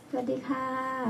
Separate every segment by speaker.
Speaker 1: สวัสดีค่ะ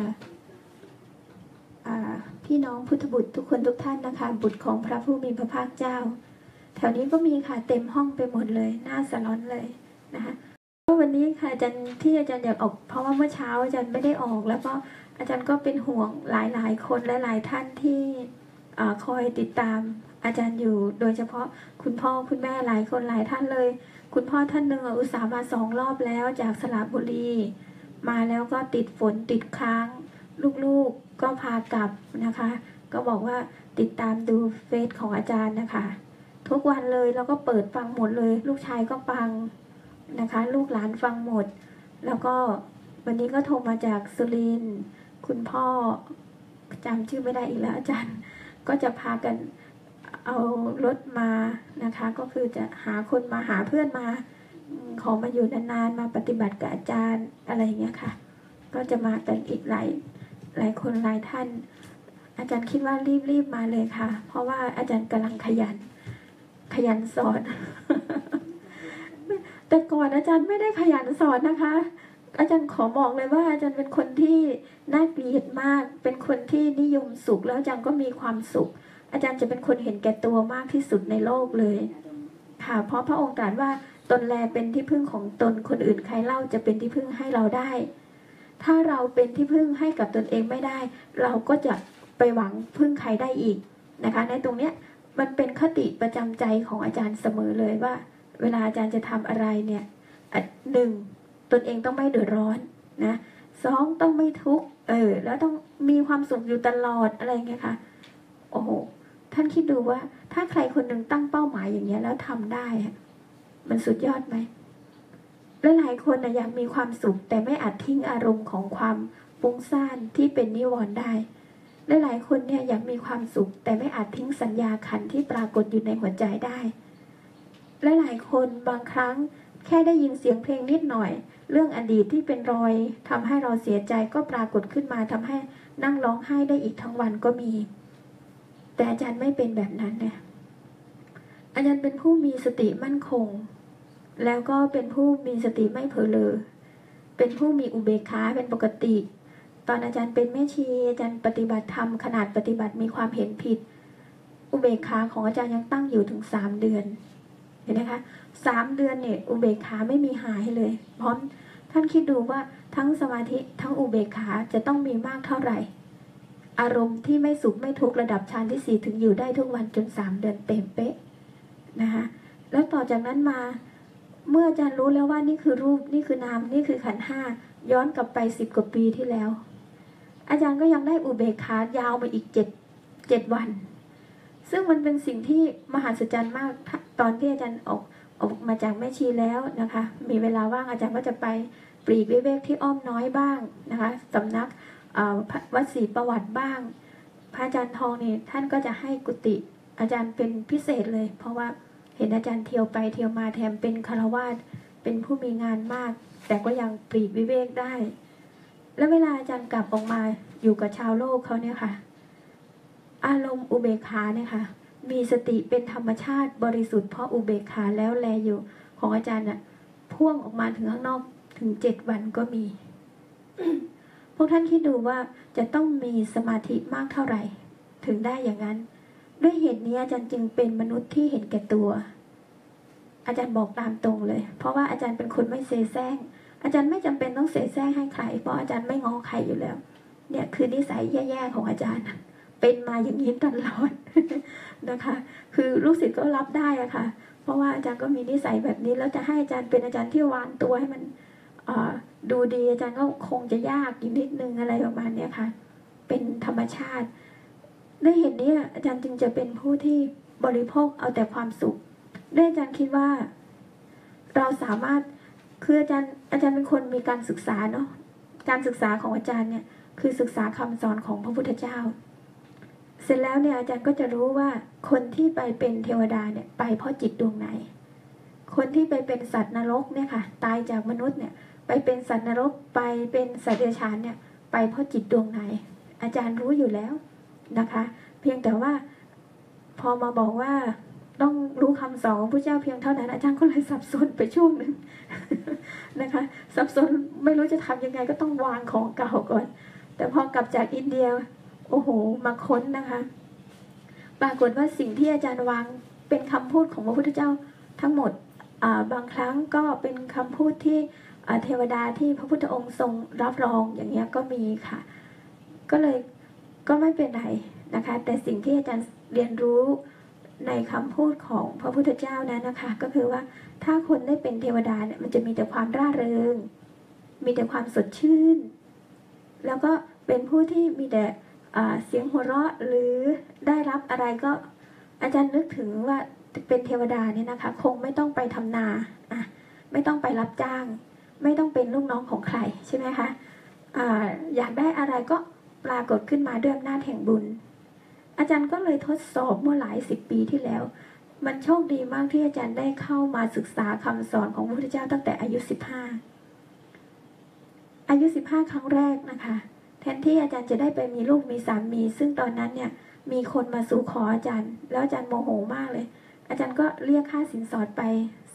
Speaker 1: พี่น้องพุทธบุตรทุกคนทุกท่านนะคะบุตรของพระผู้มีพระภาคเจ้าแถวนี้ก็มีค่ะเต็มห้องไปหมดเลยน่าสลอนเลยนะคะวันนี้ค่ะอาจารย์อยากออกเพราะว่าเมื่อเช้าอาจารย์ไม่ได้ออกแล้วก็อาจารย์ก็เป็นห่วงหลายคนและหลายท่านที่คอยติดตามอาจารย์อยู่โดยเฉพาะคุณพ่อคุณแม่หลายคนหลายท่านเลยคุณพ่อท่านหนึ่งอุตส่าห์มา2 รอบแล้วจากสระบุรีมาแล้วก็ติดฝนติดค้างลูกๆก็พากลับนะคะก็บอกว่าติดตามดูเฟซของอาจารย์นะคะทุกวันเลยแล้วก็เปิดฟังหมดเลยลูกชายก็ฟังนะคะลูกหลานฟังหมดแล้วก็วันนี้ก็โทรมาจากสุรินทร์คุณพ่อจำชื่อไม่ได้อีกแล้วอาจารย์ก็จะพากันเอารถมานะคะก็คือจะหาคนมาหาเพื่อนมาขอมาอยู่นานๆมาปฏิบัติกับอาจารย์อะไรอย่างเงี้ยค่ะก็จะมากันอีกหลายคนหลายท่านอาจารย์คิดว่ารีบมาเลยค่ะเพราะว่าอาจารย์กำลังขยันสอน แต่ก่อนอาจารย์ไม่ได้ขยันสอนนะคะอาจารย์ขอบอกเลยว่าอาจารย์เป็นคนที่น่าเกลียดมากเป็นคนที่นิยมสุขแล้วอาจารย์ก็มีความสุขอาจารย์จะเป็นคนเห็นแก่ตัวมากที่สุดในโลกเลยค่ะเพราะพระองค์ตรัสว่าตนแลเป็นที่พึ่งของตนคนอื่นใครเล่าจะเป็นที่พึ่งให้เราได้ถ้าเราเป็นที่พึ่งให้กับตนเองไม่ได้เราก็จะไปหวังพึ่งใครได้อีกนะคะในตรงเนี้ยมันเป็นคติประจำใจของอาจารย์เสมอเลยว่าเวลาอาจารย์จะทำอะไรเนี่ย1ตนเองต้องไม่เดือดร้อนนะ2ต้องไม่ทุกข์แล้วต้องมีความสุขอยู่ตลอดอะไรเงี้ยค่ะโอ้โหท่านคิดดูว่าถ้าใครคนหนึ่งตั้งเป้าหมายอย่างเงี้ยแล้วทำได้มันสุดยอดไหมและหลายคนอยากมีความสุขแต่ไม่อาจทิ้งอารมณ์ของความฟุ้งซ่านที่เป็นนิวรณ์ได้และหลายคนเนี่ยอยากมีความสุขแต่ไม่อาจทิ้งสัญญาขันธ์ที่ปรากฏอยู่ในหัวใจได้และหลายคนบางครั้งแค่ได้ยินเสียงเพลงนิดหน่อยเรื่องอดีตที่เป็นรอยทำให้เราเสียใจก็ปรากฏขึ้นมาทำให้นั่งร้องไห้ได้อีกทั้งวันก็มีแต่อาจารย์ไม่เป็นแบบนั้นเนี่ยอาจารย์เป็นผู้มีสติมั่นคงแล้วก็เป็นผู้มีสติไม่เผลอเลยเป็นผู้มีอุเบกขาเป็นปกติตอนอาจารย์เป็นแม่ชีอาจารย์ปฏิบัติธรรมขนาดปฏิบัติมีความเห็นผิดอุเบกขาของอาจารย์ยังตั้งอยู่ถึง3 เดือนเห็นไหมคะ3 เดือนเนี่ยอุเบกขาไม่มีหายเลยเพราะท่านคิดดูว่าทั้งสมาธิทั้งอุเบกขาจะต้องมีมากเท่าไหร่อารมณ์ที่ไม่สุขไม่ทุกข์ระดับฌานที่4ถึงอยู่ได้ทุกวันจน3 เดือนเต็มเป๊ะนะคะแล้วต่อจากนั้นมาเมื่ออาจารย์รู้แล้วว่านี่คือรูปนี่คือนามนี่คือขันธ์5ย้อนกลับไป10 กว่าปีที่แล้วอาจารย์ก็ยังได้อุเบกขายาวมาอีก7 วันซึ่งมันเป็นสิ่งที่มหัศจรรย์มากตอนที่อาจารย์ออกมาจากแม่ชีแล้วนะคะมีเวลาว่างอาจารย์ก็จะไปปลีกวิเวกที่อ้อมน้อยบ้างนะคะสำนักวัดศรีประวัติบ้างพระอาจารย์ทองนี่ท่านก็จะให้กุฏิอาจารย์เป็นพิเศษเลยเพราะว่าเห็นอาจารย์เที่ยวไปเที่ยวมาแถมเป็นฆราวาสเป็นผู้มีงานมากแต่ก็ยังปลีกวิเวกได้แล้วเวลาอาจารย์กลับออกมาอยู่กับชาวโลกเขาเนี่ยค่ะอารมณ์อุเบกขาเนี่ยค่ะมีสติเป็นธรรมชาติบริสุทธิ์เพราะอุเบกขาแล้วแลอยู่ของอาจารย์พ่วงออกมาถึงข้างนอกถึง7 วันก็มี พวกท่านคิดดูว่าจะต้องมีสมาธิมากเท่าไหร่ถึงได้อย่างนั้นด้วยเหตุนี้อาจารย์จึงเป็นมนุษย์ที่เห็นแก่ตัวอาจารย์บอกตามตรงเลยเพราะว่าอาจารย์เป็นคนไม่เสแสร้งอาจารย์ไม่จำเป็นต้องเสแสร้งให้ใครเพราะอาจารย์ไม่ง้อใครอยู่แล้วเนี่ยคือนิสัยแย่ๆของอาจารย์เป็นมาอย่างนี้ตลอด นะคะคือลูกศิษย์ก็รับได้อะค่ะเพราะว่าอาจารย์ก็มีนิสัยแบบนี้แล้วจะให้อาจารย์เป็นอาจารย์ที่วางตัวให้มันดูดีอาจารย์ก็คงจะยากอีกนิดนึงอะไรประมาณนี้ค่ะเป็นธรรมชาติด้วยเหตุนี้อาจารย์จึงจะเป็นผู้ที่บริโภคเอาแต่ความสุขด้วยอาจารย์คิดว่าเราสามารถคืออาจารย์เป็นคนมีการศึกษาเนาะการศึกษาของอาจารย์เนี่ยคือศึกษาคำสอนของพระพุทธเจ้าเสร็จแล้วเนี่ยอาจารย์ก็จะรู้ว่าคนที่ไปเป็นเทวดาเนี่ยไปเพราะจิตดวงไหนคนที่ไปเป็นสัตว์นรกเนี่ยค่ะตายจากมนุษย์เนี่ยไปเป็นสัตว์นรกไปเป็นสัตว์เดรัจฉานเนี่ยไปเพราะจิตดวงไหนอาจารย์รู้อยู่แล้วนะคะเพียงแต่ว่าพอมาบอกว่าต้องรู้คำสอนของพระเจ้าเพียงเท่านั้นอาจารย์ก็เลยสับสนไปช่วงหนึ่ง นะคะสับสนไม่รู้จะทำยังไงก็ต้องวางของเก่าก่อนแต่พอกลับจากอินเดียโอ้โหมาค้นนะคะปรากฏว่าสิ่งที่อาจารย์วางเป็นคำพูดของพระพุทธเจ้าทั้งหมดบางครั้งก็เป็นคำพูดที่เทวดาที่พระพุทธองค์ทรงรับรองอย่างเงี้ยก็มีค่ะก็เลยก็ไม่เป็นไรนะคะแต่สิ่งที่อาจารย์เรียนรู้ในคำพูดของพระพุทธเจ้านั้นนะคะก็คือว่าถ้าคนได้เป็นเทวดาเนี่ยมันจะมีแต่ความร่าเริงมีแต่ความสดชื่นแล้วก็เป็นผู้ที่มีแต่เสียงหัวเราะหรือได้รับอะไรก็อาจารย์นึกถึงว่าเป็นเทวดาเนี่ยนะคะคงไม่ต้องไปทำนาไม่ต้องไปรับจ้างไม่ต้องเป็นลูกน้องของใครใช่ไหมคะอยากได้อะไรก็ปรากฏขึ้นมาด้วยอำนาจแห่งบุญอาจารย์ก็เลยทดสอบเมื่อหลาย10 ปีที่แล้วมันโชคดีมากที่อาจารย์ได้เข้ามาศึกษาคำสอนของพระพุทธเจ้าตั้งแต่อายุ15ครั้งแรกนะคะแทนที่อาจารย์จะได้ไปมีลูกมีสามีซึ่งตอนนั้นเนี่ยมีคนมาสู่ขออาจารย์แล้วอาจารย์โมโหมากเลยอาจารย์ก็เรียกค่าสินสอดไป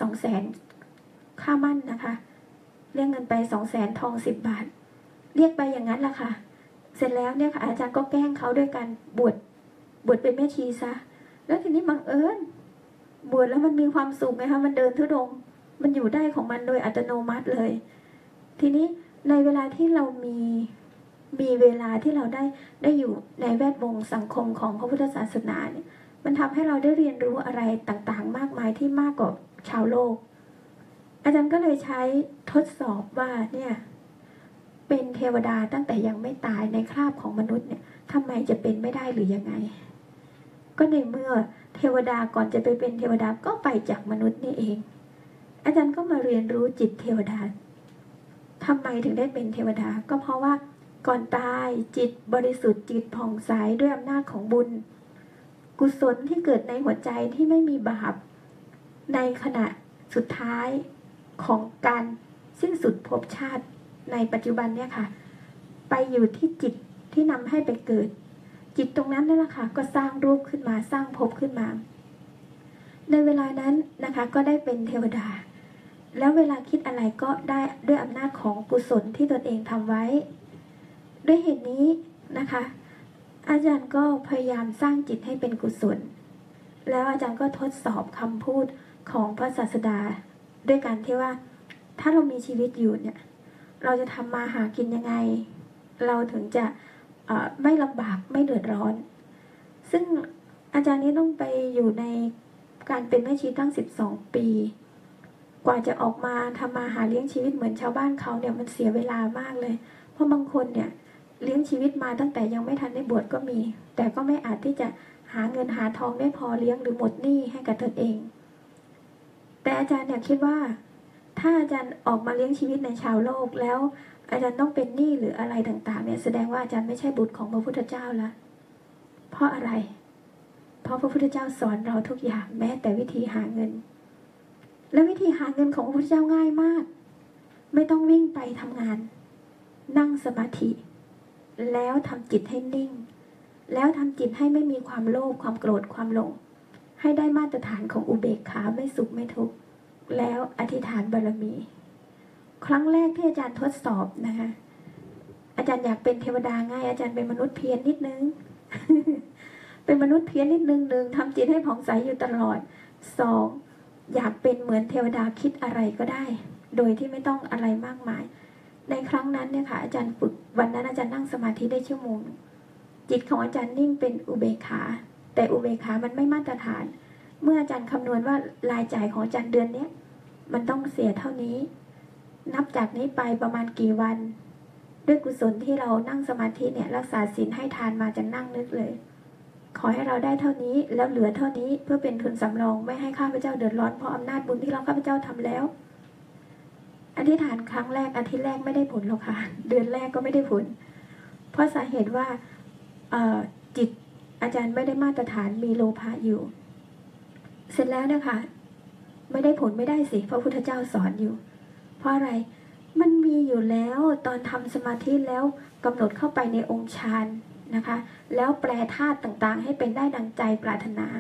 Speaker 1: 200,000ค่ามั่นนะคะเรียกเงินไป200,000ทอง10 บาทเรียกไปอย่างนั้นแหละค่ะเสร็จแล้วเนี่ยค่ะอาจารย์ก็แกล้งเขาด้วยการบวชเป็นแม่ชีซะแล้วทีนี้บังเอิญบวชแล้วมันมีความสุขไหมคะมันเดินทุดงค์มันอยู่ได้ของมันโดยอัตโนมัติเลยทีนี้ในเวลาที่เรามีเวลาที่เราได้อยู่ในแวดวงสังคมของพระพุทธศาสนาเนี่ยมันทำให้เราได้เรียนรู้อะไรต่างๆมากมายที่มากกว่าชาวโลกอาจารย์ก็เลยใช้ทดสอบว่าเนี่ยเป็นเทวดาตั้งแต่ยังไม่ตายในคราบของมนุษย์เนี่ยทำไมจะเป็นไม่ได้หรือยังไงก็ในเมื่อเทวดาก่อนจะไปเป็นเทวดาก็ไปจากมนุษย์นี่เองอาจารย์ก็มาเรียนรู้จิตเทวดาทำไมถึงได้เป็นเทวดาก็เพราะว่าก่อนตายจิตบริสุทธิ์จิตผ่องใสด้วยอำนาจของบุญกุศลที่เกิดในหัวใจที่ไม่มีบาปในขณะสุดท้ายของการสิ้นสุดภพชาติในปัจจุบันเนี่ยค่ะไปอยู่ที่จิตที่นำให้ไปเกิดจิตตรงนั้นนั่นแหละค่ะก็สร้างรูปขึ้นมาสร้างภพขึ้นมาในเวลานั้นนะคะก็ได้เป็นเทวดาแล้วเวลาคิดอะไรก็ได้ด้วยอำนาจของกุศลที่ตนเองทำไว้ด้วยเหตุนี้นะคะอาจารย์ก็พยายามสร้างจิตให้เป็นกุศลแล้วอาจารย์ก็ทดสอบคำพูดของพระศาสดาด้วยการที่ว่าถ้าเรามีชีวิตอยู่เนี่ยเราจะทำมาหากินยังไงเราถึงจะไม่ลำบากไม่เดือดร้อนซึ่งอาจารย์นี้ต้องไปอยู่ในการเป็นแม่ชีตั้ง12 ปีกว่าจะออกมาทำมาหาเลี้ยงชีวิตเหมือนชาวบ้านเขาเนี่ยมันเสียเวลามากเลยเพราะบางคนเนี่ยเลี้ยงชีวิตมาตั้งแต่ยังไม่ทันได้บวชก็มีแต่ก็ไม่อาจที่จะหาเงินหาทองได้พอเลี้ยงหรือหมดหนี้ให้กับตนเองแต่อาจารย์เนี่ยคิดว่าถ้าอาจารย์ออกมาเลี้ยงชีวิตในชาวโลกแล้วอาจารย์ต้องเป็นหนี้หรืออะไรต่างๆเนี่ยแสดงว่าอาจารย์ไม่ใช่บุตรของพระพุทธเจ้าละเพราะอะไรเพราะพระพุทธเจ้าสอนเราทุกอย่างแม้แต่วิธีหาเงินและวิธีหาเงินของพระพุทธเจ้าง่ายมากไม่ต้องวิ่งไปทำงานนั่งสมาธิแล้วทำจิตให้นิ่งแล้วทำจิตให้ไม่มีความโลภความโกรธความหลงให้ได้มาตรฐานของอุเบกขาไม่สุขไม่ทุกข์แล้วอธิษฐานบารมีครั้งแรกที่อาจารย์ทดสอบนะคะอาจารย์อยากเป็นเทวดาง่ายอาจารย์เป็นมนุษย์เพี้ยนนิดนึง เป็นมนุษย์เพี้ยนนิดนึงทำจิตให้ผ่องใสอยู่ตลอด2อยากเป็นเหมือนเทวดาคิดอะไรก็ได้โดยที่ไม่ต้องอะไรมากมายในครั้งนั้นเนี่ยค่ะอาจารย์ฝึกวันนั้นอาจารย์นั่งสมาธิได้ชั่วโมงจิตของอาจารย์นิ่งเป็นอุเบกขาแต่อุเบกขามันไม่มาตรฐานเมื่ออาจารย์คำนวณว่ารายจ่ายของอาจารย์เดือนนี้มันต้องเสียเท่านี้นับจากนี้ไปประมาณกี่วันด้วยกุศลที่เรานั่งสมาธิเนี่ยรักษาศีลให้ทานมาจะนั่งนึกเลยขอให้เราได้เท่านี้แล้วเหลือเท่านี้เพื่อเป็นทุนสำรองไม่ให้ข้าพเจ้าเดือดร้อนเพราะอำนาจบุญที่เราข้าพเจ้าทำแล้วอธิษฐานครั้งแรกอาทิตย์แรกไม่ได้ผลหรอกค่ะเดือนแรกก็ไม่ได้ผลเพราะสาเหตุว่าจิตอาจารย์ไม่ได้มาตรฐานมีโลภะอยู่เสร็จแล้วนะคะไม่ได้ผลไม่ได้สิพระพุทธเจ้าสอนอยู่เพราะอะไรมันมีอยู่แล้วตอนทำสมาธิแล้วกำหนดเข้าไปในองค์ฌานนะคะแล้วแปลธาตุต่างๆให้เป็นได้ดังใจปรารถนา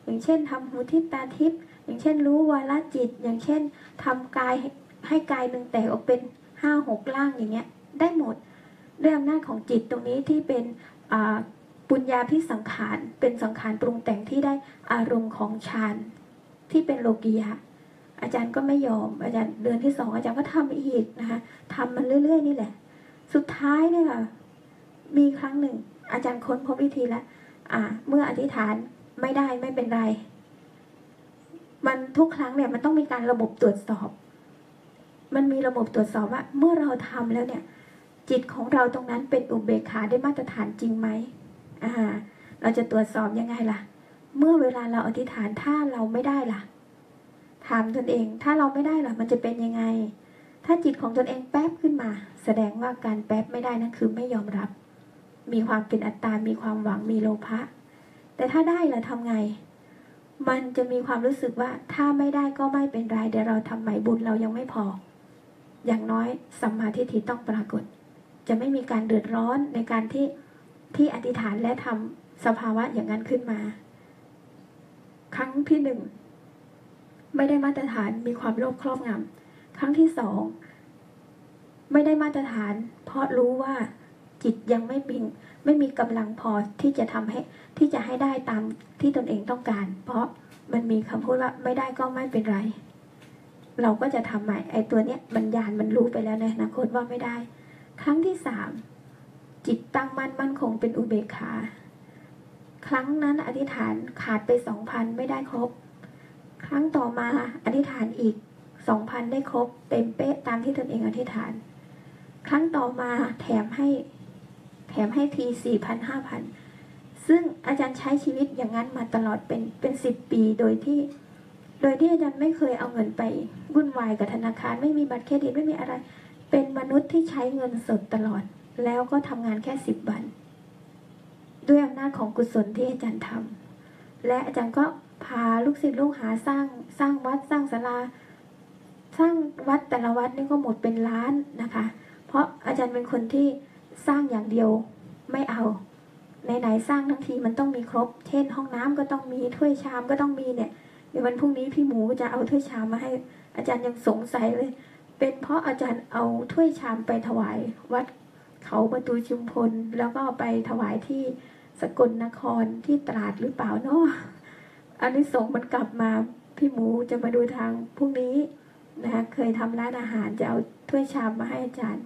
Speaker 1: อย่างเช่นทำหูทิพตาทิพอย่างเช่นรู้วาระจิตอย่างเช่นทำกายให้กายหนึ่งแตกออกเป็น5-6ร่างอย่างเงี้ยได้หมดด้วยอำนาจของจิตตรงนี้ที่เป็นปุญญาพิสังขารเป็นสังขารปรุงแต่งที่ได้อารมณ์ของฌานที่เป็นโลกียะอาจารย์ก็ไม่ยอมอาจารย์เดือนที่2อาจารย์ก็ทำอีกนะคะทำมันเรื่อยๆนี่แหละสุดท้ายเนี่ยค่ะมีครั้งหนึ่งอาจารย์ค้นพบวิธีแล้วเมื่ออธิษฐานไม่ได้ไม่เป็นไรมันทุกครั้งเนี่ยมันต้องมีการระบบตรวจสอบมันมีระบบตรวจสอบว่าเมื่อเราทำแล้วเนี่ยจิตของเราตรงนั้นเป็นอุเบกขาได้มาตรฐานจริงไหมเราจะตรวจสอบยังไงล่ะเมื่อเวลาเราอธิษฐานถ้าเราไม่ได้ล่ะถามตนเองถ้าเราไม่ได้ล่ะมันจะเป็นยังไงถ้าจิตของตนเองแป๊บขึ้นมาแสดงว่าการแป๊บไม่ได้นั่นคือไม่ยอมรับมีความเป็นอัตตามีความหวังมีโลภะแต่ถ้าได้ล่ะทำไงมันจะมีความรู้สึกว่าถ้าไม่ได้ก็ไม่เป็นไรเดี๋ยวเราทำใหม่บุญเรายังไม่พออย่างน้อยสัมมาทิฏฐิต้องปรากฏจะไม่มีการเดือดร้อนในการที่อธิษฐานและทำสภาวะอย่างนั้นขึ้นมาครั้งที่1ไม่ได้มาตรฐานมีความโลภครอบงำครั้งที่2ไม่ได้มาตรฐานเพราะรู้ว่าจิตยังไม่มีกำลังพอที่จะให้ได้ตามที่ตนเองต้องการเพราะมันมีคำพูดว่าไม่ได้ก็ไม่เป็นไรเราก็จะทำใหม่ไอ้ตัวเนี้ยมันรู้ไปแล้วในอนาคตว่าไม่ได้ครั้งที่3จิตตั้งมั่นคงเป็นอุเบกขาครั้งนั้นอธิษฐานขาดไป 2,000 ไม่ได้ครบครั้งต่อมาอธิษฐานอีก 2,000 ได้ครบเต็มเป๊ะตามที่ตนเองอธิษฐานครั้งต่อมาแถมให้ที 4,000 5,000 ซึ่งอาจารย์ใช้ชีวิตอย่างนั้นมาตลอดเป็น10 ปีโดยที่อาจารย์ไม่เคยเอาเงินไปวุ่นวายกับธนาคารไม่มีบัตรเครดิตไม่มีอะไรเป็นมนุษย์ที่ใช้เงินสดตลอดแล้วก็ทำงานแค่10 วันด้วยอำนาจของกุศลที่อาจารย์ทำและอาจารย์ก็พาลูกศิษย์ลูกหาสร้างวัดสร้างศาลาสร้างวัดแต่ละวัดนี่ก็หมดเป็นล้านนะคะเพราะอาจารย์เป็นคนที่สร้างอย่างเดียวไม่เอาไหนสร้างทั้งทีมันต้องมีครบเช่นห้องน้ำก็ต้องมีถ้วยชามก็ต้องมีเนี่ยในวันพรุ่งนี้พี่หมูจะเอาถ้วยชามมาให้อาจารย์ยังสงสัยเลยเป็นเพราะอาจารย์เอาถ้วยชามไปถวายวัดเขาประตูชุมพลแล้วก็ไปถวายที่สกลนครที่ตราดหรือเปล่าเนาะอันนี้ส่งมันกลับมาพี่หมูจะมาดูทางพรุ่งนี้นะคะเคยทำร้านอาหารจะเอาถ้วยชามมาให้อาจารย์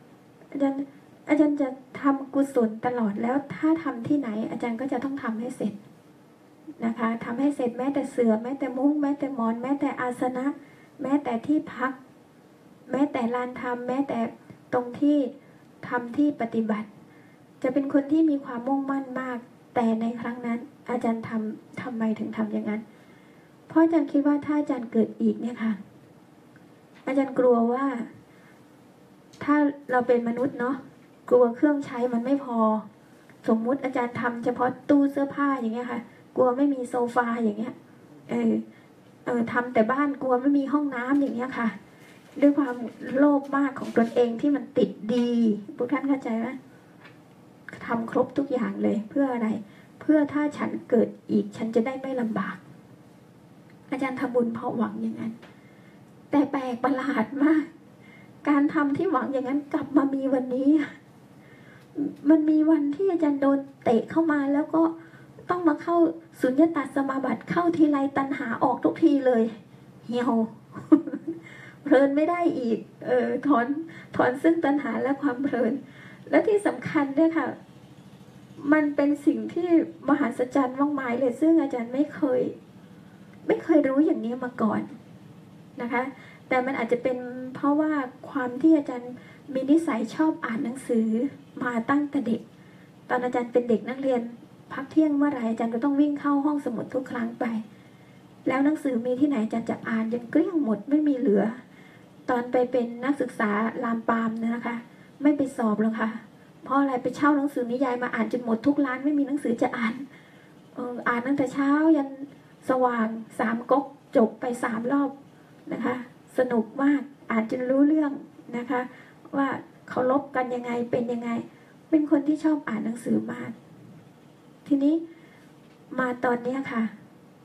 Speaker 1: จะทำกุศลตลอดแล้วถ้าทำที่ไหนอาจารย์ก็จะต้องทำให้เสร็จนะคะทำให้เสร็จแม้แต่เสื่อแม้แต่มุ้งแม้แต่หมอนแม้แต่อาสนะแม้แต่ที่พักแม้แต่ลานธรรมแม้แต่ตรงที่ทำที่ปฏิบัติจะเป็นคนที่มีความมุ่งมั่นมากแต่ในครั้งนั้นอาจารย์ทำไมถึงทำอย่างนั้นเพราะอาจารย์คิดว่าถ้าอาจารย์เกิดอีกเนี่ยค่ะอาจารย์กลัวว่าถ้าเราเป็นมนุษย์เนาะกลัวเครื่องใช้มันไม่พอสมมุติอาจารย์ทำเฉพาะตู้เสื้อผ้าอย่างเงี้ยค่ะกลัวไม่มีโซฟาอย่างเงี้ยทำแต่บ้านกลัวไม่มีห้องน้ำอย่างเงี้ยค่ะด้วยความโลภมากของตนเองที่มันติดดีพวกท่านเข้าใจไหมทำครบทุกอย่างเลยเพื่ออะไรเพื่อถ้าฉันเกิดอีกฉันจะได้ไม่ลำบากอาจารย์ทำบุญเพราะหวังอย่างนั้นแต่แปลกประหลาดมากการทำที่หวังอย่างนั้นกลับมามีวันนี้มันมีวันที่อาจารย์โดนเตะเข้ามาแล้วก็ต้องมาเข้าสุญญตาสมาบัติเข้าทีไรตัณหาออกทุกทีเลยเหี่ยว เพลินไม่ได้อีกถอนซึ่งตัณหาและความเพลินและที่สำคัญด้วยค่ะมันเป็นสิ่งที่มหัศจรรย์มากมายเลยซึ่งอาจารย์ไม่เคยรู้อย่างนี้มาก่อนนะคะแต่มันอาจจะเป็นเพราะว่าความที่อาจารย์มีนิสัยชอบอ่านหนังสือมาตั้งแต่เด็กตอนอาจารย์เป็นเด็กนักเรียนพักเที่ยงเมื่อไหร่อาจารย์ก็ต้องวิ่งเข้าห้องสมุดทุกครั้งไปแล้วหนังสือมีที่ไหนอาจารย์จะอ่านจนเกลี้ยงหมดไม่มีเหลือตอนไปเป็นนักศึกษาลามปามนะคะไม่ไปสอบหรอกค่ะเพราะอะไรไปเช่าหนังสือนิยายมาอ่านจนหมดทุกร้านไม่มีหนังสือจะอ่านอ่านตั้งแต่เช้ายันสว่าง3 ก๊กจบไป3 รอบนะคะสนุกมากอ่านจนรู้เรื่องนะคะว่าเขาลบกันยังไงเป็นยังไงเป็นคนที่ชอบอ่านหนังสือมากทีนี้มาตอนนี้ค่ะ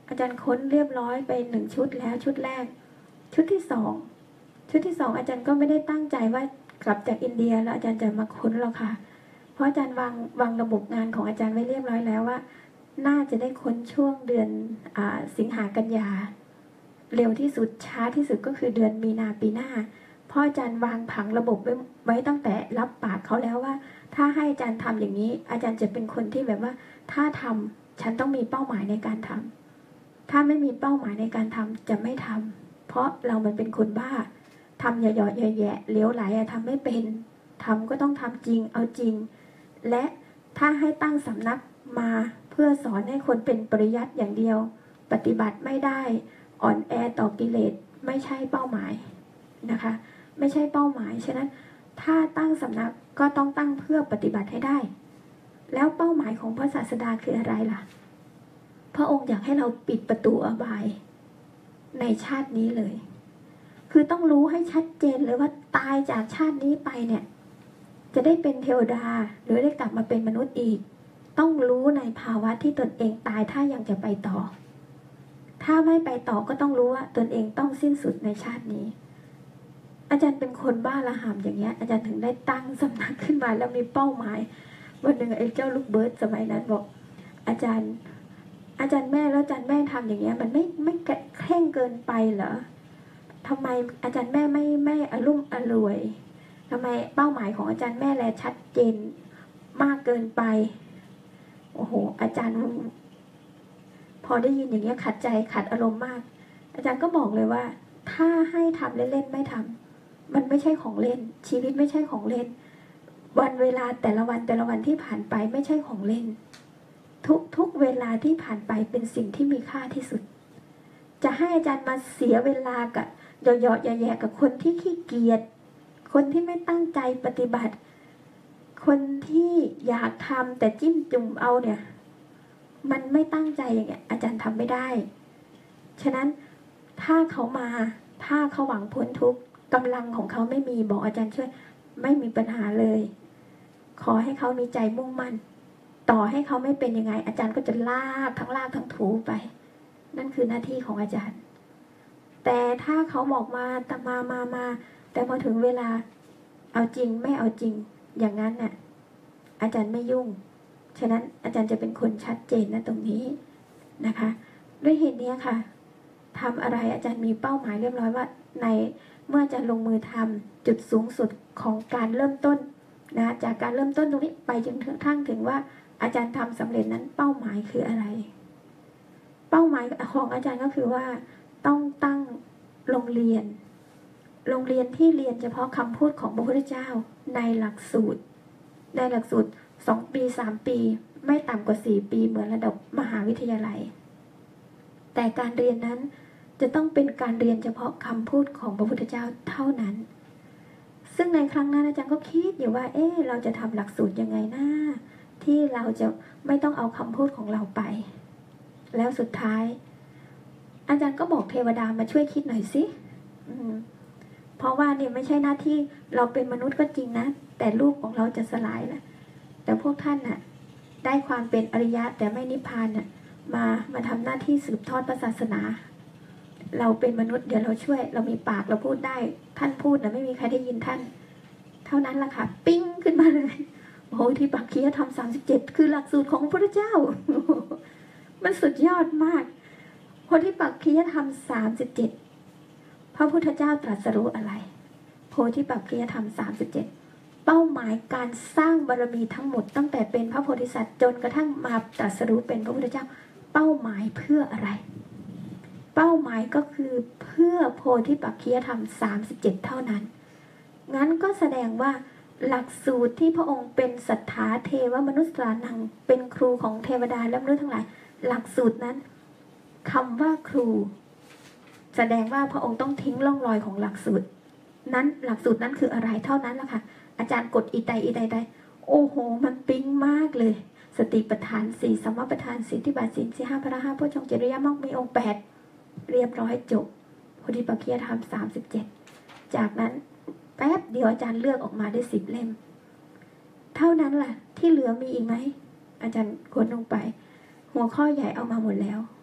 Speaker 1: อาจารย์ค้นเรียบร้อยไป1 ชุดแล้วชุดแรกชุดที่2อาจารย์ก็ไม่ได้ตั้งใจว่ากลับจากอินเดียแล้วอาจารย์จะมาค้นหรอกค่ะเพราะอาจารย์วางระบบงานของอาจารย์ไว้เรียบร้อยแล้วว่าน่าจะได้ค้นช่วงเดือนสิงหากันยาเร็วที่สุดช้าที่สุดก็คือเดือนมีนาปีหน้าเพราะอาจารย์วางผังระบบไว้ตั้งแต่รับปากเขาแล้วว่าถ้าให้อาจารย์ทำอย่างนี้อาจารย์จะเป็นคนที่แบบว่าถ้าทำฉันต้องมีเป้าหมายในการทำถ้าไม่มีเป้าหมายในการทำจะไม่ทำเพราะเรามันเป็นคนบ้าทำหยอดแย่ๆเลี้ยวไหลทำไม่เป็นทำก็ต้องทำจริงเอาจริงและถ้าให้ตั้งสำนักมาเพื่อสอนให้คนเป็นปริยัติอย่างเดียวปฏิบัติไม่ได้อ่อนแอต่อกิเลสไม่ใช่เป้าหมายนะคะไม่ใช่เป้าหมายฉะนั้นถ้าตั้งสำนักก็ต้องตั้งเพื่อปฏิบัติให้ได้แล้วเป้าหมายของพระศาสดาคืออะไรล่ะพระองค์อยากให้เราปิดประตูอบายในชาตินี้เลยคือต้องรู้ให้ชัดเจนเลยว่าตายจากชาตินี้ไปเนี่ยจะได้เป็นเทวดาหรือได้กลับมาเป็นมนุษย์อีกต้องรู้ในภาวะที่ตนเองตายถ้ายังจะไปต่อถ้าไม่ไปต่อก็ต้องรู้ว่าตนเองต้องสิ้นสุดในชาตินี้อาจารย์เป็นคนบ้าระห่ำอย่างเงี้ยอาจารย์ถึงได้ตั้งสำนักขึ้นมาแล้วมีเป้าหมายวันหนึ่งไอ้เจ้าลูกเบิร์ดสมัยนั้นบอกอาจารย์แม่แล้วอาจารย์แม่ทำอย่างเงี้ยมันไม่เคร่งเกินไปเหรอทำไมอาจารย์แม่ไม่อรุ่มอร่วยทำไมเป้าหมายของอาจารย์แม่แลชัดเจนมากเกินไปโอ้โหอาจารย์พอได้ยินอย่างเงี้ยขัดใจขัดอารมณ์มากอาจารย์ก็บอกเลยว่าถ้าให้ทำเล่นๆไม่ทำมันไม่ใช่ของเล่นชีวิตไม่ใช่ของเล่นวันเวลาแต่ละวันที่ผ่านไปไม่ใช่ของเล่นทุกเวลาที่ผ่านไปเป็นสิ่งที่มีค่าที่สุดจะให้อาจารย์มาเสียเวลากับหยอดแย่ๆกับคนที่ขี้เกียจคนที่ไม่ตั้งใจปฏิบัติคนที่อยากทำแต่จิ้มจุ่มเอาเนี่ยมันไม่ตั้งใจอย่างเงี้ยอาจารย์ทำไม่ได้ฉะนั้นถ้าเขามาถ้าเขาหวังพ้นทุกข์กำลังของเขาไม่มีบอกอาจารย์ช่วยไม่มีปัญหาเลยขอให้เขามีใจมุ่งมั่นต่อให้เขาไม่เป็นยังไงอาจารย์ก็จะลากทั้งถูไปนั่นคือหน้าที่ของอาจารย์แต่ถ้าเขาบอกมาแต่มาแต่พอถึงเวลาเอาจริงไม่เอาจริงอย่างนั้นน่ะอาจารย์ไม่ยุ่งฉะนั้นอาจารย์จะเป็นคนชัดเจนนะตรงนี้นะคะด้วยเหตุนี้ค่ะทำอะไรอาจารย์มีเป้าหมายเรียบร้อยว่าในเมื่ออาจารย์ลงมือทำจุดสูงสุดของการเริ่มต้นนะจากการเริ่มต้นตรงนี้ไปจนถึงว่าอาจารย์ทำสำเร็จนั้นเป้าหมายคืออะไรเป้าหมายของอาจารย์ก็คือว่าต้องตั้งโรงเรียนที่เรียนเฉพาะคำพูดของพระพุทธเจ้าในหลักสูตร2 ปี3 ปีไม่ต่ำกว่า4 ปีเหมือนระดับมหาวิทยาลัยแต่การเรียนนั้นจะต้องเป็นการเรียนเฉพาะคำพูดของพระพุทธเจ้าเท่านั้นซึ่งในครั้งนั้นอาจารย์ก็คิดอยู่ว่าเราจะทำหลักสูตรยังไงนะที่เราจะไม่ต้องเอาคำพูดของเราไปแล้วสุดท้ายอาจารย์ก็บอกเทวดามาช่วยคิดหน่อยสิเพราะว่าเนี่ยไม่ใช่หน้าที่เราเป็นมนุษย์ก็จริงนะแต่รูปของเราจะสลายนะแต่พวกท่านน่ะได้ความเป็นอริยะแต่ไม่นิพพานน่ะมาทำหน้าที่สืบทอดพระศาสนาเราเป็นมนุษย์เดี๋ยวเราช่วยเรามีปากเราพูดได้ท่านพูดนะไม่มีใครได้ยินท่านเท่านั้นล่ะค่ะปิ้งขึ้นมาเลยโอ้โหที่ปักคียธรรม37คือหลักสูตรของพระพุทธเจ้ามันสุดยอดมากโพธิปักคียธรรม37พระพุทธเจ้าตรัสรู้อะไรโพธิปักคียธรรม37เป้าหมายการสร้างบารมีทั้งหมดตั้งแต่เป็นพระโพธิสัตว์จนกระทั่งมาตรัสรู้เป็นพระพุทธเจ้าเป้าหมายเพื่ออะไรเป้าหมายก็คือเพื่อโพธิปักคียธรรม37เท่านั้นงั้นก็แสดงว่าหลักสูตรที่พระองค์เป็นสัทธาเทวมนุษย์สานังเป็นครูของเทวดาและมนุษย์ทั้งหลายหลักสูตรนั้นคำว่าครูแสดงว่าพระองค์ต้องทิ้งร่องรอยของหลักสูตรนั้นหลักสูตรนั้นคืออะไรเท่านั้นแหละค่ะอาจารย์กดอีไตโอ้โหมันปิ๊งมากเลยสติปัฏฐาน4สัมมาปัฏฐาน4ที่บาทศีล5พระ5โพชฌงค์จริยมรรคมีองค์8เรียบร้อยจบโพธิปักคียธรรม37จากนั้นแป๊บเดียวอาจารย์เลือกออกมาได้10 เล่มเท่านั้นแหละที่เหลือมีอีกไหมอาจารย์ค้นลงไปหัวข้อใหญ่เอามาหมดแล้ว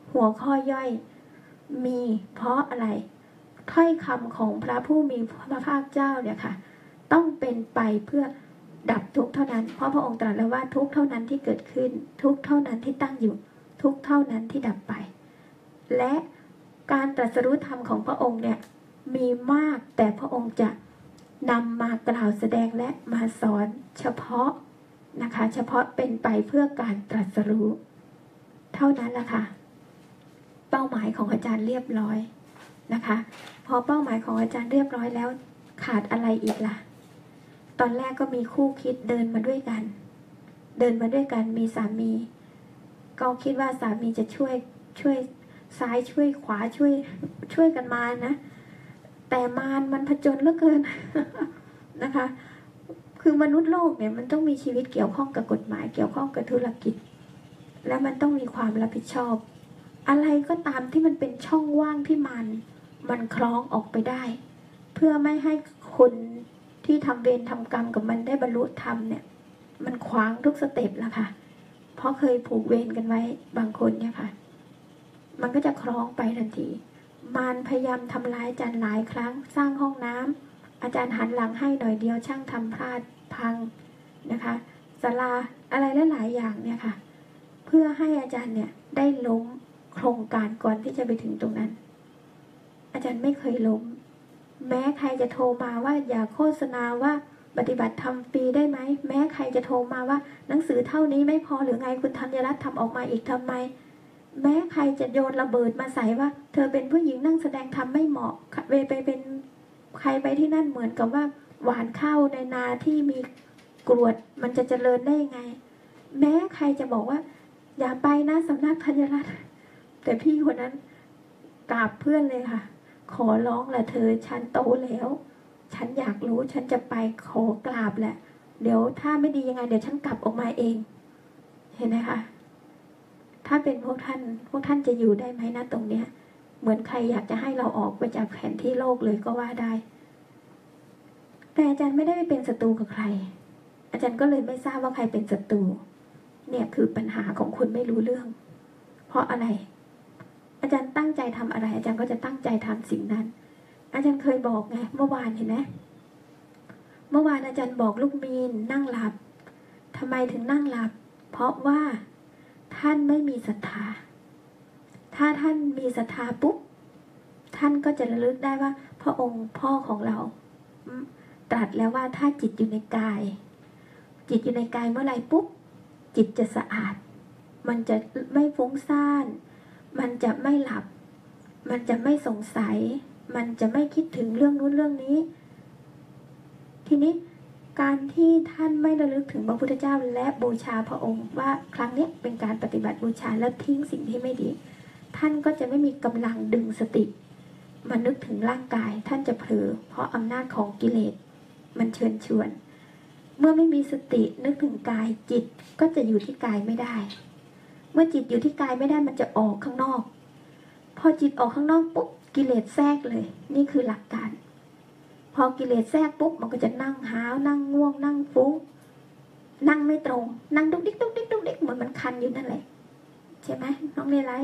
Speaker 1: หัวข้อย่อยมีเพราะอะไรถ้อยคำของพระผู้มีพระภาคเจ้าเนี่ยค่ะต้องเป็นไปเพื่อดับทุกข์เท่านั้นเพราะพระองค์ตรัสแล้วว่าทุกข์เท่านั้นที่เกิดขึ้นทุกข์เท่านั้นที่ตั้งอยู่ทุกข์เท่านั้นที่ดับไปและการตรัสรู้ธรรมของพระองค์เนี่ยมีมากแต่พระองค์จะนำมากล่าวแสดงและมาสอนเฉพาะนะคะเฉพาะเป็นไปเพื่อการตรัสรู้เท่านั้นแหละค่ะเป้าหมายของอาจารย์เรียบร้อยนะคะพอเป้าหมายของอาจารย์เรียบร้อยแล้วขาดอะไรอีกล่ะตอนแรกก็มีคู่คิดเดินมาด้วยกันมีสามีก็คิดว่าสามีจะช่วยซ้ายช่วยขวาช่วยกันมานะแต่มารมันผจญเหลือเกิน นะคะคือมนุษย์โลกเนี่ยมันต้องมีชีวิตเกี่ยวข้องกับกฎหมายเกี่ยวข้องกับธุรกิจและมันต้องมีความรับผิดชอบอะไรก็ตามที่มันเป็นช่องว่างที่มันคล้องออกไปได้เพื่อไม่ให้คนที่ทำเวรทำกรรมกับมันได้บรรลุธรรมเนี่ยมันขวางทุกสเต็ปแล้วค่ะเพราะเคยผูกเวรกันไว้บางคนเนี่ยค่ะมันก็จะคล้องไปทันทีมารพยายามทำร้ายอาจารย์หลายครั้งสร้างห้องน้ำอาจารย์หันหลังให้หน่อยเดียวช่างทำพลาดพังนะคะศาลาอะไรหลายๆอย่างเนี่ยค่ะเพื่อให้อาจารย์เนี่ยได้ล้มโครงการก่อนที่จะไปถึงตรงนั้นอาจารย์ไม่เคยล้มแม้ใครจะโทรมาว่าอย่าโฆษณาว่าปฏิบัติธรรมฟรีได้ไหมแม้ใครจะโทรมาว่าหนังสือเท่านี้ไม่พอหรือไงคุณธัญรัตน์ทำออกมาอีกทำไมแม้ใครจะโยนระเบิดมาใส่ว่าเธอเป็นผู้หญิงนั่งแสดงธรรมไม่เหมาะไปเป็นใครไปที่นั่นเหมือนกับว่าหวานข้าวในนาที่มีกรวดมันจะเจริญได้ยังไงแม้ใครจะบอกว่าอย่าไปนะสำนักธัญรัตน์แต่พี่คนนั้นกราบเพื่อนเลยค่ะขอร้องแหละเธอฉันโตแล้วฉันอยากรู้ฉันจะไปขอกราบแหละเดี๋ยวถ้าไม่ดียังไงเดี๋ยวฉันกลับออกมาเองเห็นไหมคะถ้าเป็นพวกท่านจะอยู่ได้ไหมนะตรงเนี้ยเหมือนใครอยากจะให้เราออกไปจากแผนที่โลกเลยก็ว่าได้แต่อาจารย์ไม่ได้เป็นศัตรูกับใครอาจารย์ก็เลยไม่ทราบว่าใครเป็นศัตรูเนี่ยคือปัญหาของคนไม่รู้เรื่องเพราะอะไรอาจารย์ตั้งใจทำอะไรอาจารย์ก็จะตั้งใจทำสิ่งนั้นอาจารย์เคยบอกไงเมื่อวานเห็นไหมเมื่อวานอาจารย์บอกลูกมีนนั่งหลับทำไมถึงนั่งหลับเพราะว่าท่านไม่มีศรัทธาถ้าท่านมีศรัทธาปุ๊บท่านก็จะระลึกได้ว่าพระองค์พ่อของเราตรัสแล้วว่าถ้าจิตอยู่ในกายจิตอยู่ในกายเมื่อไรปุ๊บจิตจะสะอาดมันจะไม่ฟุ้งซ่านมันจะไม่หลับมันจะไม่สงสัยมันจะไม่คิดถึงเรื่องนู้นเรื่องนี้ทีนี้การที่ท่านไม่ระลึกถึงพระพุทธเจ้าและบูชาพระองค์ว่าครั้งนี้เป็นการปฏิบัติบูชาและทิ้งสิ่งที่ไม่ดีท่านก็จะไม่มีกำลังดึงสติมานึกถึงร่างกายท่านจะเผลอเพราะอำนาจของกิเลสมันเชิญชวนเมื่อไม่มีสตินึกถึงกายจิตก็จะอยู่ที่กายไม่ได้เมื่อจิตอยู่ที่กายไม่ได้มันจะออกข้างนอกพอจิตออกข้างนอกปุ๊บกิเลสแทรกเลยนี่คือหลักการพอกิเลสแทรกปุ๊บมันก็จะนั่งหาวนั่งง่วงนั่งฟุ้งนั่งไม่ตรงนั่งดุกดิกดุกดิกดุกดิกเหมือนมันคันอยู่นั่นแหละใช่ไหมน้องเรไร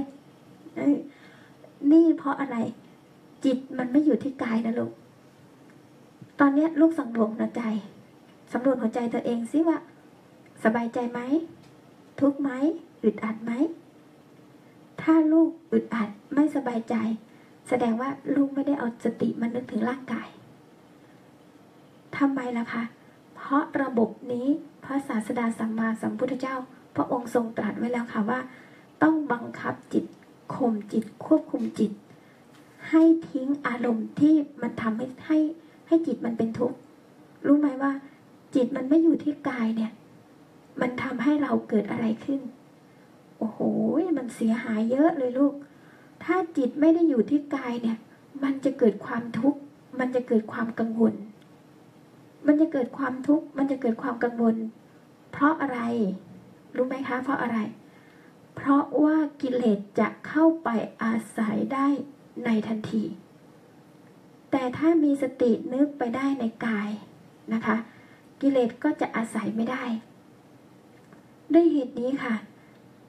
Speaker 1: นี่เพราะอะไรจิตมันไม่อยู่ที่กายนะลูกตอนนี้ลูกสำรวจหัวใจสำรวจหัวใจตัวเองสิว่าสบายใจไหมทุกข์ไหมอึดอัดไหมถ้าลูกอึดอัดไม่สบายใจแสดงว่าลูกไม่ได้เอาสติมานึกถึงร่างกายทำไมล่ะคะเพราะระบบนี้พระศาสดาสัมมาสัมพุทธเจ้าพระองค์ทรงตรัสไว้แล้วค่ะว่าต้องบังคับจิตข่มจิตควบคุมจิตให้ทิ้งอารมณ์ที่มันทำให้จิตมันเป็นทุกข์รู้ไหมว่าจิตมันไม่อยู่ที่กายเนี่ยมันทำให้เราเกิดอะไรขึ้นโอ้โหมันเสียหายเยอะเลยลูกถ้าจิตไม่ได้อยู่ที่กายเนี่ยมันจะเกิดความทุกข์มันจะเกิดความกังวลมันจะเกิดความทุกข์มันจะเกิดความกังวลเพราะอะไรรู้ไหมคะเพราะอะไรเพราะว่ากิเลสจะเข้าไปอาศัยได้ในทันทีแต่ถ้ามีสตินึกไปได้ในกายนะคะกิเลสก็จะอาศัยไม่ได้ด้วยเหตุนี้ค่ะ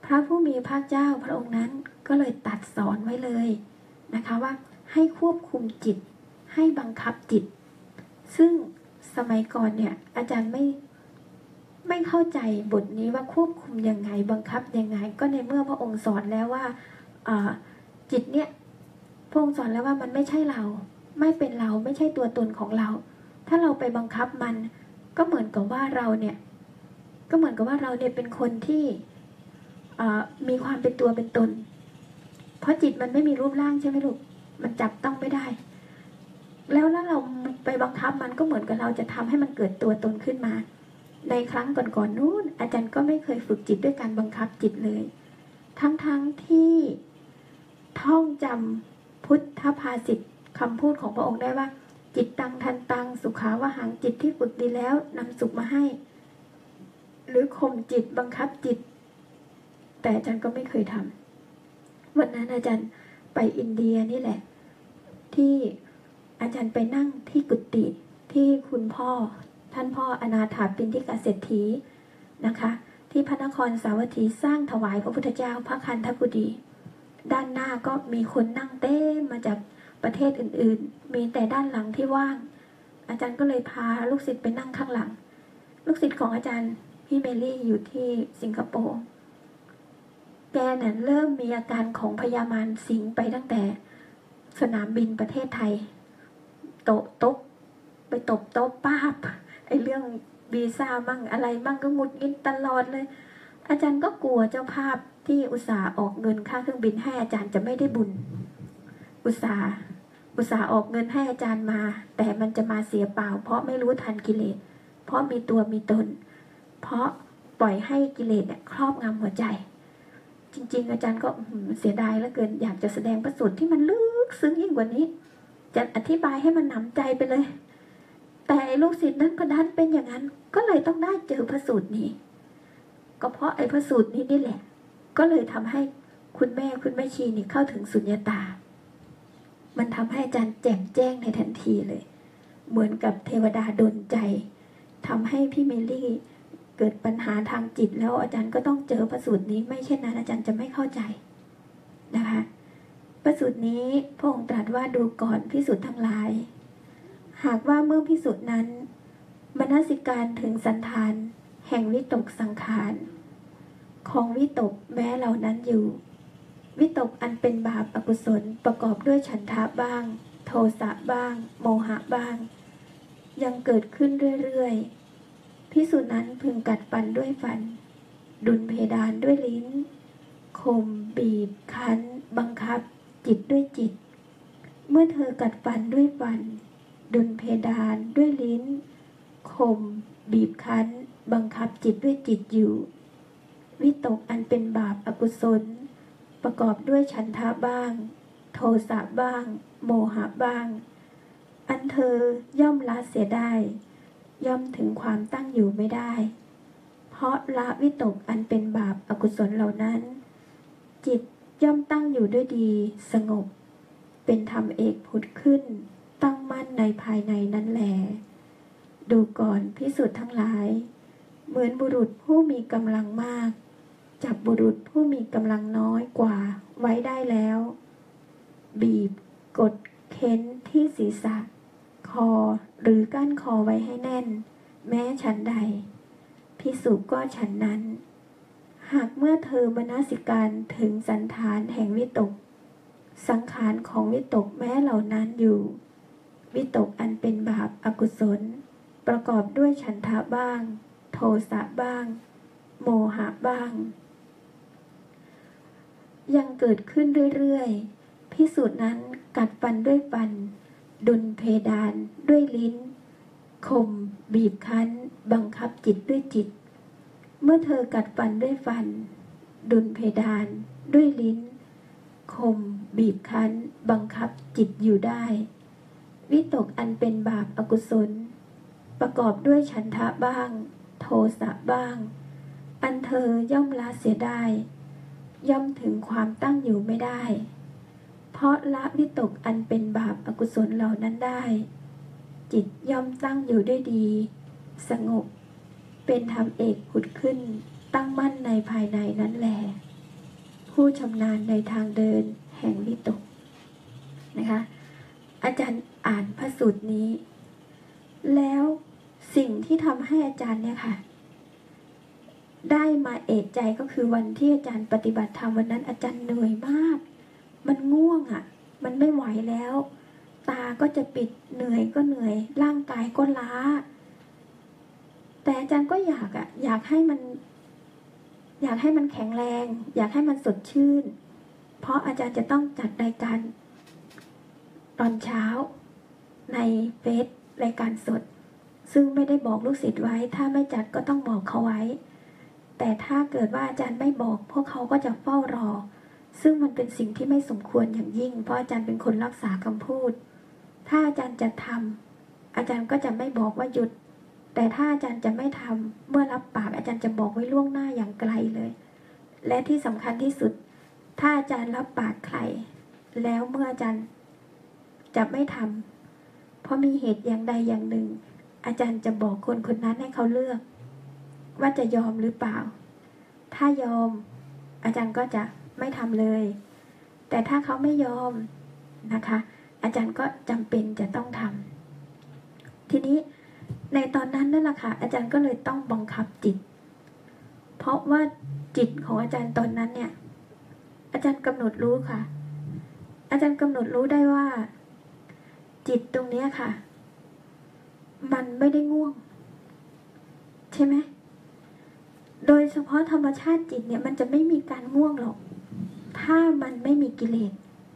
Speaker 1: พระผู้มีพระเจ้าพระองค์นั้นก็เลยตัดสอนไว้เลยนะคะว่าให้ควบคุมจิตให้บังคับจิตซึ่งสมัยก่อนเนี่ยอาจารย์ไม่เข้าใจบทนี้ว่าควบคุมยังไงบังคับยังไงก็ในเมื่อพระองค์สอนแล้วว่าจิตเนี่ยพระองค์สอนแล้วว่ามันไม่ใช่เราไม่เป็นเราไม่ใช่ตัวตนของเราถ้าเราไปบังคับมันก็เหมือนกับว่าเราเนี่ยเป็นคนที่มีความเป็นตัวเป็นตนเพราะจิตมันไม่มีรูปร่างใช่ไหมลูกมันจับต้องไม่ได้แล้วเราไปบังคับมันก็เหมือนกับเราจะทำให้มันเกิดตัวตนขึ้นมาในครั้งก่อนๆนู้นอาจารย์ก็ไม่เคยฝึกจิตด้วยการบังคับจิตเลยทั้งที่ท่องจำพุทธภาษิตคำพูดของพระองค์ได้ว่าจิตตังทันตังสุขาวหังจิตที่ฝึกดีแล้วนำสุขมาให้หรือข่มจิตบังคับจิตแต่อาจารย์ก็ไม่เคยทำวันนั้นอาจารย์ไปอินเดียนี่แหละที่อาจารย์ไปนั่งที่กุฏิที่คุณพ่อท่านพ่ออนาถาปิณฑิกเศรษฐีนะคะที่พระนครสาวัตถีสร้างถวายพระพุทธเจ้าพระคันธกุฎีด้านหน้าก็มีคนนั่งเต้มาจากประเทศอื่นๆมีแต่ด้านหลังที่ว่างอาจารย์ก็เลยพาลูกศิษย์ไปนั่งข้างหลังลูกศิษย์ของอาจารย์พี่เมลี่อยู่ที่สิงคโปร์แกเนี่ยเริ่มมีอาการของพยามารสิงไปตั้งแต่สนามบินประเทศไทยโต๊ะไปตบโต๊ะป้าบไอ้เรื่องวีซ่ามั่งอะไรมั่งก็หงุดหงิดตลอดเลยอาจารย์ก็กลัวเจ้าภาพที่อุตส่าห์ออกเงินค่าเครื่องบินให้อาจารย์จะไม่ได้บุญอุตส่าห์ออกเงินให้อาจารย์มาแต่มันจะมาเสียเปล่าเพราะไม่รู้ทันกิเลสเพราะมีตัวมีตนเพราะปล่อยให้กิเลสเนี่ยครอบงำหัวใจจริงๆอาจารย์ก็เสียดายเหลือเกินอยากจะแสดงพระสูตรที่มันลึกซึ้งยิ่งกว่านี้จะอธิบายให้มันหนำใจไปเลยแต่ลูกศิษย์นั้นก็ดันเป็นอย่างนั้นก็เลยต้องได้เจอพระสูตรนี้ก็เพราะไอ้พระสูตรนี้นี่แหละก็เลยทำให้คุณแม่ชีนี่เข้าถึงสุญญตามันทำให้อาจารย์แจ่มแจ้งในทันทีเลยเหมือนกับเทวดาดลใจทำให้พี่เมลี่เกิดปัญหาทางจิตแล้วอาจารย์ก็ต้องเจอพระสูตรนี้ไม่เช่นนั้นอาจารย์จะไม่เข้าใจนะคะพระสูตรนี้พระองค์ตรัสว่าดูก่อนภิกษุทั้งหลายหากว่าเมื่อภิกษุนั้นมนสิการถึงสันธานแห่งวิตกสังขารของวิตกแม้เหล่านั้นอยู่วิตกอันเป็นบาปอกุศลประกอบด้วยฉันทะบ้างโทสะบ้างโมหะบ้างยังเกิดขึ้นเรื่อยๆภิกษุนั้นพึงกัดฟันด้วยฟันดุลเพดานด้วยลิ้นข่มบีบคั้นบังคับจิตด้วยจิตเมื่อเธอกัดฟันด้วยฟันดุลเพดานด้วยลิ้นข่มบีบคั้นบังคับจิตด้วยจิตอยู่วิตกอันเป็นบาปอกุศลประกอบด้วยฉันทะบ้างโทสะบ้างโมหะบ้างอันเธอย่อมละเสียได้ย่อมถึงความตั้งอยู่ไม่ได้เพราะละวิตกอันเป็นบาปอกุศลเหล่านั้นจิตย่อมตั้งอยู่ด้วยดีสงบเป็นธรรมเอกผุดขึ้นตั้งมั่นในภายในนั้นแลดูก่อนภิกษุทั้งหลายเหมือนบุรุษผู้มีกำลังมากจับบุรุษผู้มีกำลังน้อยกว่าไว้ได้แล้วบีบกดเค้นที่ศีรษะคอหรือก้านคอไว้ให้แน่นแม้ฉันใดภิกษุก็ฉันนั้นหากเมื่อเธอมนสิการถึงสันธานแห่งวิตกสังขารของวิตกแม้เหล่านั้นอยู่วิตกอันเป็นบาปอกุศลประกอบด้วยฉันทะบ้างโทสะบ้างโมหะบ้างยังเกิดขึ้นเรื่อยๆภิกษุนั้นกัดฟันด้วยฟันดุลเพดานด้วยลิ้นข่มบีบคั้นบังคับจิตด้วยจิตเมื่อเธอกัดฟันด้วยฟันดุลเพดานด้วยลิ้นข่มบีบคั้นบังคับจิตอยู่ได้วิตกอันเป็นบาปอกุศลประกอบด้วยฉันทะบ้างโทสะบ้างอันเธอย่อมละเสียได้ย่อมถึงความตั้งอยู่ไม่ได้เพราะละวิตกอันเป็นบาปอกุศลเหล่านั้นได้จิตย่อมตั้งอยู่ด้วยดีสงบเป็นธรรมเอกผุดขึ้นตั้งมั่นในภายในนั้นแลผู้ชำนาญในทางเดินแห่งวิตกนะคะอาจารย์อ่านพระสูตรนี้แล้วสิ่งที่ทำให้อาจารย์เนี่ยค่ะได้มาเอกใจก็คือวันที่อาจารย์ปฏิบัติธรรมวันนั้นอาจารย์เหนื่อยมากมันง่วงอ่ะมันไม่ไหวแล้วตาก็จะปิดเหนื่อยก็เหนื่อยร่างกายก็ล้าแต่อาจารย์ก็อยากให้มันแข็งแรงอยากให้มันสดชื่นเพราะอาจารย์จะต้องจัดรายการตอนเช้าในเฟซรายการสดซึ่งไม่ได้บอกลูกศิษย์ไว้ถ้าไม่จัดก็ต้องบอกเขาไว้แต่ถ้าเกิดว่าอาจารย์ไม่บอกพวกเขาก็จะเฝ้ารอซึ่งมันเป็นสิ่งที่ไม่สมควรอย่างยิ่งเพราะอาจารย์เป็นคนรักษาคำพูดถ้าอาจารย์จะทำอาจารย์ก็จะไม่บอกว่าหยุดแต่ถ้าอาจารย์จะไม่ทำเมื่อรับปากอาจารย์จะบอกไว้ล่วงหน้าอย่างไกลเลยและที่สำคัญที่สุดถ้าอาจารย์รับปากใครแล้วเมื่ออาจารย์จะไม่ทำเพราะมีเหตุอย่างใดอย่างหนึ่งอาจารย์จะบอกคนคนนั้นให้เขาเลือกว่าจะยอมหรือเปล่าถ้ายอมอาจารย์ก็จะไม่ทำเลยแต่ถ้าเขาไม่ยอมนะคะอาจารย์ก็จำเป็นจะต้องทำทีนี้ในตอนนั้นนั่นแหละค่ะอาจารย์ก็เลยต้องบังคับจิตเพราะว่าจิตของอาจารย์ตอนนั้นเนี่ยอาจารย์กำหนดรู้ค่ะอาจารย์กำหนดรู้ได้ว่าจิตตรงนี้ค่ะมันไม่ได้ง่วงใช่ไหมโดยเฉพาะธรรมชาติจิตเนี่ยมันจะไม่มีการง่วงหรอกถ้ามันไม่มีกิเลส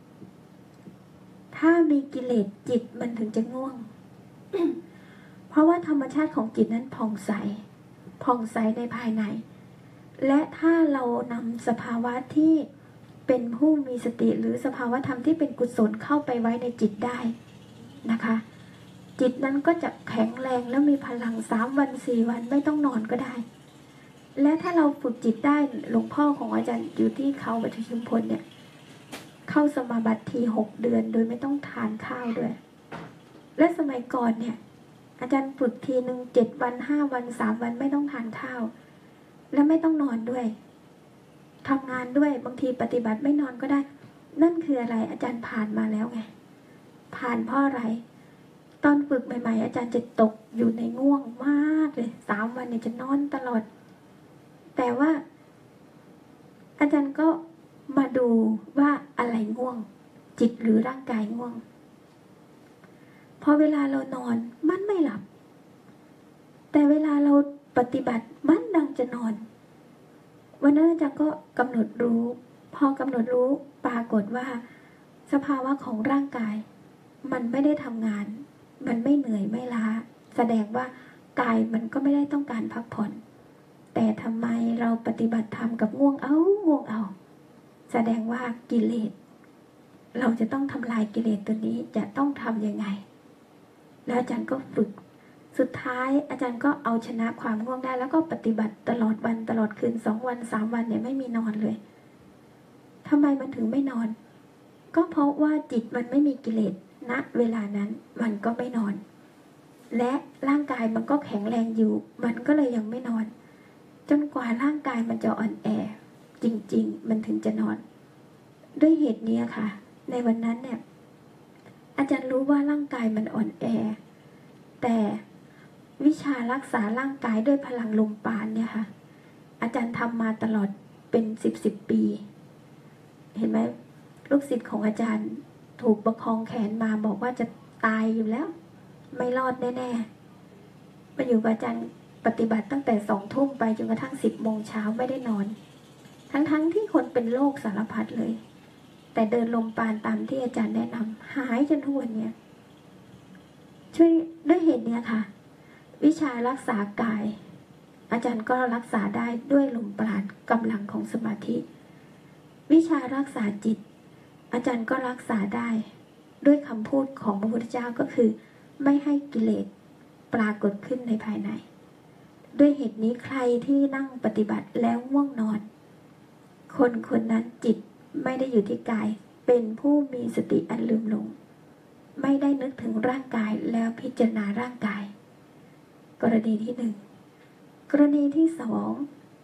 Speaker 1: ถ้ามีกิเลสจิตมันถึงจะง่วง เพราะว่าธรรมชาติของจิตนั้นผ่องใสในภายในและถ้าเรานำสภาวะที่เป็นผู้มีสติหรือสภาวะธรรมที่เป็นกุศลเข้าไปไว้ในจิตได้นะคะจิตนั้นก็จะแข็งแรงแล้วมีพลัง3 วัน4 วันไม่ต้องนอนก็ได้และถ้าเราฝึกจิตได้หลวงพ่อของอาจารย์อยู่ที่เขาปทุมชุมพลเนี่ยเข้าสมาบัติที6 เดือนโดยไม่ต้องทานข้าวด้วยและสมัยก่อนเนี่ยอาจารย์ฝึกทีหนึ่ง7 วัน5 วัน3 วันไม่ต้องทานข้าวและไม่ต้องนอนด้วยทำงานด้วยบางทีปฏิบัติไม่นอนก็ได้นั่นคืออะไรอาจารย์ผ่านมาแล้วไงผ่านเพราะอะไรตอนฝึกใหม่ๆอาจารย์จะตกอยู่ในง่วงมากเลย3 วันเนี่ยจะนอนตลอดแต่ว่าอาจารย์ก็มาดูว่าอะไรง่วงจิตหรือร่างกายง่วงพอเวลาเรานอนมันไม่หลับแต่เวลาเราปฏิบัติมันดังจะนอนวันนั้นอาจารย์ก็กำหนดรู้พอกำหนดรู้ปรากฏว่าสภาวะของร่างกายมันไม่ได้ทำงานมันไม่เหนื่อยไม่ล้าแสดงว่ากายมันก็ไม่ได้ต้องการพักผ่อนแต่ทำไมเราปฏิบัติธรรมกับง่วงเอาแสดงว่ากิเลสเราจะต้องทำลายกิเลสตัวนี้จะต้องทำยังไงแล้วอาจารย์ก็ฝึกสุดท้ายอาจารย์ก็เอาชนะความง่วงได้แล้วก็ปฏิบัติตลอดวันตลอดคืน2 วัน3 วันเนี่ยไม่มีนอนเลยทำไมมันถึงไม่นอนก็เพราะว่าจิตมันไม่มีกิเลสณเวลานั้นมันก็ไม่นอนและร่างกายมันก็แข็งแรงอยู่มันก็เลยยังไม่นอนจนกว่าร่างกายมันจะอ่อนแอจริงๆมันถึงจะนอนด้วยเหตุนี้ค่ะในวันนั้นเนี่ยอาจารย์รู้ว่าร่างกายมันอ่อนแอแต่วิชารักษาร่างกายด้วยพลังลมปราณเนี่ยค่ะอาจารย์ทำมาตลอดเป็น10 ปีเห็นไหมลูกศิษย์ของอาจารย์ถูกประคองแขนมาบอกว่าจะตายอยู่แล้วไม่รอดแน่ๆมาอยู่กับอาจารย์ปฏิบัติตั้งแต่2 ทุ่มไปจนกระทั่ง10 โมงเช้าไม่ได้นอนทั้งที่คนเป็นโรคสารพัดเลยแต่เดินลมปราณตามที่อาจารย์แนะนำหายจนทุกวันเนี่ยช่วยด้วยเหตุเนี้ยค่ะวิชารักษากายอาจารย์ก็รักษาได้ด้วยลมปราณกำลังของสมาธิวิชารักษาจิตอาจารย์ก็รักษาได้ด้วยคำพูดของพระพุทธเจ้าก็คือไม่ให้กิเลสปรากฏขึ้นในภายในด้วยเหตุนี้ใครที่นั่งปฏิบัติแล้วง่วงนอนคนนั้นจิตไม่ได้อยู่ที่กายเป็นผู้มีสติอันลืมหลงไม่ได้นึกถึงร่างกายแล้วพิจารณาร่างกายกรณีที่1กรณีที่2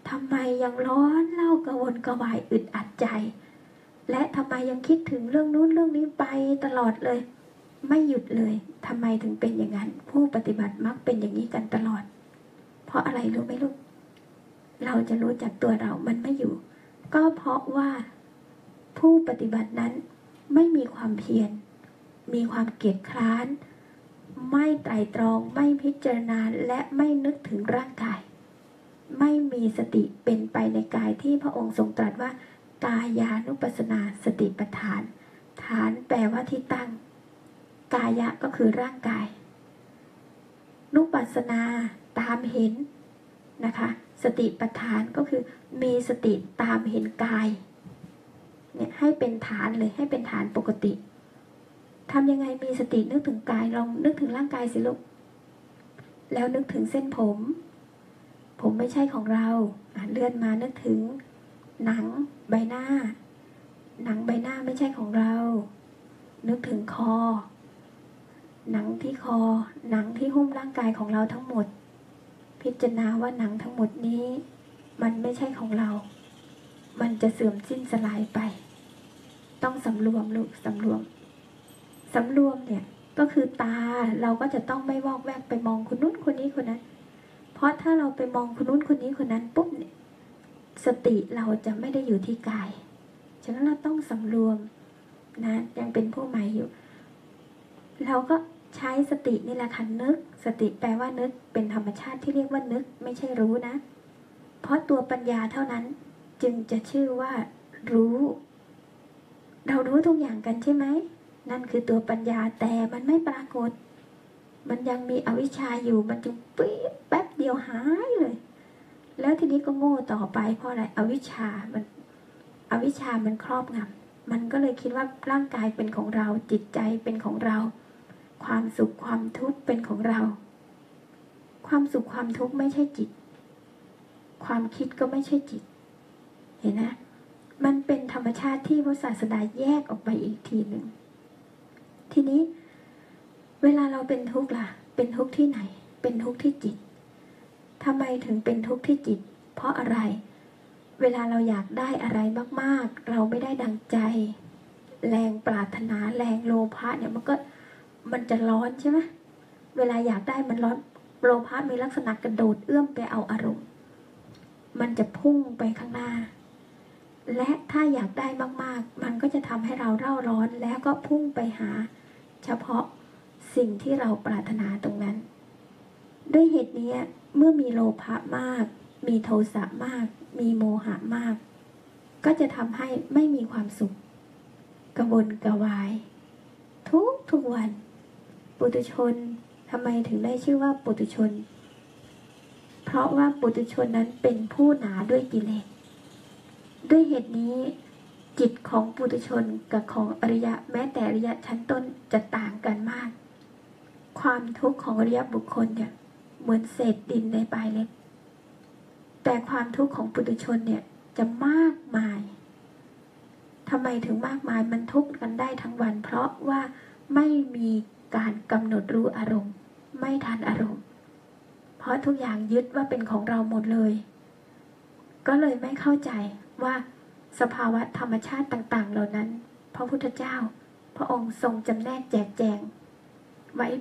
Speaker 1: ทำไมยังร้อนเล่ากระวนกระวายอึดอัดใจและทำไมยังคิดถึงเรื่องนู้นเรื่องนี้ไปตลอดเลยไม่หยุดเลยทำไมถึงเป็นอย่างนั้นผู้ปฏิบัติมักเป็นอย่างนี้กันตลอดเพราะอะไรรู้ไหมลูกเราจะรู้จักตัวเรามันไม่อยู่ก็เพราะว่าผู้ปฏิบัตินั้นไม่มีความเพียรมีความเกียจคร้านไม่ไตร่ตรองไม่พิจารณาและไม่นึกถึงร่างกายไม่มีสติเป็นไปในกายที่พระองค์ทรงตรัสว่ากายานุปัสสนาสติปัฏฐานฐานแปลว่าที่ตั้งกายะก็คือร่างกายนุปัสสนาตามเห็นนะคะสติปัฏฐานก็คือมีสติตามเห็นกายเนี่ยให้เป็นฐานเลยให้เป็นฐานปกติทำยังไงมีสตินึกถึงกายลองนึกถึงร่างกายสิลูกแล้วนึกถึงเส้นผมไม่ใช่ของเราเลื่อนมานึกถึงหนังใบหน้าไม่ใช่ของเรานึกถึงคอหนังที่คอหนังที่หุ้มร่างกายของเราทั้งหมดพิจารณาว่าหนังทั้งหมดนี้มันไม่ใช่ของเรามันจะเสื่อมสิ้นสลายไปต้องสำรวมลูกสำรวมเนี่ยก็คือตาเราก็จะต้องไม่วอกแวกไปมองคนนู้นคนนี้คนนั้นเพราะถ้าเราไปมองคนนู้นคนนี้คนนั้นปุ๊บเนี่ยสติเราจะไม่ได้อยู่ที่กายฉะนั้นเราต้องสำรวมนะยังเป็นผู้ใหม่อยู่เราก็ใช้สตินี่แหละค่ะนึกสติแปลว่านึกเป็นธรรมชาติที่เรียกว่านึกไม่ใช่รู้นะเพราะตัวปัญญาเท่านั้นจึงจะชื่อว่ารู้เรารู้ทุกอย่างกันใช่ไหมนั่นคือตัวปัญญาแต่มันไม่ปรากฏมันยังมีอวิชชาอยู่มันจึงปี๊บแป๊บเดียวหายเลยแล้วทีนี้ก็โง่ต่อไปเพราะอะไรอวิชชามันครอบงำมันก็เลยคิดว่าร่างกายเป็นของเราจิตใจเป็นของเราความสุขความทุกข์เป็นของเราความสุขความทุกข์ไม่ใช่จิตความคิดก็ไม่ใช่จิตเห็นนะมันเป็นธรรมชาติที่พระศาสดาแยกออกไปอีกทีหนึ่งทีนี้เวลาเราเป็นทุกข์ล่ะเป็นทุกข์ที่ไหนเป็นทุกข์ที่จิตทำไมถึงเป็นทุกข์ที่จิตเพราะอะไรเวลาเราอยากได้อะไรมากๆเราไม่ได้ดังใจแรงปรารถนาแรงโลภะเนี่ยมันจะร้อนใช่ไหมเวลาอยากได้มันร้อนโลภะมีลักษณะกระโดดเอื้อมไปเอาอารมณ์มันจะพุ่งไปข้างหน้าและถ้าอยากได้มากๆมันก็จะทำให้เราเร่าร้อนแล้วก็พุ่งไปหาเฉพาะสิ่งที่เราปรารถนาตรงนั้นด้วยเหตุนี้เมื่อมีโลภะมากมีโทสะมากมีโมหะมากก็จะทำให้ไม่มีความสุขกระวนกระวายทุกวันปุถุชนทำไมถึงได้ชื่อว่าปุถุชนเพราะว่าปุถุชนนั้นเป็นผู้หนาด้วยกิเลสด้วยเหตุนี้จิตของปุถุชนกับของอริยะแม้แต่อริยะชั้นต้นจะต่างกันมากความทุกข์ของอริยบุคคลเนี่ยเหมือนเศษดินในปลายเล็บแต่ความทุกข์ของปุถุชนเนี่ยจะมากมายทำไมถึงมากมายมันทุกข์กันได้ทั้งวันเพราะว่าไม่มีการกำหนดรู้อารมณ์ไม่ทันอารมณ์เพราะทุกอย่างยึดว่าเป็นของเราหมดเลยก็เลยไม่เข้าใจว่าสภาวะธรรมชาติต่างๆเหล่านั้นพระพุทธเจ้าพระองค์ทรงจำแนกแจกแจงไว้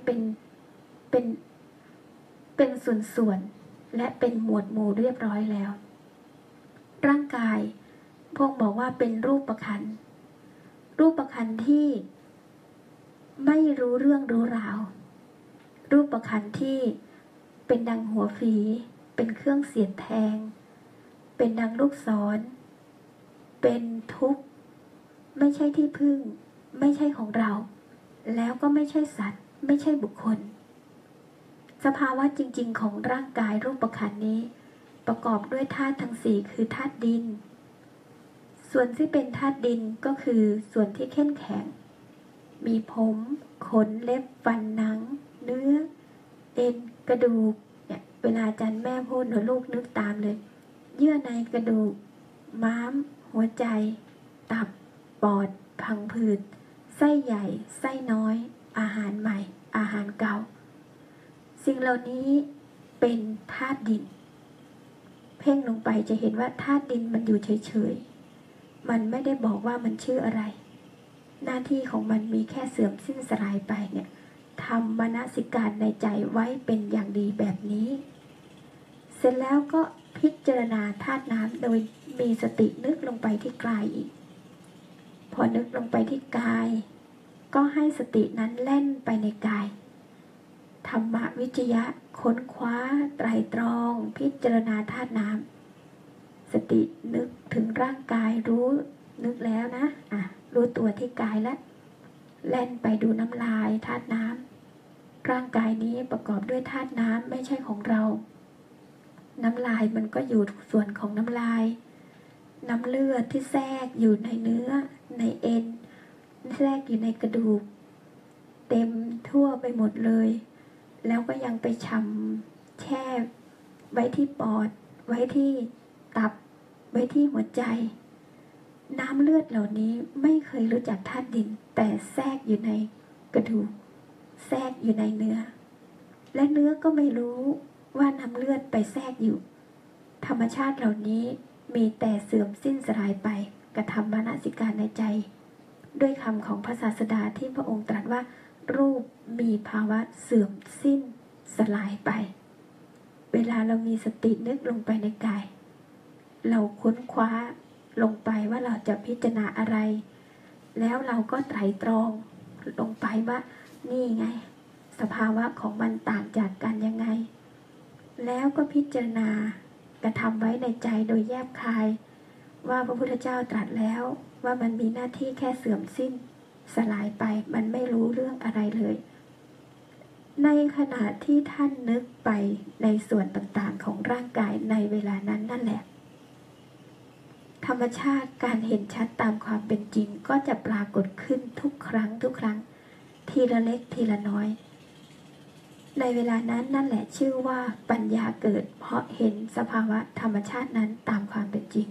Speaker 1: เป็นส่วนๆและเป็นหมวดหมู่เรียบร้อยแล้วร่างกายพวกบอกว่าเป็นรูปขันธ์ที่ไม่รู้เรื่องรู้ราวรูปขันธ์ที่เป็นดังหัวฝีเป็นเครื่องเสียดแทงเป็นดังลูกศรเป็นทุกข์ไม่ใช่ที่พึ่งไม่ใช่ของเราแล้วก็ไม่ใช่สัตว์ไม่ใช่บุคคลสภาวะจริงๆของร่างกายรูปขันธ์นี้ประกอบด้วยธาตุทั้งสี่คือธาตุดินส่วนที่เป็นธาตุดินก็คือส่วนที่เข้มแข็งมีผมขนเล็บฟันหนังเนื้อเอ็นกระดูกเนี่ยเวลาอาจารย์แม่พูดหนูลูกนึกตามเลยเยื่อในกระดูกม้ามหัวใจตับปอดพังผืดไส้ใหญ่ไส้น้อยอาหารใหม่อาหารเก่าสิ่งเหล่านี้เป็นธาตุดินพ่งลงไปจะเห็นว่าธาตุดินมันอยู่เฉยๆมันไม่ได้บอกว่ามันชื่ออะไรหน้าที่ของมันมีแค่เสื่อมสิ้นสลายไปเนี่ยทำมนสิการในใจไว้เป็นอย่างดีแบบนี้เสร็จแล้วก็พิจารณาธาตุน้ำโดยมีสตินึกลงไปที่กายอีกพอนึกลงไปที่กายก็ให้สตินั้นแล่นไปในกายธรรมวิจยะค้นคว้าไตรตรองพิจารณาธาตุน้ำสตินึกถึงร่างกายรู้นึกแล้วนะรู้ตัวที่กายแล้วแล่นไปดูน้ำลายธาตุน้ำร่างกายนี้ประกอบด้วยธาตุน้ำไม่ใช่ของเราน้ำลายมันก็อยู่ส่วนของน้ำลายน้ำเลือดที่แทรกอยู่ในเนื้อในเอ็นแทรกอยู่ในกระดูกเต็มทั่วไปหมดเลยแล้วก็ยังไปชำแช่ไว้ที่ปอดไว้ที่ตับไว้ที่หัวใจน้ำเลือดเหล่านี้ไม่เคยรู้จักธาตุดินแต่แทรกอยู่ในกระดูกแทรกอยู่ในเนื้อและเนื้อก็ไม่รู้ว่าน้ำเลือดไปแทรกอยู่ธรรมชาติเหล่านี้มีแต่เสื่อมสิ้นสลายไปกระทำมนสิการในใจด้วยคำของพระศาสดาที่พระองค์ตรัสว่ารูปมีภาวะเสื่อมสิ้นสลายไปเวลาเรามีสตินึกลงไปในกายเราค้นคว้าลงไปว่าเราจะพิจารณาอะไรแล้วเราก็ไตร่ตรองลงไปว่านี่ไงสภาวะของมันต่างจากกันยังไงแล้วก็พิจารณากระทำไว้ในใจโดยแยบคายว่าพระพุทธเจ้าตรัสแล้วว่ามันมีหน้าที่แค่เสื่อมสิ้นสลายไปมันไม่รู้เรื่องอะไรเลยในขณะที่ท่านนึกไปในส่วนต่างๆของร่างกายในเวลานั้นนั่นแหละธรรมชาติการเห็นชัดตามความเป็นจริงก็จะปรากฏขึ้นทุกครั้งทีละเล็กทีละน้อยในเวลานั้นนั่นแหละชื่อว่าปัญญาเกิดเพราะเห็นสภาวะธรรมชาตินั้นตามความเป็นจริง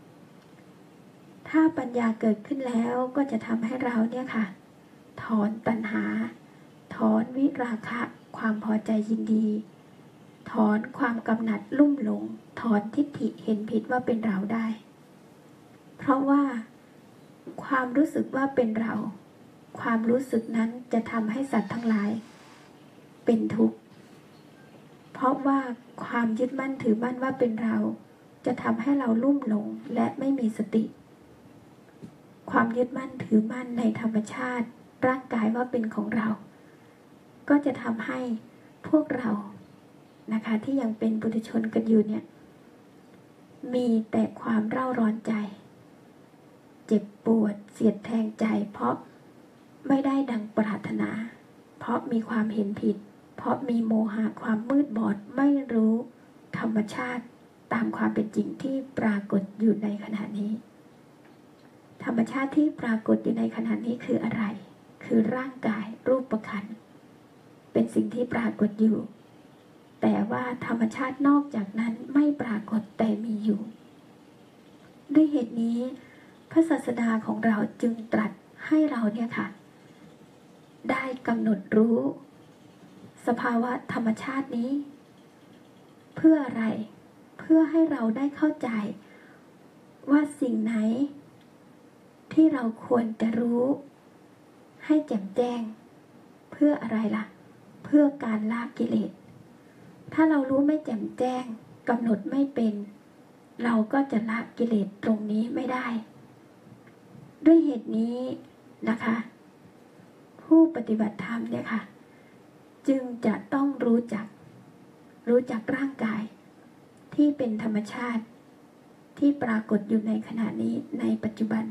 Speaker 1: ถ้าปัญญาเกิดขึ้นแล้วก็จะทำให้เราเนี่ยค่ะถอนตัณหาถอนวิราคะความพอใจยินดีถอนความกำหนัดลุ่มหลงถอนทิฏฐิเห็นผิดว่าเป็นเราได้เพราะว่าความรู้สึกว่าเป็นเราความรู้สึกนั้นจะทำให้สัตว์ทั้งหลายเป็นทุกข์เพราะว่าความยึดมั่นถือมั่นว่าเป็นเราจะทำให้เราลุ่มหลงและไม่มีสติความยึดมั่นถือมั่นในธรรมชาติร่างกายว่าเป็นของเราก็จะทำให้พวกเรานะคะที่ยังเป็นปุถุชนกันอยู่เนี่ยมีแต่ความเร่าร้อนใจเจ็บปวดเสียดแทงใจเพราะไม่ได้ดังปรารถนาเพราะมีความเห็นผิดเพราะมีโมหะความมืดบอดไม่รู้ธรรมชาติตามความเป็นจริงที่ปรากฏอยู่ในขณะนี้ธรรมชาติที่ปรากฏอยู่ในขณะนี้คืออะไรคือร่างกายรูปขันธ์เป็นสิ่งที่ปรากฏอยู่แต่ว่าธรรมชาตินอกจากนั้นไม่ปรากฏแต่มีอยู่ด้วยเหตุนี้พระศาสดาของเราจึงตรัสให้เราเนี่ยค่ะได้กำหนดรู้สภาวะธรรมชาตินี้เพื่ออะไรเพื่อให้เราได้เข้าใจว่าสิ่งไหนที่เราควรจะรู้ให้แจ่มแจ้งเพื่ออะไรล่ะเพื่อการละกิเลสถ้าเรารู้ไม่แจ่มแจ้งกำหนดไม่เป็นเราก็จะละกิเลสตรงนี้ไม่ได้ด้วยเหตุนี้นะคะผู้ปฏิบัติธรรมเนี่ยค่ะจึงจะต้องรู้จักร่างกายที่เป็นธรรมชาติที่ปรากฏอยู่ในขณะนี้ในปัจจุบัน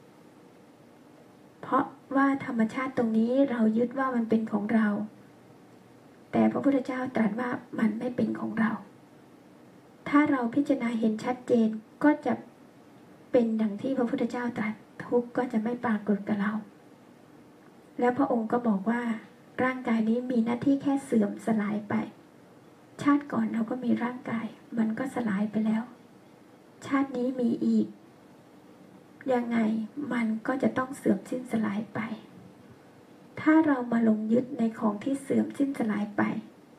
Speaker 1: เพราะว่าธรรมชาติตรงนี้เรายึดว่ามันเป็นของเราแต่พระพุทธเจ้าตรัสว่ามันไม่เป็นของเราถ้าเราพิจารณาเห็นชัดเจนก็จะเป็นดังที่พระพุทธเจ้าตรัสทุกข์ก็จะไม่ปรากฏกับเราแล้วพระองค์ก็บอกว่าร่างกายนี้มีหน้าที่แค่เสื่อมสลายไปชาติก่อนเราก็มีร่างกายมันก็สลายไปแล้วชาตินี้มีอีกยังไงมันก็จะต้องเสื่อมสิ้นสลายไปถ้าเรามาหลงยึดในของที่เสื่อมสิ้นสลายไป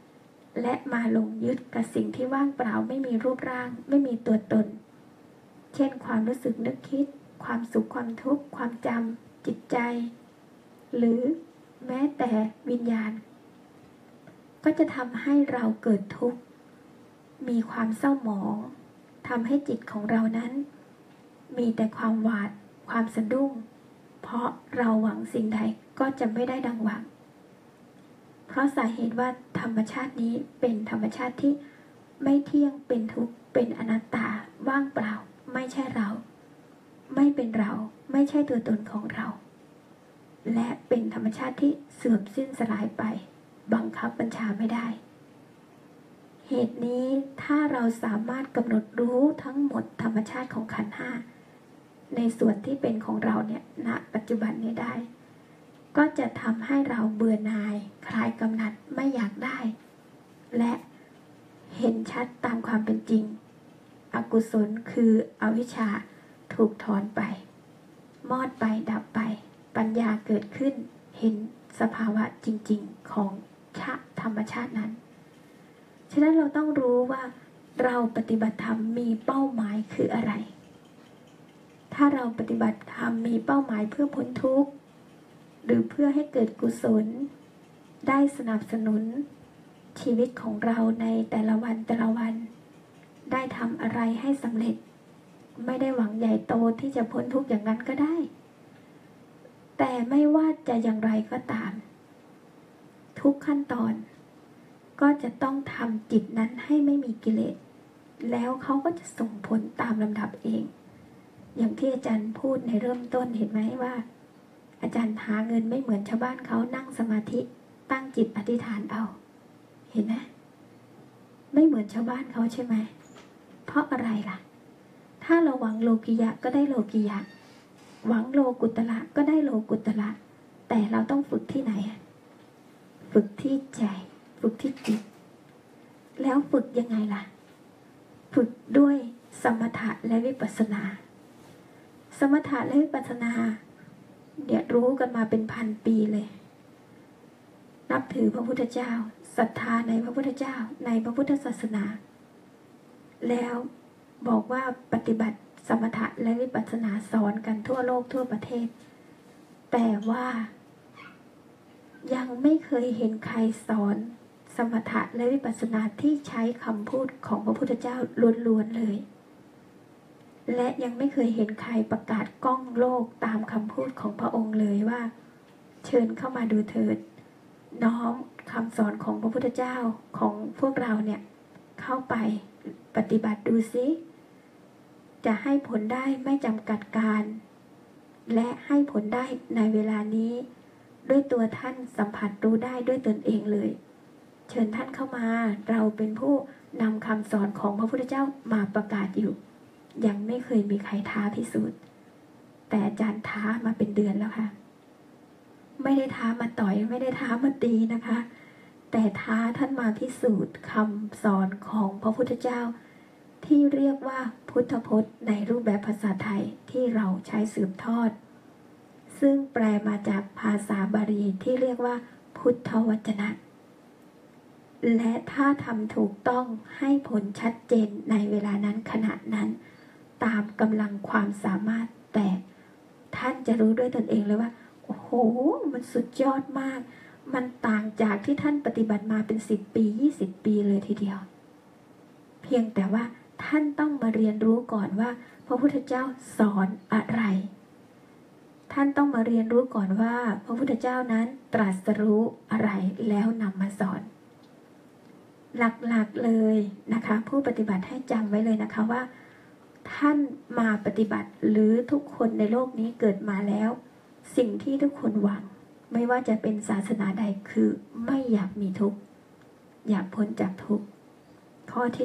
Speaker 1: และมาลงยึดกับสิ่งที่ว่างเปล่าไม่มีรูปร่างไม่มีตัวตนเช่นความรู้สึกนึกคิดความสุขความทุกข์ความจำจิตใจหรือแม้แต่วิญญาณก็จะทำให้เราเกิดทุกข์มีความเศร้าหมองทำให้จิตของเรานั้นมีแต่ความหวาดความสะดุ้งเพราะเราหวังสิ่งใดก็จะไม่ได้ดังหวังเพราะสาเหตุว่าธรรมชาตินี้เป็นธรรมชาติที่ไม่เที่ยงเป็นทุกข์เป็นอนัตตาว่างเปล่าไม่ใช่เราไม่เป็นเราไม่ใช่ตัวตนของเราและเป็นธรรมชาติที่เสื่อมสิ้นสลายไปบังคับบัญชาไม่ได้เหตุนี้ถ้าเราสามารถกำหนดรู้ทั้งหมดธรรมชาติของขันธ์ห้าในส่วนที่เป็นของเราเนี่ยณปัจจุบันนี้ได้ก็จะทำให้เราเบื่อหน่ายคลายกำหนัดไม่อยากได้และเห็นชัดตามความเป็นจริงอกุศลคืออวิชชาถูกถอนไปมอดไปดับไปปัญญาเกิดขึ้นเห็นสภาวะจริงๆของธรรมชาตินั้นฉะนั้นเราต้องรู้ว่าเราปฏิบัติธรรมมีเป้าหมายคืออะไรถ้าเราปฏิบัติธรรมมีเป้าหมายเพื่อพ้นทุกข์หรือเพื่อให้เกิดกุศลได้สนับสนุนชีวิตของเราในแต่ละวันได้ทำอะไรให้สำเร็จไม่ได้หวังใหญ่โตที่จะพ้นทุกข์อย่างนั้นก็ได้แต่ไม่ว่าจะอย่างไรก็ตามทุกขั้นตอนก็จะต้องทำจิตนั้นให้ไม่มีกิเลสแล้วเขาก็จะส่งผลตามลำดับเองอย่างที่อาจารย์พูดในเริ่มต้นเห็นไหมว่าอาจารย์หาเงินไม่เหมือนชาวบ้านเขานั่งสมาธิตั้งจิตอธิษฐานเอาเห็นไหมไม่เหมือนชาวบ้านเขาใช่ไหมเพราะอะไรล่ะถ้าเราหวังโลกิยะก็ได้โลกิยะหวังโลกุตระก็ได้โลกุตระแต่เราต้องฝึกที่ไหนฝึกที่ใจฝึกที่จิตแล้วฝึกยังไงล่ะฝึกด้วยสมถะและวิปัสสนาสมถะและวิปัสสนาเนี่ยรู้กันมาเป็นพันปีเลยนับถือพระพุทธเจ้าศรัทธาในพระพุทธเจ้าในพระพุทธศาสนาแล้วบอกว่าปฏิบัติสมถะและวิปัสสนาสอนกันทั่วโลกทั่วประเทศแต่ว่ายังไม่เคยเห็นใครสอนสมถะและวิปัสสนาที่ใช้คำพูดของพระพุทธเจ้าล้วนๆเลยและยังไม่เคยเห็นใครประกาศก้องโลกตามคำพูดของพระองค์เลยว่าเชิญเข้ามาดูเถิดน้อมคำสอนของพระพุทธเจ้าของพวกเราเนี่ยเข้าไปปฏิบัติดูซิจะให้ผลได้ไม่จำกัดการและให้ผลได้ในเวลานี้ด้วยตัวท่านสัมผัสรู้ได้ด้วยตนเองเลยเชิญท่านเข้ามาเราเป็นผู้นำคำสอนของพระพุทธเจ้ามาประกาศอยู่ยังไม่เคยมีใครท้าพิสูจน์แต่อาจารย์ท้ามาเป็นเดือนแล้วค่ะไม่ได้ท้ามาต่อยไม่ได้ท้ามาตีนะคะแต่ท้าท่านมาพิสูจน์คำสอนของพระพุทธเจ้าที่เรียกว่าพุทธพจน์ในรูปแบบภาษาไทยที่เราใช้สืบทอดซึ่งแปลมาจากภาษาบาลีที่เรียกว่าพุทธวจนะและถ้าทำถูกต้องให้ผลชัดเจนในเวลานั้นขณะนั้นตามกำลังความสามารถแต่ท่านจะรู้ด้วยตนเองเลยว่าโอ้โหมันสุดยอดมากมันต่างจากที่ท่านปฏิบัติมาเป็น10 ปี20 ปีเลยทีเดียวเพียงแต่ว่าท่านต้องมาเรียนรู้ก่อนว่าพระพุทธเจ้าสอนอะไรท่านต้องมาเรียนรู้ก่อนว่าพระพุทธเจ้านั้นตรัสรู้อะไรแล้วนำมาสอนหลักๆเลยนะคะผู้ปฏิบัติให้จำไว้เลยนะคะว่าท่านมาปฏิบัติหรือทุกคนในโลกนี้เกิดมาแล้วสิ่งที่ทุกคนหวังไม่ว่าจะเป็นศาสนาใดคือไม่อยากมีทุกข์อยากพ้นจากทุกข์ข้อที่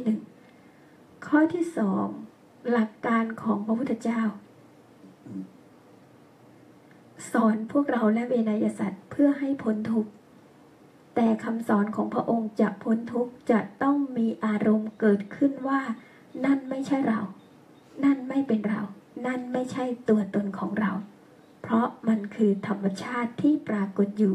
Speaker 1: 1ข้อที่ 2หลักการของพระพุทธเจ้าสอนพวกเราและเวนยสัตว์เพื่อให้พ้นทุกข์แต่คำสอนของพระองค์จะพ้นทุกข์จะต้องมีอารมณ์เกิดขึ้นว่านั่นไม่ใช่เรานั่นไม่เป็นเรานั่นไม่ใช่ตัวตนของเราเพราะมันคือธรรมชาติที่ปรากฏอยู่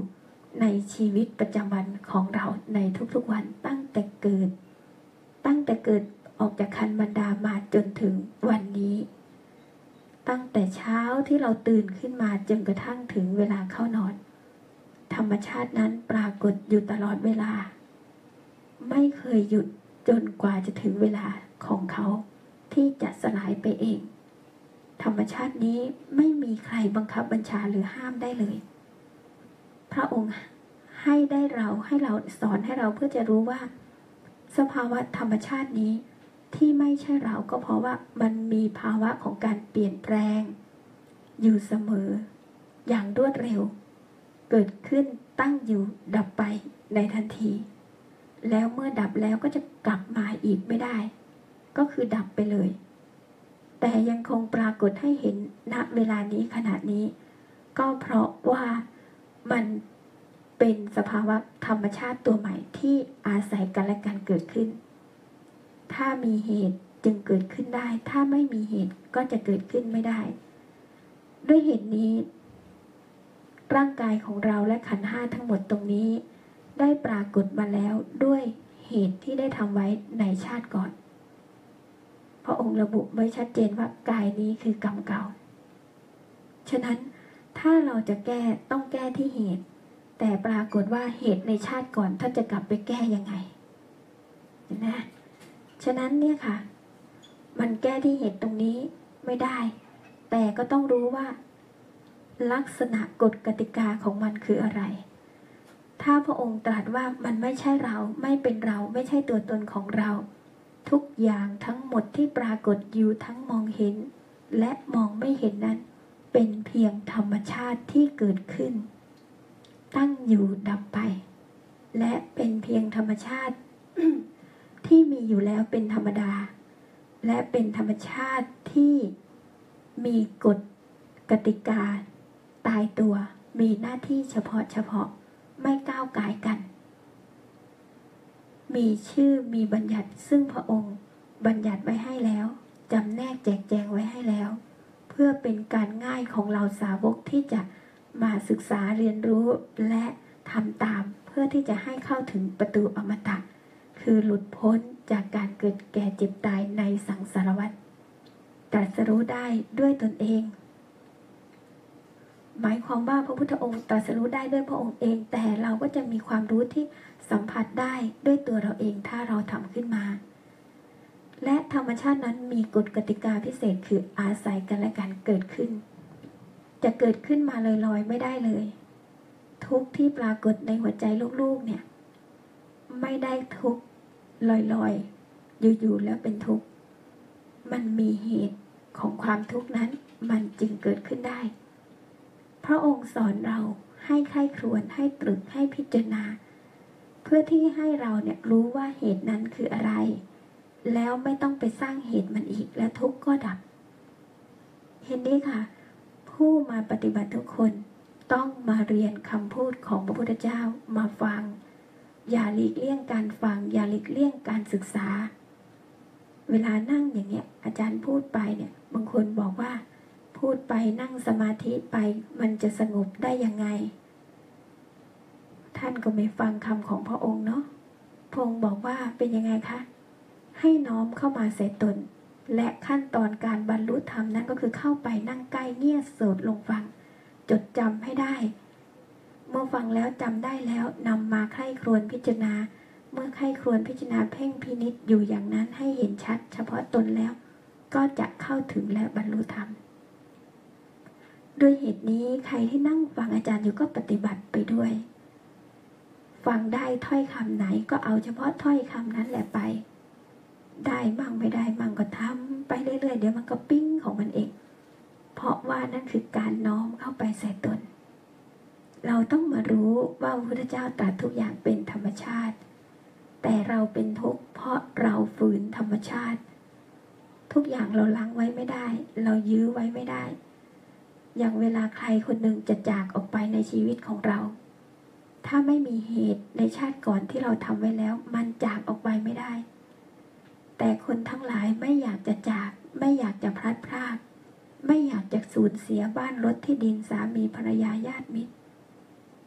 Speaker 1: ในชีวิตประจำวันของเราในทุกๆวันตั้งแต่เกิดออกจากคันมารดามาจนถึงวันนี้ตั้งแต่เช้าที่เราตื่นขึ้นมาจนกระทั่งถึงเวลาเข้านอนธรรมชาตินั้นปรากฏอยู่ตลอดเวลาไม่เคยหยุดจนกว่าจะถึงเวลาของเขาที่จะสลายไปเองธรรมชาตินี้ไม่มีใครบังคับบัญชาหรือห้ามได้เลยพระองค์ให้เราสอนให้เราเพื่อจะรู้ว่าสภาวะธรรมชาตินี้ที่ไม่ใช่เราก็เพราะว่ามันมีภาวะของการเปลี่ยนแปลงอยู่เสมออย่างรวดเร็วเกิดขึ้นตั้งอยู่ดับไปในทันทีแล้วเมื่อดับแล้วก็จะกลับมาอีกไม่ได้ก็คือดับไปเลยแต่ยังคงปรากฏให้เห็นณเวลานี้ขณะนี้ก็เพราะว่ามันเป็นสภาวะธรรมชาติตัวใหม่ที่อาศัยกันและกันเกิดขึ้นถ้ามีเหตุจึงเกิดขึ้นได้ถ้าไม่มีเหตุก็จะเกิดขึ้นไม่ได้ด้วยเหตุนี้ร่างกายของเราและขันธ์ห้าทั้งหมดตรงนี้ได้ปรากฏมาแล้วด้วยเหตุที่ได้ทำไว้ในชาติก่อนพระองค์ระบุไว้ชัดเจนว่ากายนี้คือกรรมเก่าฉะนั้นถ้าเราจะแก้ต้องแก้ที่เหตุแต่ปรากฏว่าเหตุในชาติก่อนท่านจะกลับไปแก้ยังไงนะฉะนั้นเนี่ยค่ะมันแก้ที่เหตุตรงนี้ไม่ได้แต่ก็ต้องรู้ว่าลักษณะกฎกติกาของมันคืออะไรถ้าพระองค์ตรัสว่ามันไม่ใช่เราไม่เป็นเราไม่ใช่ตัวตนของเราทุกอย่างทั้งหมดที่ปรากฏอยู่ทั้งมองเห็นและมองไม่เห็นนั้นเป็นเพียงธรรมชาติที่เกิดขึ้นตั้งอยู่ดับไปและเป็นเพียงธรรมชาติ ที่มีอยู่แล้วเป็นธรรมดาและเป็นธรรมชาติที่มีกฎกติกาตายตัวมีหน้าที่เฉพาะไม่ก้าวก่ายกันมีชื่อมีบัญญัติซึ่งพระองค์บัญญัติไว้ให้แล้วจำแนกแจกแจงไว้ให้แล้วเพื่อเป็นการง่ายของเราสาวกที่จะมาศึกษาเรียนรู้และทำตามเพื่อที่จะให้เข้าถึงประตูอมตะคือหลุดพ้นจากการเกิดแก่เจ็บตายในสังสารวัฏตรัสรู้ได้ด้วยตนเองหมายความว่าพระพุทธองค์ตรัสรู้ได้ด้วยพระองค์เองแต่เราก็จะมีความรู้ที่สัมผัสได้ด้วยตัวเราเองถ้าเราทำขึ้นมาและธรรมชาตินั้นมีกฎกติกาพิเศษคืออาศัยกันและกันเกิดขึ้นจะเกิดขึ้นมาลอยๆไม่ได้เลยทุกข์ที่ปรากฏในหัวใจลูกๆเนี่ยไม่ได้ทุกข์ลอยๆอยู่ๆแล้วเป็นทุกข์มันมีเหตุของความทุกข์นั้นมันจึงเกิดขึ้นได้พระองค์สอนเราให้ใคร่ครวญให้ตรึกให้พิจารณาเพื่อที่ให้เราเนี่ยรู้ว่าเหตุนั้นคืออะไรแล้วไม่ต้องไปสร้างเหตุมันอีกและทุกข์ก็ดับเห็นไหมค่ะผู้มาปฏิบัติทุกคนต้องมาเรียนคำพูดของพระพุทธเจ้ามาฟังอย่าหลีกเลี่ยงการฟังอย่าหลีกเลี่ยงการศึกษาเวลานั่งอย่างเงี้ยอาจารย์พูดไปเนี่ยบางคนบอกว่าพูดไปนั่งสมาธิไปมันจะสงบได้ยังไงท่านก็ไม่ฟังคำของพระองค์เนาะพระองค์บอกว่าเป็นยังไงคะให้น้อมเข้ามาใส่ตนและขั้นตอนการบรรลุธรรมนั้นก็คือเข้าไปนั่งใกล้เงี่ยโสดลงฟังจดจำให้ได้เมื่อฟังแล้วจำได้แล้วนำมาใคร่ครวญพิจารณาเมื่อใคร่ครวญพิจารณาเพ่งพินิจอยู่อย่างนั้นให้เห็นชัดเฉพาะตนแล้วก็จะเข้าถึงและบรรลุธรรมด้วยเหตุนี้ใครที่นั่งฟังอาจารย์อยู่ก็ปฏิบัติไปด้วยฟังได้ถ้อยคำไหนก็เอาเฉพาะถ้อยคำนั้นแหละไปได้มั่งไม่ได้มั่งก็ทำไปเรื่อยๆเดี๋ยวมันก็ปิ้งของมันเองเพราะว่านั่นคือการน้อมเข้าไปใส่ตนเราต้องมารู้ว่าพระพุทธเจ้าตรัสทุกอย่างเป็นธรรมชาติแต่เราเป็นทุกข์เพราะเราฝืนธรรมชาติทุกอย่างเราล้างไว้ไม่ได้เรายื้อไว้ไม่ได้อย่างเวลาใครคนหนึ่งจะจากออกไปในชีวิตของเราถ้าไม่มีเหตุในชาติก่อนที่เราทำไว้แล้วมันจากออกไปไม่ได้แต่คนทั้งหลายไม่อยากจะจากไม่อยากจะพลัดพรากไม่อยากจะสูญเสียบ้านรถที่ดินสามีภรรยาญาติมิตร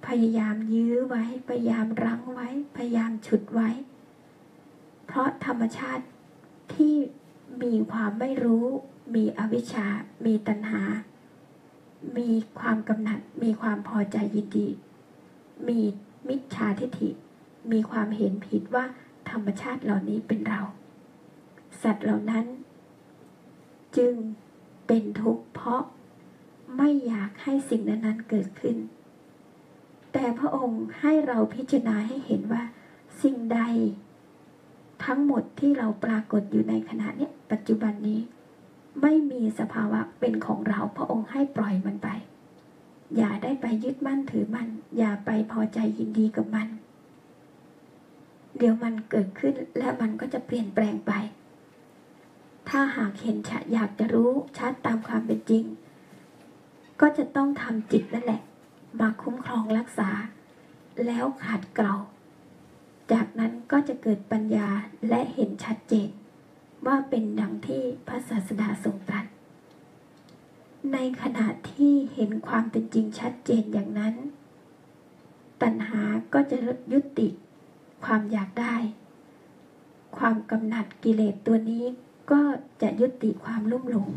Speaker 1: พยายามยื้อไว้พยายามรั้งไว้พยายามฉุดไว้ เพราะธรรมชาติที่มีความไม่รู้มีอวิชชามีตัณหามีความกำหนัดมีความพอใจยินดีมีมิจฉาทิฏฐิมีความเห็นผิดว่าธรรมชาติเหล่านี้เป็นเราสัตว์เหล่านั้นจึงเป็นทุกข์เพราะไม่อยากให้สิ่งนั้นเกิดขึ้นแต่พระองค์ให้เราพิจารณาให้เห็นว่าสิ่งใดทั้งหมดที่เราปรากฏอยู่ในขณะนี้ปัจจุบันนี้ไม่มีสภาวะเป็นของเราพระองค์ให้ปล่อยมันไปอย่าได้ไปยึดมั่นถือมันอย่าไปพอใจยินดีกับมันเดี๋ยวมันเกิดขึ้นและมันก็จะเปลี่ยนแปลงไปถ้าหากเห็นชัดอยากจะรู้ชัดตามความเป็นจริงก็จะต้องทำจิตนั่นแหละมาคุ้มครองรักษาแล้วขัดเกลาจากนั้นก็จะเกิดปัญญาและเห็นชัดเจนว่าเป็นดังที่พระศาสดาทรงตรัสในขณะที่เห็นความเป็นจริงชัดเจนอย่างนั้นตัณหาก็จะยุติความอยากได้ความกำหนัดกิเลสตัวนี้ก็จะยุติความลุ่มหลง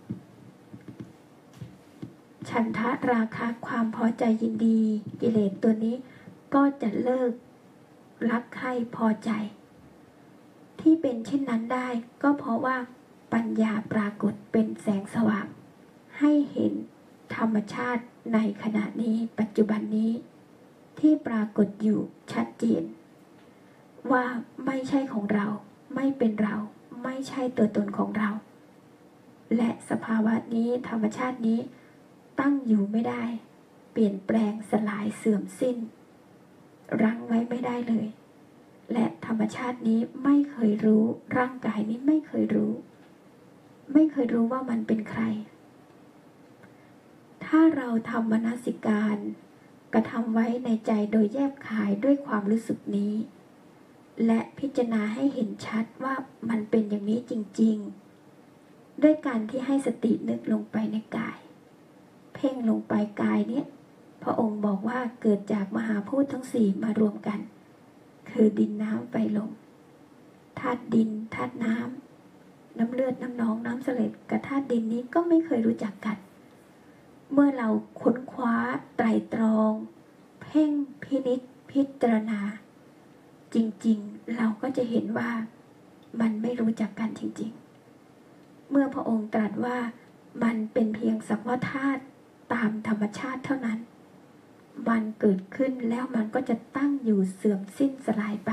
Speaker 1: ฉันทะราคะความพอใจยินดีกิเลสตัวนี้ก็จะเลิกรักใคร่พอใจที่เป็นเช่นนั้นได้ก็เพราะว่าปัญญาปรากฏเป็นแสงสว่างให้เห็นธรรมชาติในขณะนี้ปัจจุบันนี้ที่ปรากฏอยู่ชัดเจนว่าไม่ใช่ของเราไม่เป็นเราไม่ใช่ตัวตนของเราและสภาวะนี้ธรรมชาตินี้ตั้งอยู่ไม่ได้เปลี่ยนแปลงสลายเสื่อมสิ้นรั้งไว้ไม่ได้เลยและธรรมชาตินี้ไม่เคยรู้ร่างกายนี้ไม่เคยรู้ว่ามันเป็นใครถ้าเราทำมนสิการกระทำไว้ในใจโดยแยบคายด้วยความรู้สึกนี้และพิจารณาให้เห็นชัดว่ามันเป็นอย่างนี้จริงๆด้วยการที่ให้สตินึกลงไปในกายเพ่งลงไปกายเนี่ยพระองค์บอกว่าเกิดจากมหาพูดทั้งสี่มารวมกันคือดินน้ำไฟลมธาตุดินธาตุน้ำเลือดน้ำหนองน้ำเสลดกับธาตุดินนี้ก็ไม่เคยรู้จักกันเมื่อเราค้นคว้าไตร่ตรองเพ่งพินิจพิจารณาจริงๆเราก็จะเห็นว่ามันไม่รู้จักกันจริงๆเมื่อพระองค์ตรัสว่ามันเป็นเพียงสักว่าธาตุตามธรรมชาติเท่านั้นมันเกิดขึ้นแล้วมันก็จะตั้งอยู่เสื่อมสิ้นสลายไป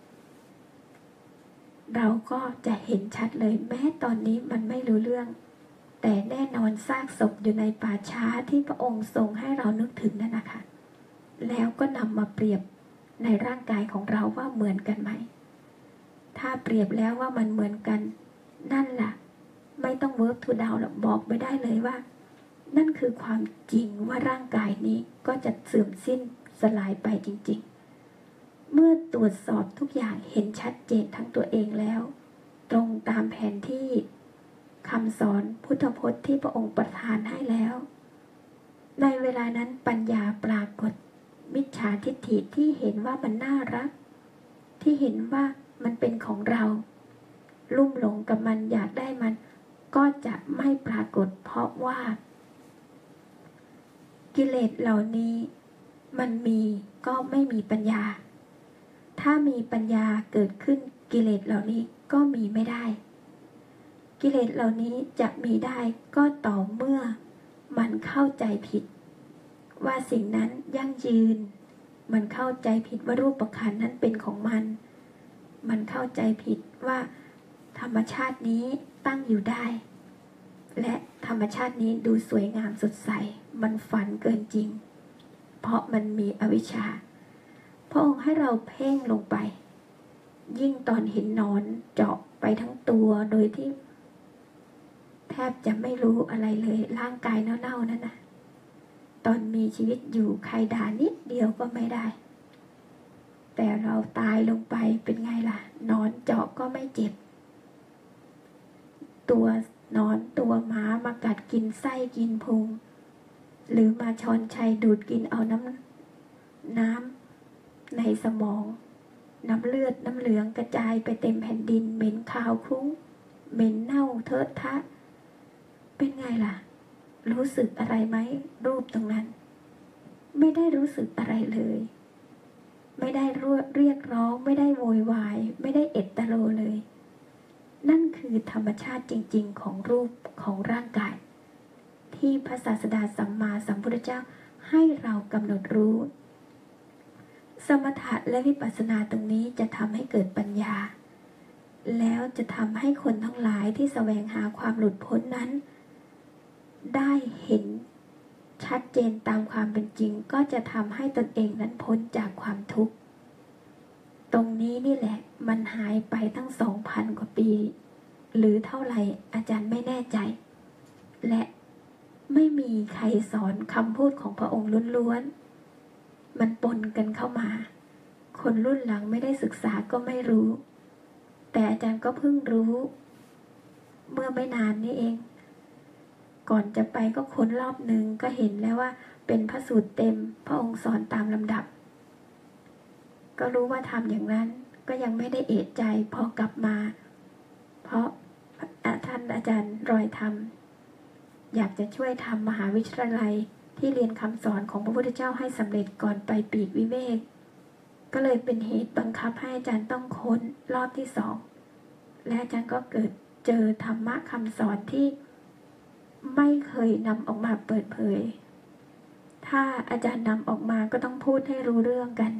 Speaker 1: เราก็จะเห็นชัดเลยแม้ตอนนี้มันไม่รู้เรื่องแต่แน่นอนซากศพอยู่ในป่าช้าที่พระองค์ทรงให้เรานึกถึงนั่นนะคะแล้วก็นำมาเปรียบในร่างกายของเราว่าเหมือนกันไหมถ้าเปรียบแล้วว่ามันเหมือนกันนั่นแหละไม่ต้องเวิร์กทูดาวหรอกบอกไม่ได้เลยว่านั่นคือความจริงว่าร่างกายนี้ก็จะเสื่อมสิ้นสลายไปจริงๆเมื่อตรวจสอบทุกอย่างเห็นชัดเจนทั้งตัวเองแล้วตรงตามแผนที่คำสอนพุทธพจน์ที่พระองค์ประทานให้แล้วในเวลานั้นปัญญาปรากฏมิจฉาทิฏฐิที่เห็นว่ามันน่ารักที่เห็นว่ามันเป็นของเราลุ่มหลงกับมันอยากได้มันก็จะไม่ปรากฏเพราะว่ากิเลสเหล่านี้มันมีก็ไม่มีปัญญาถ้ามีปัญญาเกิดขึ้นกิเลสเหล่านี้ก็มีไม่ได้กิเลสเหล่านี้จะมีได้ก็ต่อเมื่อมันเข้าใจผิดว่าสิ่งนั้นยั่งยืนมันเข้าใจผิดว่ารูปขันธ์นั้นเป็นของมันเข้าใจผิดว่าธรรมชาตินี้ตั้งอยู่ได้และธรรมชาตินี้ดูสวยงามสดใสมันฝันเกินจริงเพราะมันมีอวิชชาพระองค์ให้เราเพ่งลงไปยิ่งตอนเห็นนอนเจาะไปทั้งตัวโดยที่แทบจะไม่รู้อะไรเลยร่างกายเน่าๆนั่นนะตอนมีชีวิตอยู่ใครด่านิดเดียวก็ไม่ได้แต่เราตายลงไปเป็นไงล่ะนอนเจาะก็ไม่เจ็บตัวนอนตัวหมามากัดกินไส้กินพุงหรือมาช้อนชัยดูดกินเอาน้ำในสมองน้ำเลือดน้ำเหลืองกระจายไปเต็มแผ่นดินเหม็นคาวคลุ้งเหม็นเน่าเทอะทะเป็นไงล่ะรู้สึกอะไรไหมรูปตรงนั้นไม่ได้รู้สึกอะไรเลยไม่ได้เรียกร้องไม่ได้โวยวายไม่ได้เอตโรเลยนั่นคือธรรมชาติจริงๆของรูปของร่างกายที่พระศาสดาสัมมาสัมพุทธเจ้าให้เรากำหนดรู้สมถะและวิปัสสนาตรงนี้จะทำให้เกิดปัญญาแล้วจะทำให้คนทั้งหลายที่แสวงหาความหลุดพ้นนั้นได้เห็นชัดเจนตามความเป็นจริงก็จะทำให้ตนเองนั้นพ้นจากความทุกข์ตรงนี้นี่แหละมันหายไปตั้ง 2,000 กว่าปีหรือเท่าไหร่อาจารย์ไม่แน่ใจและไม่มีใครสอนคำพูดของพระองค์ล้วนๆมันปนกันเข้ามาคนรุ่นหลังไม่ได้ศึกษาก็ไม่รู้แต่อาจารย์ก็เพิ่งรู้เมื่อไม่นานนี้เองก่อนจะไปก็ค้นรอบหนึ่งก็เห็นแล้วว่าเป็นพระสูตรเต็มพระองค์สอนตามลำดับก็รู้ว่าทำอย่างนั้นก็ยังไม่ได้เอะใจพอกลับมาเพราะท่านอาจารย์รอยธรรมอยากจะช่วยทำมหาวิทยาลัยที่เรียนคำสอนของพระพุทธเจ้าให้สำเร็จก่อนไปปีกวิเวกก็เลยเป็นเหตุบังคับให้อาจารย์ต้องค้นรอบที่ 2และอาจารย์ก็เกิดเจอธรรมะคำสอนที่ไม่เคยนำออกมาเปิดเผยถ้าอาจารย์นำออกมาก็ต้องพูดให้รู้เรื่องกัน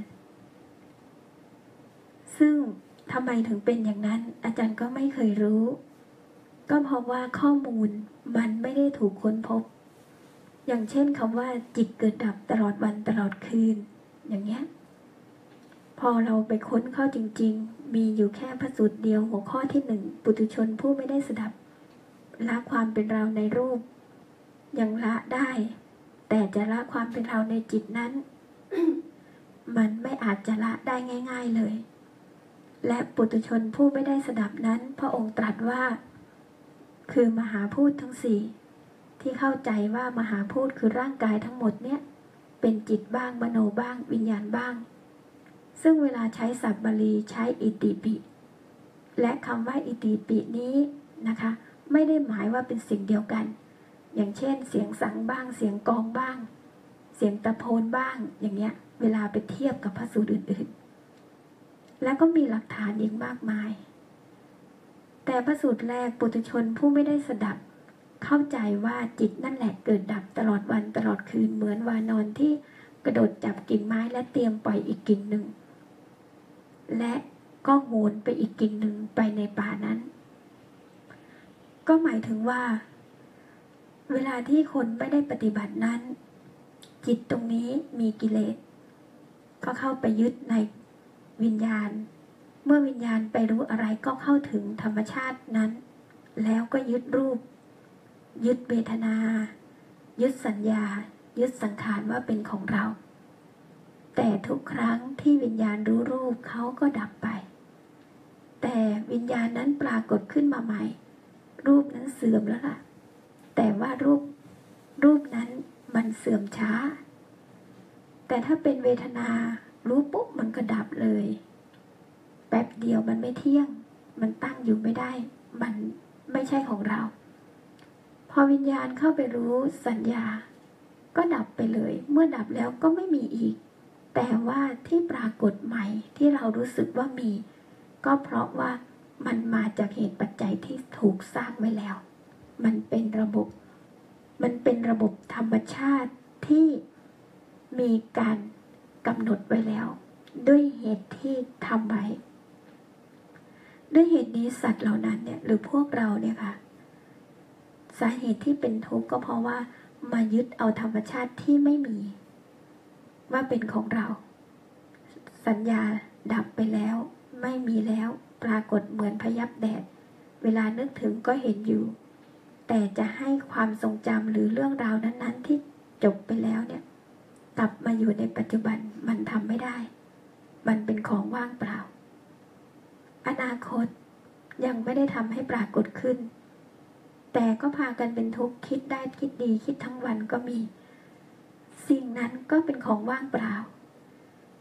Speaker 1: ซึ่งทำไมถึงเป็นอย่างนั้นอาจารย์ก็ไม่เคยรู้ก็เพราะว่าข้อมูลมันไม่ได้ถูกค้นพบอย่างเช่นคำว่าจิตเกิดดับตลอดวันตลอดคืนอย่างเงี้ยพอเราไปค้นเข้าจริงๆมีอยู่แค่พระสูตรเดียวหัวข้อที่ 1ปุถุชนผู้ไม่ได้สดับละความเป็นเราในรูปยังละได้แต่จะละความเป็นเราในจิตนั้น มันไม่อาจจะละได้ง่ายๆเลยและปุถุชนผู้ไม่ได้สดับนั้นพระองค์ตรัสว่าคือมหาพูดทั้งสี่ที่เข้าใจว่ามหาพูดคือร่างกายทั้งหมดเนี่ยเป็นจิตบ้างมโนบ้างวิญญาณบ้างซึ่งเวลาใช้ศัพท์บาลีใช้อิติปิและคำว่าอิติปินี้นะคะไม่ได้หมายว่าเป็นสิ่งเดียวกันอย่างเช่นเสียงสังบ้างเสียงกองบ้างเสียงตะโพนบ้างอย่างเงี้ยเวลาไปเทียบกับพระสูตรอื่นๆแล้วก็มีหลักฐานอีกมากมายแต่พระสูตรแรกปุถุชนผู้ไม่ได้สดับเข้าใจว่าจิตนั่นแหละเกิดดับตลอดวันตลอดคืนเหมือนวานอนที่กระโดดจับกิ่งไม้และเตรียมปล่อยอีกกิ่งหนึ่งและก็โหนไปอีกกิ่งหนึ่งไปในป่านั้นก็หมายถึงว่าเวลาที่คนไม่ได้ปฏิบัตินั้นจิตตรงนี้มีกิเลสก็เข้าไปยึดในวิญญาณเมื่อวิญญาณไปรู้อะไรก็เข้าถึงธรรมชาตินั้นแล้วก็ยึดรูปยึดเวทนายึดสัญญายึดสังขารว่าเป็นของเราแต่ทุกครั้งที่วิญญาณรู้รูปเขาก็ดับไปแต่วิญญาณนั้นปรากฏขึ้นมาใหม่รูปนั้นเสื่อมแล้วล่ะแต่ว่ารูปนั้นมันเสื่อมช้าแต่ถ้าเป็นเวทนารู้ปุ๊บมันก็ดับเลยแป๊บเดียวมันไม่เที่ยงมันตั้งอยู่ไม่ได้มันไม่ใช่ของเราพอวิญญาณเข้าไปรู้สัญญาก็ดับไปเลยเมื่อดับแล้วก็ไม่มีอีกแต่ว่าที่ปรากฏใหม่ที่เรารู้สึกว่ามีก็เพราะว่ามันมาจากเหตุปัจจัยที่ถูกสร้างไว้แล้วมันเป็นระบบธรรมชาติที่มีการกำหนดไว้แล้วด้วยเหตุที่ทำไว้ด้วยเหตุนี้สัตว์เหล่านั้นเนี่ยหรือพวกเราเนี่ยค่ะสาเหตุที่เป็นทุกข์ก็เพราะว่ามายึดเอาธรรมชาติที่ไม่มีว่าเป็นของเราสัญญาดับไปแล้วไม่มีแล้วปรากฏเหมือนพยับแดดเวลานึกถึงก็เห็นอยู่แต่จะให้ความทรงจำหรือเรื่องราวนั้นๆที่จบไปแล้วเนี่ยกลับมาอยู่ในปัจจุบันมันทำไม่ได้มันเป็นของว่างเปล่าอนาคตยังไม่ได้ทำให้ปรากฏขึ้นแต่ก็พากันเป็นทุกข์คิดได้คิดดีคิดทั้งวันก็มีสิ่งนั้นก็เป็นของว่างเปล่า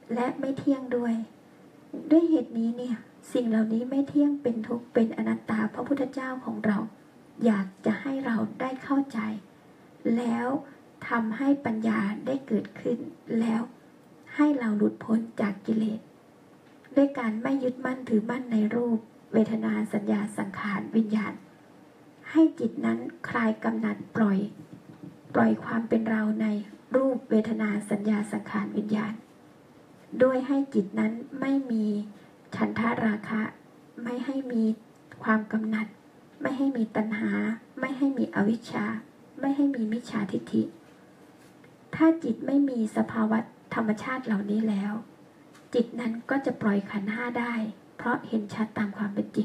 Speaker 1: และไม่เที่ยงด้วยเหตุนี้เนี่ยสิ่งเหล่านี้ไม่เที่ยงเป็นทุกข์เป็นอนัตตาพระพุทธเจ้าของเราอยากจะให้เราได้เข้าใจแล้วทำให้ปัญญาได้เกิดขึ้นแล้วให้เราหลุดพ้นจากกิเลสด้วยการไม่ยึดมั่นถือมั่นในรูปเวทนาสัญญาสังขารวิญญาณให้จิตนั้นคลายกำหนัดปล่อยความเป็นเราในรูปเวทนาสัญญาสังขารวิญญาณโดยให้จิตนั้นไม่มีฉันทราคะไม่ให้มีความกำหนัดไม่ให้มีตัณหาไม่ให้มีอวิชชาไม่ให้มีมิจฉาทิฏฐิถ้าจิตไม่มีสภาวะธรรมชาติเหล่านี้แล้วจิตนั้นก็จะปล่อยขันธ์ห้าได้เพราะเห็นชัดตามความเป็นจริง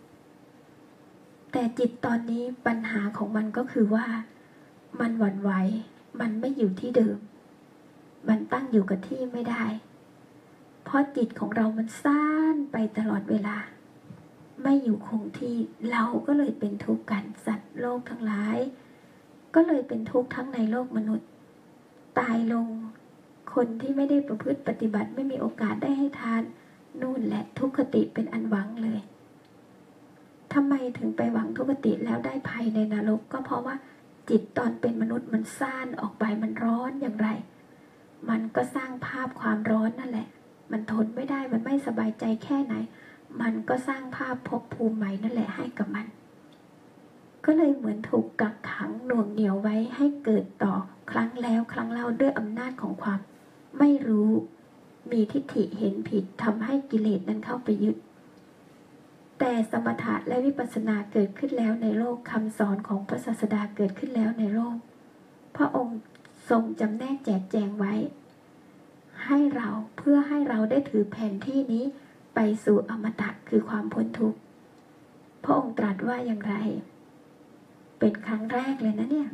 Speaker 1: แต่จิตตอนนี้ปัญหาของมันก็คือว่ามันหวั่นไหวมันไม่อยู่ที่เดิมมันตั้งอยู่กับที่ไม่ได้เพราะจิตของเรามันซ่านไปตลอดเวลาไม่อยู่คงที่เราก็เลยเป็นทุกข์กันสัตว์โลกทั้งหลายก็เลยเป็นทุกข์ทั้งในโลกมนุษย์ตายลงคนที่ไม่ได้ประพฤติปฏิบัติไม่มีโอกาสได้ให้ทานนู่นแหละทุกขติเป็นอันหวังเลยทำไมถึงไปหวังทุกขติแล้วได้ภัยในนรกก็เพราะว่าจิตตอนเป็นมนุษย์มันซ่านออกไปมันร้อนอย่างไรมันก็สร้างภาพความร้อนนั่นแหละมันทนไม่ได้มันไม่สบายใจแค่ไหนมันก็สร้างภาพภพภูมิใหม่นั่นแหละให้กับมันก็เลยเหมือนถูกกักขังหน่วงเหนี่ยวไว้ให้เกิดต่อครั้งแล้วครั้งเล่าด้วยอำนาจของความไม่รู้มีทิฏฐิเห็นผิดทำให้กิเลสนั้นเข้าไปยึดแต่สมถะและวิปัสสนาเกิดขึ้นแล้วในโลกคำสอนของพระศาสดาเกิดขึ้นแล้วในโลกพระองค์ทรงจำแนกแจกแจงไว้ให้เราเพื่อให้เราได้ถือแผนที่นี้ไปสู่อมตะคือความพ้นทุกข์พระองค์ตรัสว่าอย่างไรเป็นครั้งแรกเลยนะเนี่ย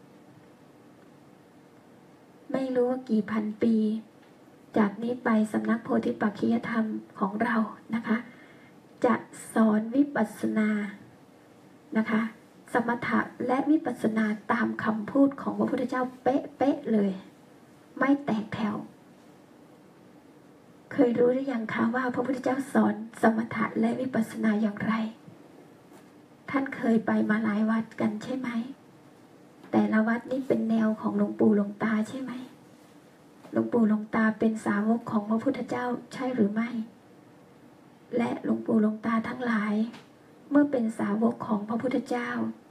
Speaker 1: ไม่รู้ว่ากี่พันปีจากนี้ไปสำนักโพธิปักขิยธรรมของเรานะคะจะสอนวิปัสสนานะคะสมถะและวิปัสสนาตามคำพูดของพระพุทธเจ้าเป๊ะๆเลยไม่แตกแถวเคยรู้หรือยังคะว่าพระพุทธเจ้าสอนสมถะและวิปัสสนาอย่างไรท่านเคยไปมาหลายวัดกันใช่ไหมแต่ละวัดนี่เป็นแนวของหลวงปู่หลวงตาใช่ไหมหลวงปู่หลวงตาเป็นสาวกของพระพุทธเจ้าใช่หรือไม่และหลวงปู่หลวงตาทั้งหลายเมื่อเป็นสาวกของพระพุทธเจ้า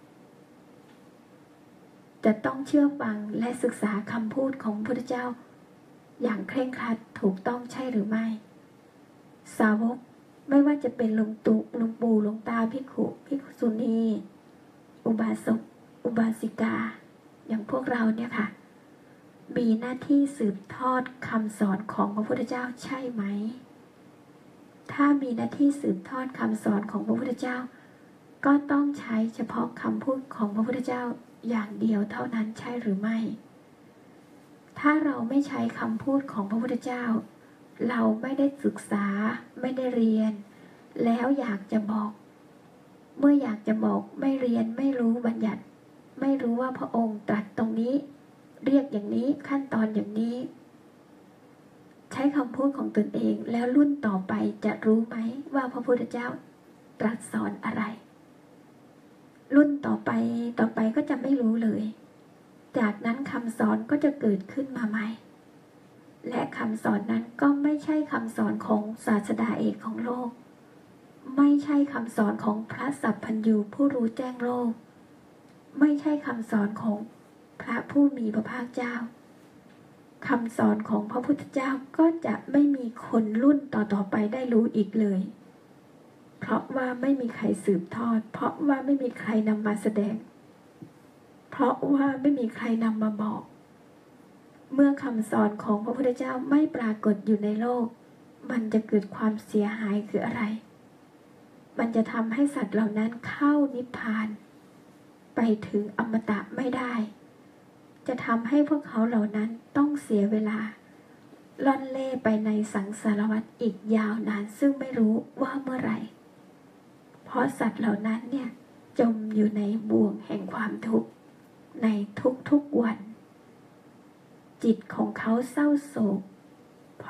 Speaker 1: จะต้องเชื่อฟังและศึกษาคำพูดของพระพุทธเจ้าอย่างเคร่งครัดถูกต้องใช่หรือไม่สาวกไม่ว่าจะเป็นหลวงปู่หลวงตาภิกษุณีอุบาสกอุบาสิกาอย่างพวกเราเนี่ยค่ะมีหน้าที่สืบทอดคำสอนของพระพุทธเจ้าใช่ไหมถ้ามีหน้าที่สืบทอดคำสอนของพระพุทธเจ้าก็ต้องใช้เฉพาะคำพูดของพระพุทธเจ้าอย่างเดียวเท่านั้นใช่หรือไม่ถ้าเราไม่ใช้คำพูดของพระพุทธเจ้าเราไม่ได้ศึกษาไม่ได้เรียนแล้วอยากจะบอกเมื่ออยากจะบอกไม่เรียนไม่รู้บัญญัติไม่รู้ว่าพระองค์ตรัสตรงนี้เรียกอย่างนี้ขั้นตอนอย่างนี้ใช้คำพูดของตนเองแล้วรุ่นต่อไปจะรู้ไหมว่าพระพุทธเจ้าตรัสสอนอะไรรุ่นต่อไปก็จะไม่รู้เลยจากนั้นคำสอนก็จะเกิดขึ้นมาใหม่และคำสอนนั้นก็ไม่ใช่คำสอนของศาสดาเอกของโลกไม่ใช่คำสอนของพระสัพพัญญูผู้รู้แจ้งโลกไม่ใช่คำสอนของพระผู้มีพระภาคเจ้าคำสอนของพระพุทธเจ้าก็จะไม่มีคนรุ่นต่อไปได้รู้อีกเลยเพราะว่าไม่มีใครสืบทอดเพราะว่าไม่มีใครนำมาแสดงเพราะว่าไม่มีใครนำมาบอกเมื่อคำสอนของพระพุทธเจ้าไม่ปรากฏอยู่ในโลกมันจะเกิดความเสียหายคืออะไรมันจะทำให้สัตว์เหล่านั้นเข้านิพพานไปถึงอมตะไม่ได้จะทำให้พวกเขาเหล่านั้นต้องเสียเวลาล่อนเล่ไปในสังสารวัฏอีกยาวนานซึ่งไม่รู้ว่าเมื่อไหร่เพราะสัตว์เหล่านั้นเนี่ยจมอยู่ในบ่วงแห่งความทุกข์ในทุกๆวันจิตของเขาเศร้าโศกเพ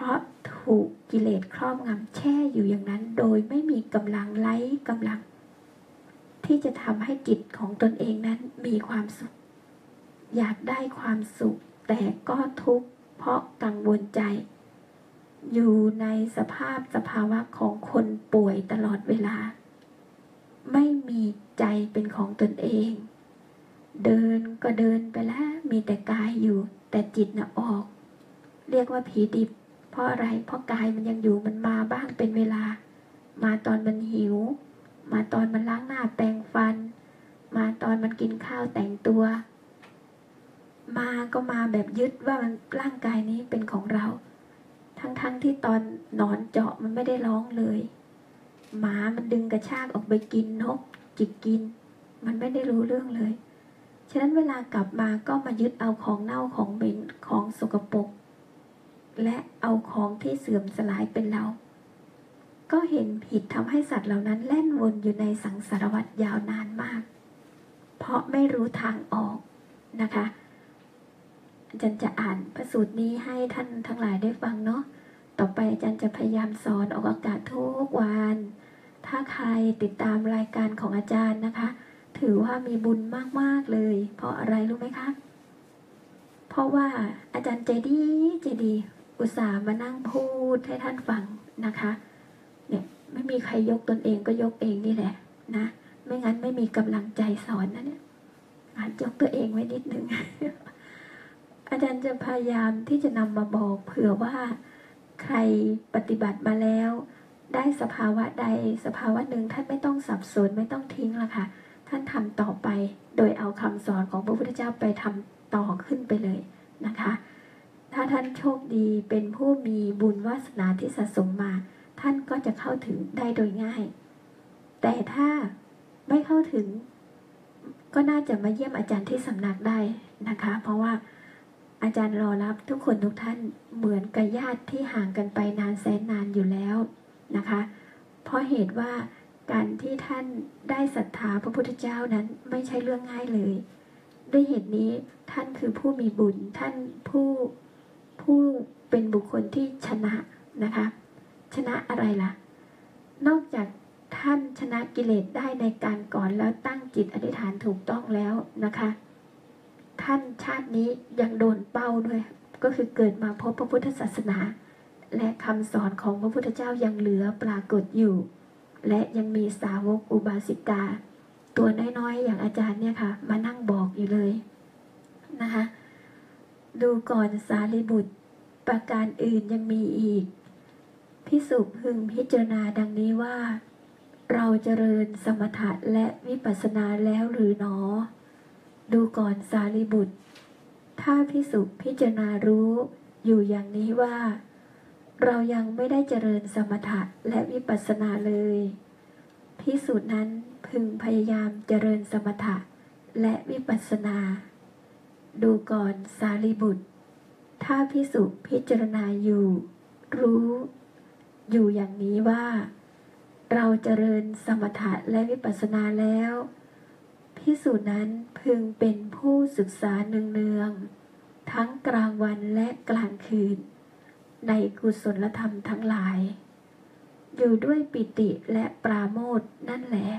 Speaker 1: ราะถูกกิเลสครอบงำแช่อยู่อย่างนั้นโดยไม่มีกำลังไร้กำลังที่จะทำให้จิตของตนเองนั้นมีความสุขอยากได้ความสุขแต่ก็ทุกข์เพราะกังวลใจอยู่ในสภาวะของคนป่วยตลอดเวลาไม่มีใจเป็นของตนเองเดินก็เดินไปแล้วมีแต่กายอยู่แต่จิตน่ะออกเรียกว่าผีดิบเพราะอะไรเพราะกายมันยังอยู่มันมาบ้างเป็นเวลามาตอนมันหิวมาตอนมันล้างหน้าแปรงฟันมาตอนมันกินข้าวแต่งตัวมาก็มาแบบยึดว่ามันร่างกายนี้เป็นของเราทั้งที่ตอนนอนเจาะมันไม่ได้ร้องเลยหมามันดึงกระชากออกไปกินนกจิกกินมันไม่ได้รู้เรื่องเลยฉะนั้นเวลากลับมาก็มายึดเอาของเน่าของเหม็นของสกปรกและเอาของที่เสื่อมสลายเป็นเราก็เห็นผิดทำให้สัตว์เหล่านั้นแล่นวนอยู่ในสังสารวัฏยาวนานมากเพราะไม่รู้ทางออกนะคะอาจารย์จะอ่านพระสูตรนี้ให้ท่านทั้งหลายได้ฟังเนาะต่อไปอาจารย์จะพยายามสอนออกอากาศทุกวันถ้าใครติดตามรายการของอาจารย์นะคะถือว่ามีบุญมากๆเลยเพราะอะไรรู้ไหมคะเพราะว่าอาจารย์ใจดีอุตส่าห์มานั่งพูดให้ท่านฟังนะคะเนี่ยไม่มีใครยกตนเองก็ยกเองนี่แหละนะไม่งั้นไม่มีกำลังใจสอนนะเนี่ยยกตัวเองไว้นิดนึง อาจารย์จะพยายามที่จะนำมาบอกเผื่อว่าใครปฏิบัติมาแล้วได้สภาวะใดสภาวะหนึ่งท่านไม่ต้องสับสนไม่ต้องทิ้งละค่ะท่านทำต่อไปโดยเอาคำสอนของพระพุทธเจ้าไปทำต่อขึ้นไปเลยนะคะถ้าท่านโชคดีเป็นผู้มีบุญวาสนาที่สะสมมาท่านก็จะเข้าถึงได้โดยง่ายแต่ถ้าไม่เข้าถึงก็น่าจะมาเยี่ยมอาจารย์ที่สำนักได้นะคะเพราะว่าอาจารย์รอรับทุกคนทุกท่านเหมือนกับญาติที่ห่างกันไปนานแสนนานอยู่แล้วนะคะเพราะเหตุว่าการที่ท่านได้ศรัทธาพระพุทธเจ้านั้นไม่ใช่เรื่องง่ายเลยด้วยเหตุนี้ท่านคือผู้มีบุญท่านผู้เป็นบุคคลที่ชนะนะคะชนะอะไรล่ะนอกจากท่านชนะกิเลสได้ในการก่อนแล้วตั้งจิตอธิษฐานถูกต้องแล้วนะคะท่านชาตินี้ยังโดนเป้าด้วยก็คือเกิดมาพบพระพุทธศาสนาและคำสอนของพระพุทธเจ้ายังเหลือปรากฏอยู่และยังมีสาวกอุบาสิกาตัวน้อยๆอย่างอาจารย์เนี่ยค่ะมานั่งบอกอยู่เลยนะคะดูก่อนสารีบุตรประการอื่นยังมีอีกภิกษุพึงพิจารณาดังนี้ว่าเราเจริญสมถะและวิปัสสนาแล้วหรือหนอดูก่อนสารีบุตรถ้าภิกษุพิจารณารู้อยู่อย่างนี้ว่าเรายังไม่ได้เจริญสมถะและวิปัสสนาเลยภิกษุนั้นพึงพยายามเจริญสมถะและวิปัสสนาดูก่อนสารีบุตรถ้าภิกษุพิจารณาอยู่รู้อยู่อย่างนี้ว่าเราเจริญสมถะและวิปัสสนาแล้วภิกษุนั้นพึงเป็นผู้ศึกษาเนืองๆทั้งกลางวันและกลางคืนในกุศลธรรมทั้งหลายอยู่ด้วยปิติและปราโมทย์นั่นแหละ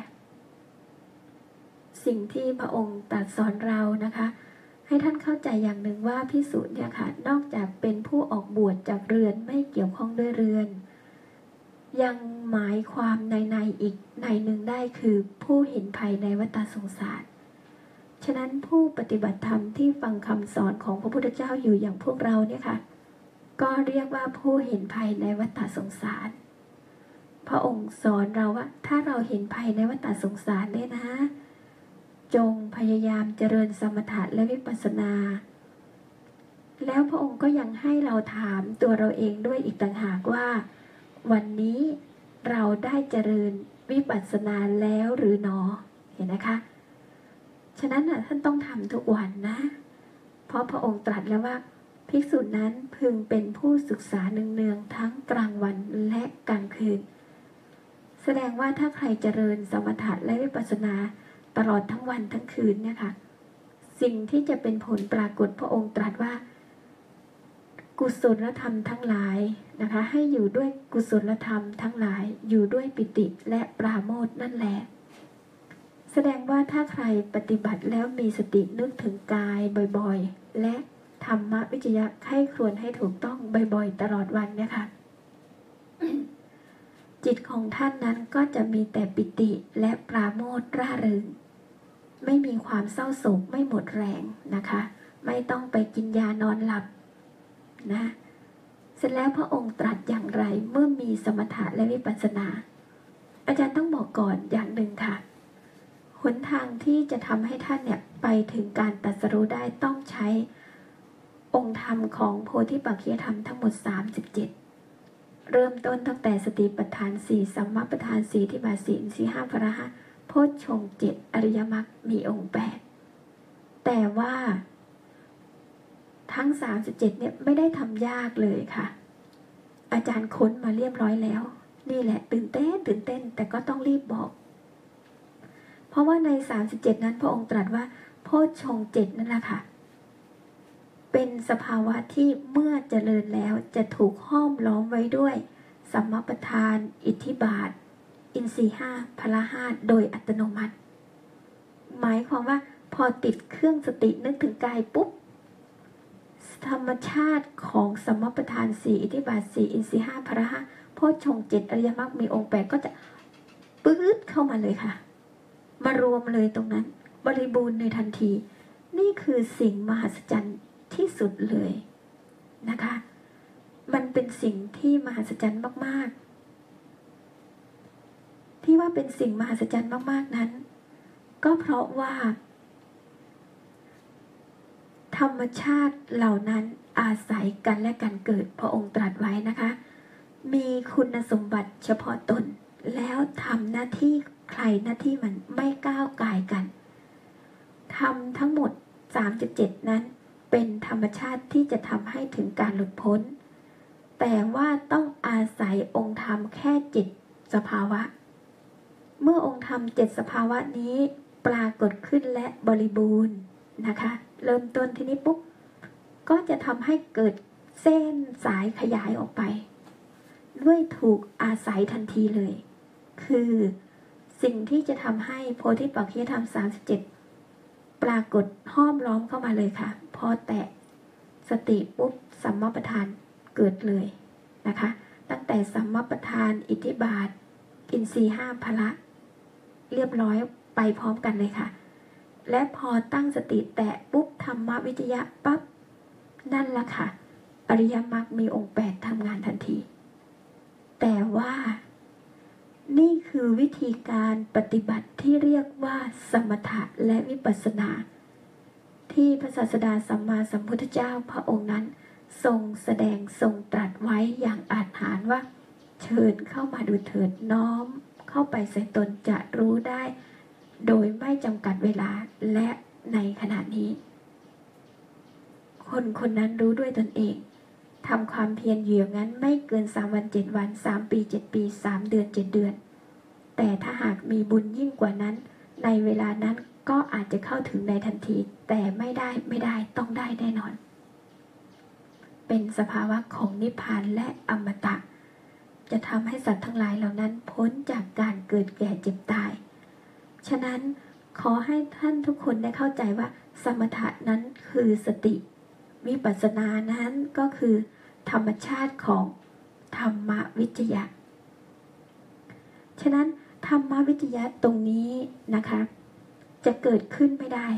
Speaker 1: สิ่งที่พระองค์ตรัสสอนเรานะคะให้ท่านเข้าใจอย่างหนึ่งว่าภิกษุเนี่ยค่ะนอกจากเป็นผู้ออกบวชจากเรือนไม่เกี่ยวข้องด้วยเรือนยังหมายความในอีกในหนึ่งได้คือผู้เห็นภัยในวัฏสงสารฉะนั้นผู้ปฏิบัติธรรมที่ฟังคำสอนของพระพุทธเจ้าอยู่อย่างพวกเราเนี่ยค่ะก็เรียกว่าผู้เห็นภัยในวัฏสงสารพระองค์สอนเราว่าถ้าเราเห็นภัยในวัฏสงสารเนี่ยนะจงพยายามเจริญสมถะและวิปัสสนาแล้วพระองค์ก็ยังให้เราถามตัวเราเองด้วยอีกต่างหากว่าวันนี้เราได้เจริญวิปัสสนาแล้วหรือหนอเห็นนะคะฉะนั้นท่านต้องทำทุกวันนะเพราะพระองค์ตรัสแล้วว่าภิกษุนั้นพึงเป็นผู้ศึกษาเนืองๆทั้งกลางวันและกลางคืนแสดงว่าถ้าใครเจริญสมถะและวิปัสสนาตลอดทั้งวันทั้งคืนเนี่ยค่ะสิ่งที่จะเป็นผลปรากฏพระองค์ตรัสว่ากกุศลธรรมทั้งหลายนะคะให้อยู่ด้วยกุศลธรรมทั้งหลายอยู่ด้วยปิติและปราโมทย์นั่นแหละแสดงว่าถ้าใครปฏิบัติแล้วมีสตินึกถึงกายบ่อยๆและธรรมวิจยะไข้ครวญให้ถูกต้องบ่อยๆตลอดวันนะคะจิตของท่านนั้นก็จะมีแต่ปิติและปราโมทย์ร่าเริงไม่มีความเศร้าโศกไม่หมดแรงนะคะไม่ต้องไปกินยานอนหลับนะเสร็จแล้วพระองค์ตรัสอย่างไรเมื่อมีสมถะและวิปัสสนา อาจารย์ต้องบอกก่อนอย่างหนึ่งค่ะหนทางที่จะทำให้ท่านเนี่ยไปถึงการตรัสรู้ได้ต้องใช้องค์ธรรมของโพธิปักขิยธรรมทั้งหมด37เริ่มต้นตั้งแต่สติปัฏฐาน4สัมมาปัฏฐาน4อิทธิบาท4อินทรีย์5พละห้าโพชฌงค์7อริยมรรคมีองค์8แต่ว่าทั้ง37เนี่ยไม่ได้ทำยากเลยค่ะอาจารย์ค้นมาเรียบร้อยแล้วนี่แหละตื่นเต้นแต่ก็ต้องรีบบอกเพราะว่าใน37นั้นพระองค์ตรัสว่าโพชฌงค์7นั่นแหละค่ะเป็นสภาวะที่เมื่อเจริญแล้วจะถูกห้อมล้อมไว้ด้วยสัมมาปัฏฐานอิทธิบาทอินทรีย์5พละห้าโดยอัตโนมัติหมายความว่าพอติดเครื่องสตินึกถึงกายปุ๊บธรรมชาติของสัมมาปัฏฐาน4อิทธิบาท4อินทรีย์5พละห้าโพชฌงค์7อริยมรรคมีองค์8ก็จะปื๊ดเข้ามาเลยค่ะมารวมเลยตรงนั้นบริบูรณ์ในทันทีนี่คือสิ่งมหัศจรรย์ที่สุดเลยนะคะมันเป็นสิ่งที่มหัศจรรย์มากๆที่ว่าเป็นสิ่งมหัศจรรย์มากๆนั้นก็เพราะว่าธรรมชาติเหล่านั้นอาศัยกันและกันเกิดพระองค์ตรัสไว้นะคะมีคุณสมบัติเฉพาะตนแล้วทำหน้าที่ใครหน้าที่มันไม่ก้าวก่ายกันทำทั้งหมด37นั้นเป็นธรรมชาติที่จะทำให้ถึงการหลุดพ้นแต่ว่าต้องอาศัยองค์ธรรมแค่7สภาวะเมื่อองค์ธรรม7สภาวะนี้ปรากฏขึ้นและบริบูรณ์นะคะเริ่มต้นที่นี้ปุ๊บก็จะทำให้เกิดเส้นสายขยายออกไปด้วยถูกอาศัยทันทีเลยคือสิ่งที่จะทำให้โพธิปักขิยธรรม37ปรากฏห้อมล้อมเข้ามาเลยค่ะพอแตะสติปุ๊บสัมมาปัฏฐานเกิดเลยนะคะตั้งแต่สัมมาปัฏฐานอิทธิบาทอินทรีย์5พละเรียบร้อยไปพร้อมกันเลยค่ะและพอตั้งสติแตะปุ๊บธรรมวิจยะปั๊บนั่นละค่ะอริยมรรคมีองค์8ทำงานทันทีแต่ว่านี่คือวิธีการปฏิบัติที่เรียกว่าสมถะและวิปัสสนาที่พระศาสดาสัมมาสัมพุทธเจ้าพระองค์นั้นทรงแสดงทรงตรัสไว้อย่างอาถรรพ์ว่าเชิญเข้ามาดูเถิดน้อมเข้าไปใส่ตนจะรู้ได้โดยไม่จำกัดเวลาและในขณะนี้คนคนนั้นรู้ด้วยตนเองทำความเพียรอยู่อย่างนั้นไม่เกิน3วัน7วัน3ปี7ปี3เดือน7เดือนแต่ถ้าหากมีบุญยิ่งกว่านั้นในเวลานั้นก็อาจจะเข้าถึงในทันทีแต่ไม่ได้ต้องได้แน่นอนเป็นสภาวะของนิพพานและอมตะจะทำให้สัตว์ทั้งหลายเหล่านั้นพ้นจากการเกิดแก่เจ็บตายฉะนั้นขอให้ท่านทุกคนได้เข้าใจว่าสมถะนั้นคือสติวิปัสสนานั้นก็คือธรรมชาติของธรรมวิจยะฉะนั้นธรรมวิจยะตรงนี้นะคะจะเกิดขึ้นไม่ได้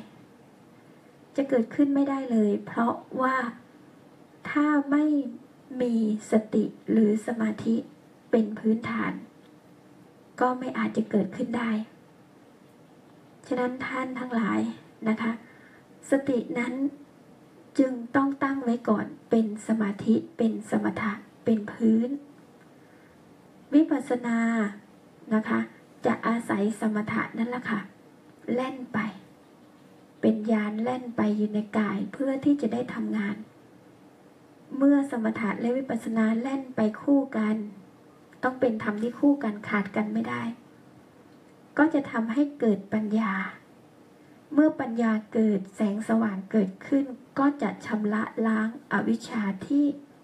Speaker 1: เลยเพราะว่าถ้าไม่มีสติหรือสมาธิเป็นพื้นฐานก็ไม่อาจจะเกิดขึ้นได้ฉะนั้นท่านทั้งหลายนะคะสตินั้นจึงต้องตั้งไว้ก่อนเป็นสมาธิเป็นสมถะเป็นพื้นวิปัสสนานะคะจะอาศัยสมถะนั่นแหละค่ะแล่นไปเป็นยานแล่นไปอยู่ในกายเพื่อที่จะได้ทำงานเมื่อสมถะและวิปัสสนาแล่นไปคู่กันต้องเป็นธรรมที่คู่กันขาดกันไม่ได้ก็จะทำให้เกิดปัญญาเมื่อปัญญาเกิดแสงสว่างเกิดขึ้นก็จะชำระล้างอวิชชาที่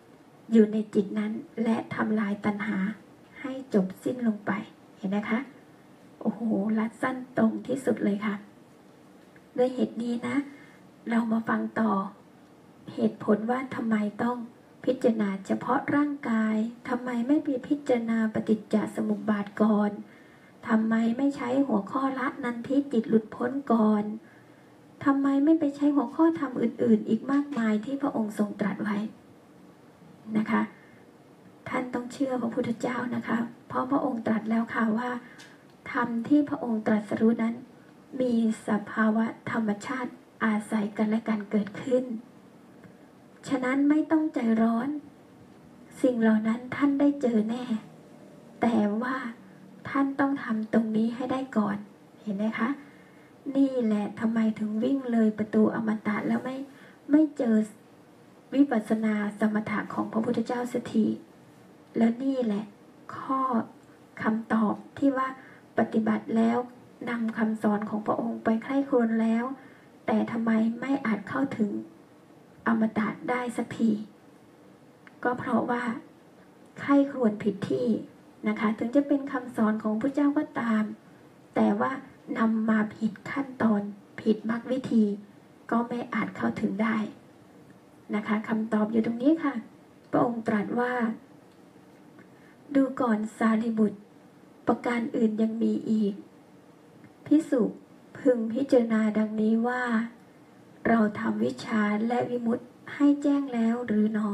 Speaker 1: อยู่ในจิตนั้นและทำลายตัณหาให้จบสิ้นลงไปเห็นนะคะโอ้โหรัดสั้นตรงที่สุดเลยค่ะด้วยเหตุนี้นะเรามาฟังต่อเหตุผลว่าทำไมต้องพิจารณาเฉพาะร่างกายทำไมไม่ไปพิจารณาปฏิจจสมุปบาทก่อนทำไมไม่ใช้หัวข้อละนันทิจิตหลุดพ้นก่อนทำไมไม่ไปใช้หัวข้อธรรมอื่นๆอีกมากมายที่พระองค์ทรงตรัสไว้นะคะท่านต้องเชื่อพระพุทธเจ้านะคะเพราะพระองค์ตรัสแล้วค่ะว่าธรรมที่พระองค์ตรัสรู้นั้นมีสภาวะธรรมชาติอาศัยกันและกันเกิดขึ้นฉะนั้นไม่ต้องใจร้อนสิ่งเหล่านั้นท่านได้เจอแน่แต่ว่าท่านต้องทำตรงนี้ให้ได้ก่อนเห็นไหมคะนี่แหละทำไมถึงวิ่งเลยประตูอมตะแล้วไม่เจอวิปัสสนาสมถะของพระพุทธเจ้าสักทีแล้วนี่แหละข้อคำตอบที่ว่าปฏิบัติแล้วนำคำสอนของพระองค์ไปใคร่ครวญแล้วแต่ทำไมไม่อาจเข้าถึงอมตะได้สักทีก็เพราะว่าใคร่ครวญผิดที่นะคะถึงจะเป็นคำสอนของพระเจ้าก็ตามแต่ว่านำมาผิดขั้นตอนผิดมรรควิธีก็ไม่อาจเข้าถึงได้นะคะคำตอบอยู่ตรงนี้ค่ะพระองค์ตรัสว่าดูก่อนสารีบุตรประการอื่นยังมีอีกภิกษุพึงพิจารณาดังนี้ว่าเราทำวิชาและวิมุตติให้แจ้งแล้วหรือหนอ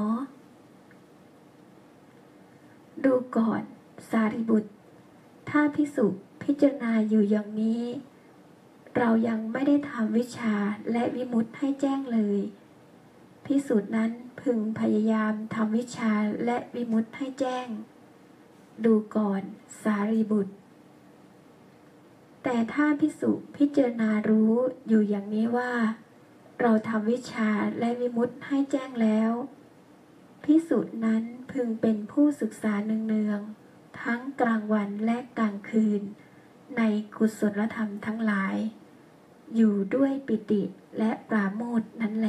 Speaker 1: ดูก่อนสารีบุตรถ้าภิกษุพิจารณาอยู่อย่างนี้เรายังไม่ได้ทำวิชาและวิมุตติให้แจ้งเลยภิกษุนั้นพึงพยายามทำวิชาและวิมุตติให้แจ้งดูก่อนสารีบุตรแต่ถ้าภิกษุพิจารณารู้อยู่อย่างนี้ว่าเราทำวิชาและวิมุตติให้แจ้งแล้วภิกษุนั้นพึงเป็นผู้ศึกษาเนืองๆทั้งกลางวันและกลางคืนในกุศลธรรมทั้งหลายอยู่ด้วยปิติและปราโมทย์นั้นแล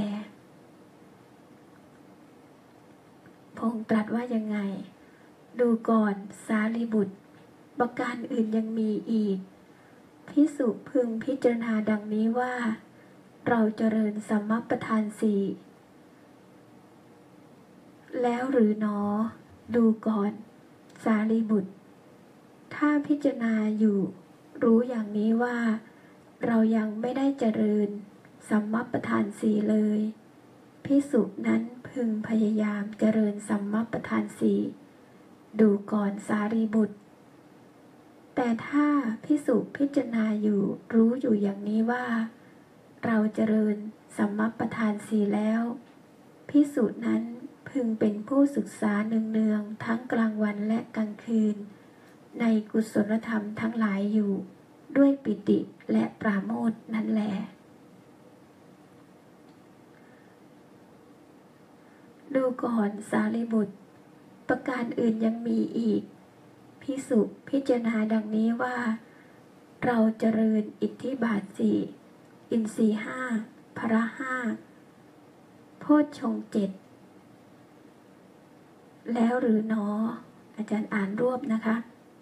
Speaker 1: พระองค์ตรัสว่ายังไงดูก่อนสารีบุตรประการอื่นยังมีอีกภิกษุพึงพิจารณาดังนี้ว่าเราเจริญสัมมัปปทานสี่แล้วหรือหนอดูก่อนสารีบุตรถ้าพิจารณาอยู่รู้อย่างนี้ว่าเรายังไม่ได้เจริญสัมมัปปทานสี่เลยภิกษุนั้นพึงพยายามเจริญสัมมัปปทานสี่ดูก่อนสารีบุตรแต่ถ้าภิกษุพิจารณาอยู่รู้อยู่อย่างนี้ว่าเราเจริญสัมมัปปทานสี่แล้วภิกษุนั้นพึงเป็นผู้ศึกษาเนืองๆทั้งกลางวันและกลางคืนในกุศลธรรมทั้งหลายอยู่ด้วยปิติและปราโมทย์นั่นแหละดูก่อนสารีบุตรประการอื่นยังมีอีกภิกษุพิจารณาดังนี้ว่าเราเจริญอิทธิบาทสี่อินทรีย์ห้าพละห้าโพชฌงค์เจ็ดแล้วหรือหนออาจารย์อ่านรวบนะคะ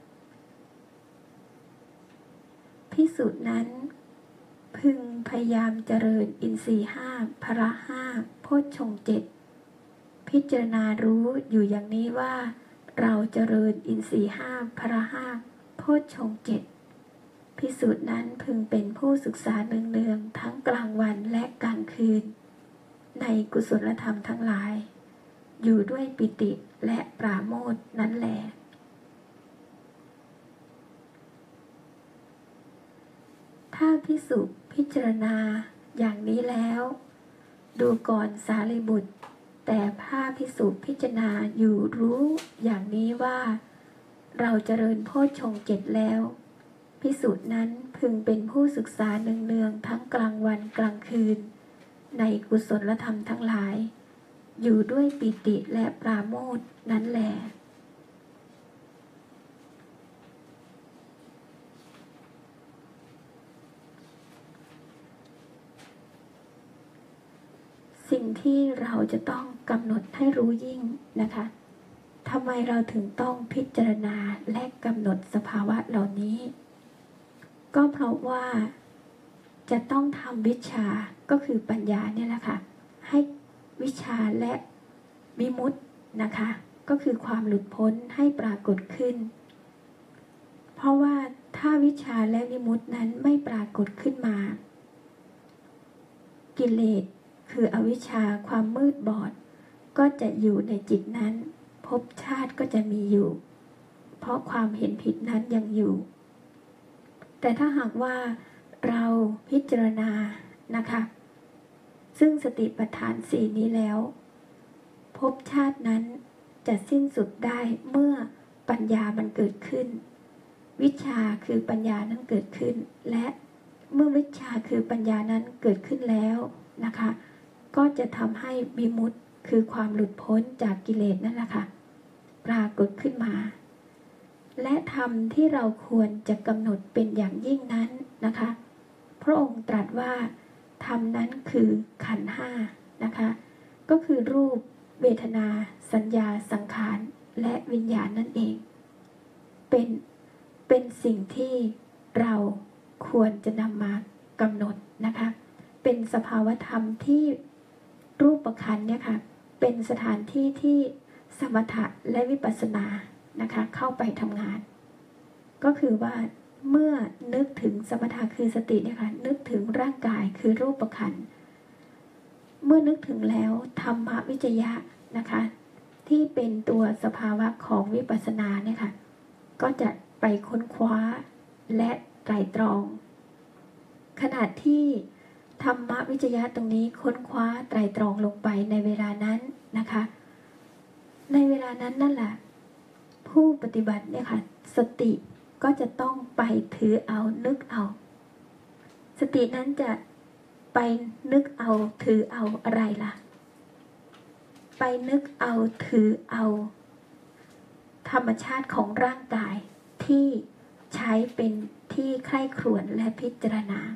Speaker 1: ภิกษุนั้นพึงพยายามเจริญอินทรีย์ห้าพละห้าโพชฌงค์เจ็ดพิจารณารู้อยู่อย่างนี้ว่าเราเจริญอินทรีย์ห้าพละห้าโพชฌงค์เจ็ดภิกษุนั้นพึงเป็นผู้ศึกษาเนืองๆทั้งกลางวันและกลางคืนในกุศลธรรมทั้งหลายอยู่ด้วยปิติและปราโมทย์นั้นแหละถ้าภิกษุพิจารณาอย่างนี้แล้วดูก่อนสารีบุตรแต่ถ้าภิกษุพิจารณาอยู่รู้อย่างนี้ว่าเราเจริญโพชฌงค์เจ็ดแล้วภิกษุนั้นพึงเป็นผู้ศึกษาเนืองๆทั้งกลางวันกลางคืนในกุศลธรรมทั้งหลายอยู่ด้วยปิติและปราโมทย์นั้นแหละสิ่งที่เราจะต้องกำหนดให้รู้ยิ่งนะคะทำไมเราถึงต้องพิจารณาและกำหนดสภาวะเหล่านี้ ก็เพราะว่าจะต้องทำวิชาก็คือปัญญาเนี่ยแหละค่ะให้วิชาและวิมุตตินะคะก็คือความหลุดพ้นให้ปรากฏขึ้นเพราะว่าถ้าวิชาและวิมุตตินั้นไม่ปรากฏขึ้นมากิเลสคืออวิชชาความมืดบอดก็จะอยู่ในจิตนั้นภพชาติก็จะมีอยู่เพราะความเห็นผิดนั้นยังอยู่แต่ถ้าหากว่าเราพิจารณานะคะซึ่งสติปัฏฐานสี่นี้แล้วภพชาตินั้นจะสิ้นสุดได้เมื่อปัญญามันเกิดขึ้นวิชาคือปัญญานั้นเกิดขึ้นและเมื่อวิชาคือปัญญานั้นเกิดขึ้นแล้วนะคะก็จะทำให้วิมุตติคือความหลุดพ้นจากกิเลสนั่นแหละค่ะปรากฏขึ้นมาและธรรมที่เราควรจะกำหนดเป็นอย่างยิ่งนั้นนะคะพระองค์ตรัสว่าธรรมนั้นคือขันธ์ห้านะคะก็คือรูปเวทนาสัญญาสังขารและวิญญาณนั่นเองเป็นสิ่งที่เราควรจะนำมากำหนดนะคะเป็นสภาวธรรมที่รูปขันธ์เนี่ยค่ะเป็นสถานที่ที่สมถะและวิปัสสนานะคะเข้าไปทำงานก็คือว่าเมื่อนึกถึงสมถะคือสติเนี่ยค่ะนึกถึงร่างกายคือรูปขันธ์เมื่อนึกถึงแล้วธรรมวิจยะนะคะที่เป็นตัวสภาวะของวิปัสสนาเนี่ยค่ะก็จะไปค้นคว้าและไตร่ตรองขณะที่ธรรมวิจยะตรงนี้ค้นคว้าไตร่ตรองลงไปในเวลานั้นนะคะในเวลานั้นนั่นแหละผู้ปฏิบัติเนี่ยค่ะสติก็จะต้องไปถือเอานึกเอาสตินั้นจะไปนึกเอาถือเอาอะไรล่ะไปนึกเอาถือเอาธรรมชาติของร่างกายที่ใช้เป็นที่ใคร่ครวญและพิจารณา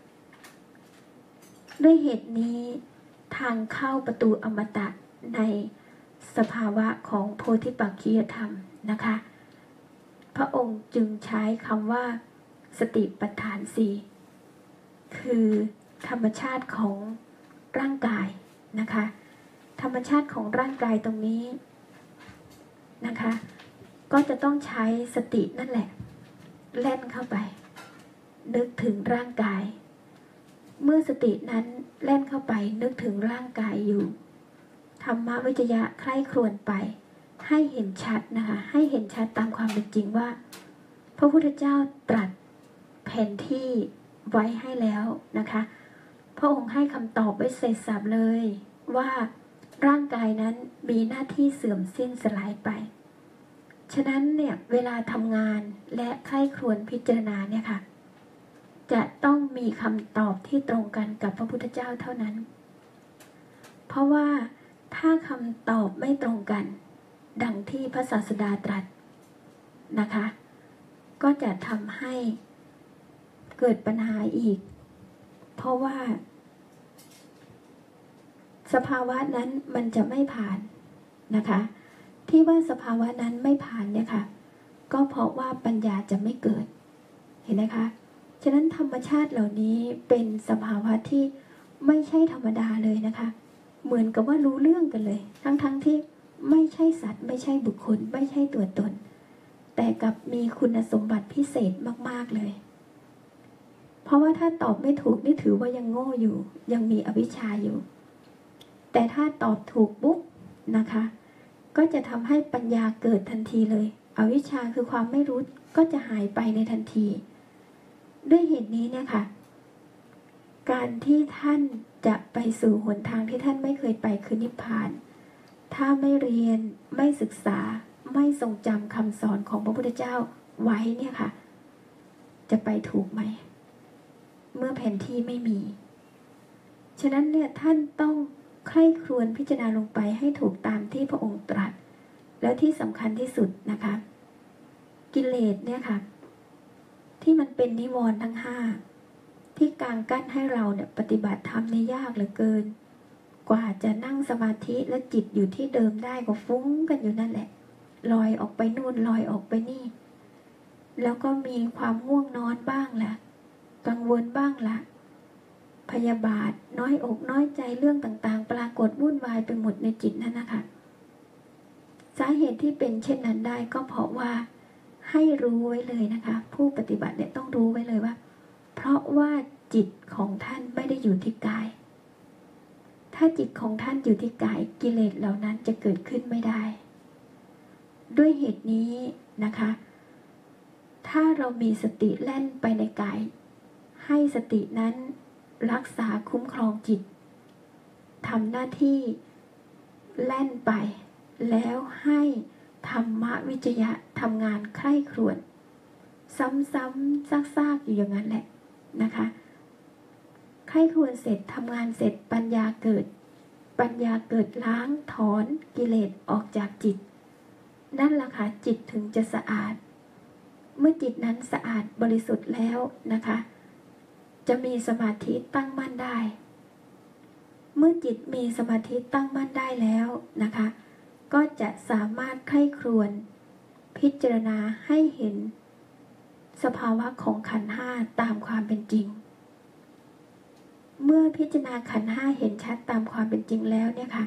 Speaker 1: ด้วยเหตุนี้ทางเข้าประตูอมตะในสภาวะของโพธิปักขิยธรรมนะคะพระองค์จึงใช้คำว่าสติปัฏฐานสี่คือธรรมชาติของร่างกายนะคะธรรมชาติของร่างกายตรงนี้นะคะก็จะต้องใช้สตินั่นแหละแล่นเข้าไปนึกถึงร่างกายเมื่อสตินั้นแล่นเข้าไปนึกถึงร่างกายอยู่ธรรมวิจยะใคร่ครวญไปให้เห็นชัดนะคะให้เห็นชัดตามความเป็นจริงว่าพระพุทธเจ้าตรัสแผนที่ไว้ให้แล้วนะคะพระองค์ให้คำตอบไว้เสร็จสรรพเลยว่าร่างกายนั้นมีหน้าที่เสื่อมสิ้นสลายไปฉะนั้นเนี่ยเวลาทำงานและใคร่ครวญพิจารณาเนี่ยค่ะจะต้องมีคำตอบที่ตรงกันกับพระพุทธเจ้าเท่านั้นเพราะว่าถ้าคำตอบไม่ตรงกันดังที่พระศาสดาตรัสนะคะก็จะทำให้เกิดปัญหาอีกเพราะว่าสภาวะนั้นมันจะไม่ผ่านนะคะที่ว่าสภาวะนั้นไม่ผ่านเนี่ยค่ะก็เพราะว่าปัญญาจะไม่เกิดเห็นไหมคะฉะนั้นธรรมชาติเหล่านี้เป็นสภาวะที่ไม่ใช่ธรรมดาเลยนะคะเหมือนกับว่ารู้เรื่องกันเลยทั้งที่ไม่ใช่สัตว์ไม่ใช่บุคคลไม่ใช่ตัวตนแต่กับมีคุณสมบัติพิเศษมากๆเลยเพราะว่าถ้าตอบไม่ถูกนี่ถือว่ายังโง่อยู่ยังมีอวิชชาอยู่แต่ถ้าตอบถูกปุ๊บนะคะก็จะทำให้ปัญญาเกิดทันทีเลยอวิชชาคือความไม่รู้ก็จะหายไปในทันทีด้วยเหตุนี้เนี่ยค่ะการที่ท่านจะไปสู่หนทางที่ท่านไม่เคยไปคือนิพพานถ้าไม่เรียนไม่ศึกษาไม่ทรงจำคำสอนของพระพุทธเจ้าไว้เนี่ยค่ะจะไปถูกไหมเมื่อแผนที่ไม่มีฉะนั้นเนี่ยท่านต้องใคร่ครวญพิจารณาลงไปให้ถูกตามที่พระองค์ตรัสแล้วที่สำคัญที่สุดนะคะกิเลสเนี่ยค่ะที่มันเป็นนิวรณ์ทั้งห้าที่กางกั้นให้เราเนี่ยปฏิบัติธรรมเนี่ยยากเหลือเกินกว่าจะนั่งสมาธิและจิตอยู่ที่เดิมได้ก็ฟุ้งกันอยู่นั่นแหละลอยออกไปนู่นลอยออกไปนี่แล้วก็มีความง่วงนอนบ้างล่ะกังวลบ้างล่ะพยาบาทน้อยอกน้อยใจเรื่องต่างๆปรากฏวุ่นวายไปหมดในจิตนั่นนะคะสาเหตุที่เป็นเช่นนั้นได้ก็เพราะว่าให้รู้ไว้เลยนะคะผู้ปฏิบัติเนี่ยต้องรู้ไว้เลยว่าเพราะว่าจิตของท่านไม่ได้อยู่ที่กายถ้าจิตของท่านอยู่ที่กายกิเลสเหล่านั้นจะเกิดขึ้นไม่ได้ด้วยเหตุนี้นะคะถ้าเรามีสติแล่นไปในกายให้สตินั้นรักษาคุ้มครองจิตทำหน้าที่แล่นไปแล้วให้ธรรมวิจยะทำงานใคร่ครวญซ้ำๆซากๆอยู่อย่างนั้นแหละนะคะใคร่ครวญเสร็จทำงานเสร็จปัญญาเกิดล้างถอนกิเลสออกจากจิตนั่นแหละค่ะจิตถึงจะสะอาดเมื่อจิตนั้นสะอาดบริสุทธิ์แล้วนะคะจะมีสมาธิตั้งมั่นได้เมื่อจิตมีสมาธิตั้งมั่นได้แล้วนะคะก็จะสามารถใคร่ครวญพิจารณาให้เห็นสภาวะของขันธ์ห้าตามความเป็นจริงเมื่อพิจารณาขันธ์ห้าเห็นชัดตามความเป็นจริงแล้วเนี่ยค่ะ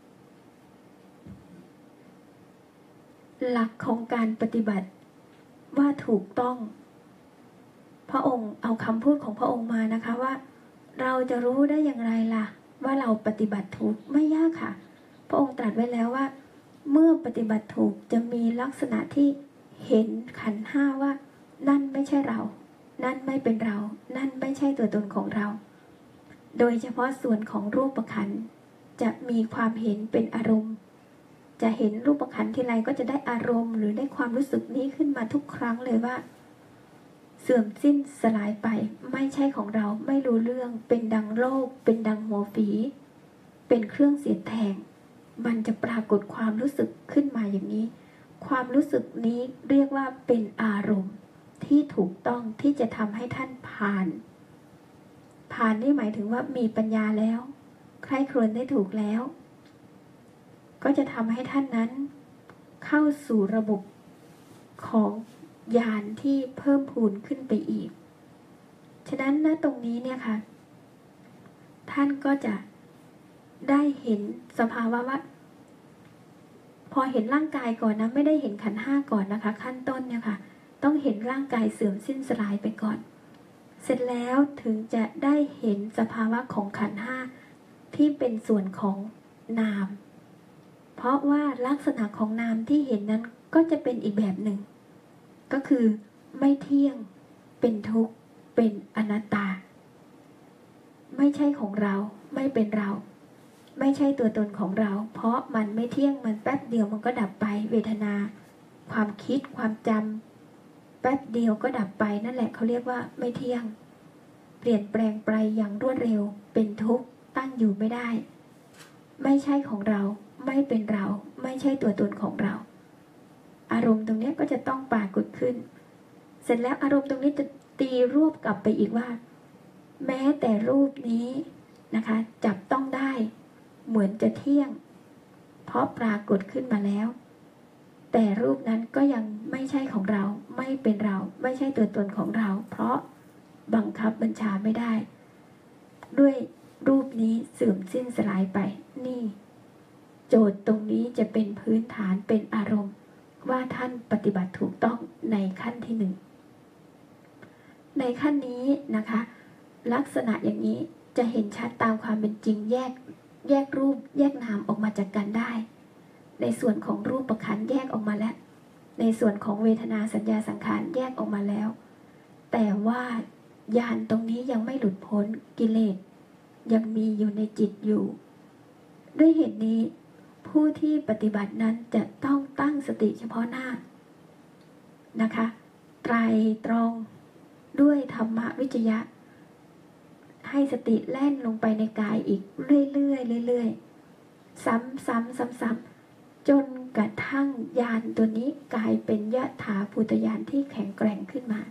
Speaker 1: หลักของการปฏิบัติว่าถูกต้องพระองค์เอาคำพูดของพระองค์มานะคะว่าเราจะรู้ได้อย่างไรล่ะว่าเราปฏิบัติถูกไม่ยากค่ะพระองค์ตรัสไว้แล้วว่าเมื่อปฏิบัติถูกจะมีลักษณะที่เห็นขันธ์ห้าว่านั่นไม่ใช่เรานั่นไม่เป็นเรานั่นไม่ใช่ตัวตนของเราโดยเฉพาะส่วนของรูปขันธ์จะมีความเห็นเป็นอารมณ์จะเห็นรูปขันธ์ทีไรก็จะได้อารมณ์หรือได้ความรู้สึกนี้ขึ้นมาทุกครั้งเลยว่าเสื่อมสิ้นสลายไปไม่ใช่ของเราไม่รู้เรื่องเป็นดังโลกเป็นดังหัวฝีเป็นเครื่องเสียดแทงมันจะปรากฏความรู้สึกขึ้นมาอย่างนี้ความรู้สึกนี้เรียกว่าเป็นอารมณ์ที่ถูกต้องที่จะทำให้ท่านผ่านนี่หมายถึงว่ามีปัญญาแล้วใคร่ครวญได้ถูกแล้วก็จะทำให้ท่านนั้นเข้าสู่ระบบของญาณที่เพิ่มพูนขึ้นไปอีกฉะนั้นณตรงนี้เนี่ยค่ะท่านก็จะได้เห็นสภาวะว่าพอเห็นร่างกายก่อนนะไม่ได้เห็นขันธ์ห้าก่อนนะคะขั้นต้นเนี่ยค่ะต้องเห็นร่างกายเสื่อมสิ้นสลายไปก่อนเสร็จแล้วถึงจะได้เห็นสภาวะของขันธ์ห้าที่เป็นส่วนของนามเพราะว่าลักษณะของนามที่เห็นนั้นก็จะเป็นอีกแบบหนึ่งก็คือไม่เที่ยงเป็นทุกข์เป็นอนัตตาไม่ใช่ของเราไม่เป็นเราไม่ใช่ตัวตนของเราเพราะมันไม่เที่ยงมันแป๊บเดียวมันก็ดับไปเวทนาความคิดความจำแป๊บเดียวก็ดับไปนั่นแหละเขาเรียกว่าไม่เที่ยงเปลี่ยนแปลงไปอย่างรวดเร็วเป็นทุกข์ตั้งอยู่ไม่ได้ไม่ใช่ของเราไม่เป็นเราไม่ใช่ตัวตนของเราอารมณ์ตรงนี้ก็จะต้องปรากฏขึ้นเสร็จแล้วอารมณ์ตรงนี้จะตีรวบกลับไปอีกว่าแม้แต่รูปนี้นะคะจับต้องได้เหมือนจะเที่ยงเพราะปรากฏขึ้นมาแล้วแต่รูปนั้นก็ยังไม่ใช่ของเราไม่เป็นเราไม่ใช่ตัวตนของเราเพราะบังคับบัญชาไม่ได้ด้วยรูปนี้เสื่อมสิ้นสลายไปนี่โจทย์ตรงนี้จะเป็นพื้นฐานเป็นอารมณ์ว่าท่านปฏิบัติถูกต้องในขั้นที่หนึ่งในขั้นนี้นะคะลักษณะอย่างนี้จะเห็นชัดตามความเป็นจริงแยกรูปแยกนามออกมาจากกันได้ในส่วนของรูปขันธ์แยกออกมาแล้วในส่วนของเวทนาสัญญาสังขารแยกออกมาแล้วแต่ว่าญาณตรงนี้ยังไม่หลุดพ้นกิเลสยังมีอยู่ในจิตอยู่ด้วยเหตุนี้ผู้ที่ปฏิบัตินั้นจะต้องตั้งสติเฉพาะหน้านะคะไตรตรองด้วยธรรมวิจยะให้สติแล่นลงไปในกายอีกเรื่อยๆซ้ำๆจนกระทั่งญาณตัวนี้กลายเป็นยถาภูตญาณที่แข็งแกร่งขึ้นมา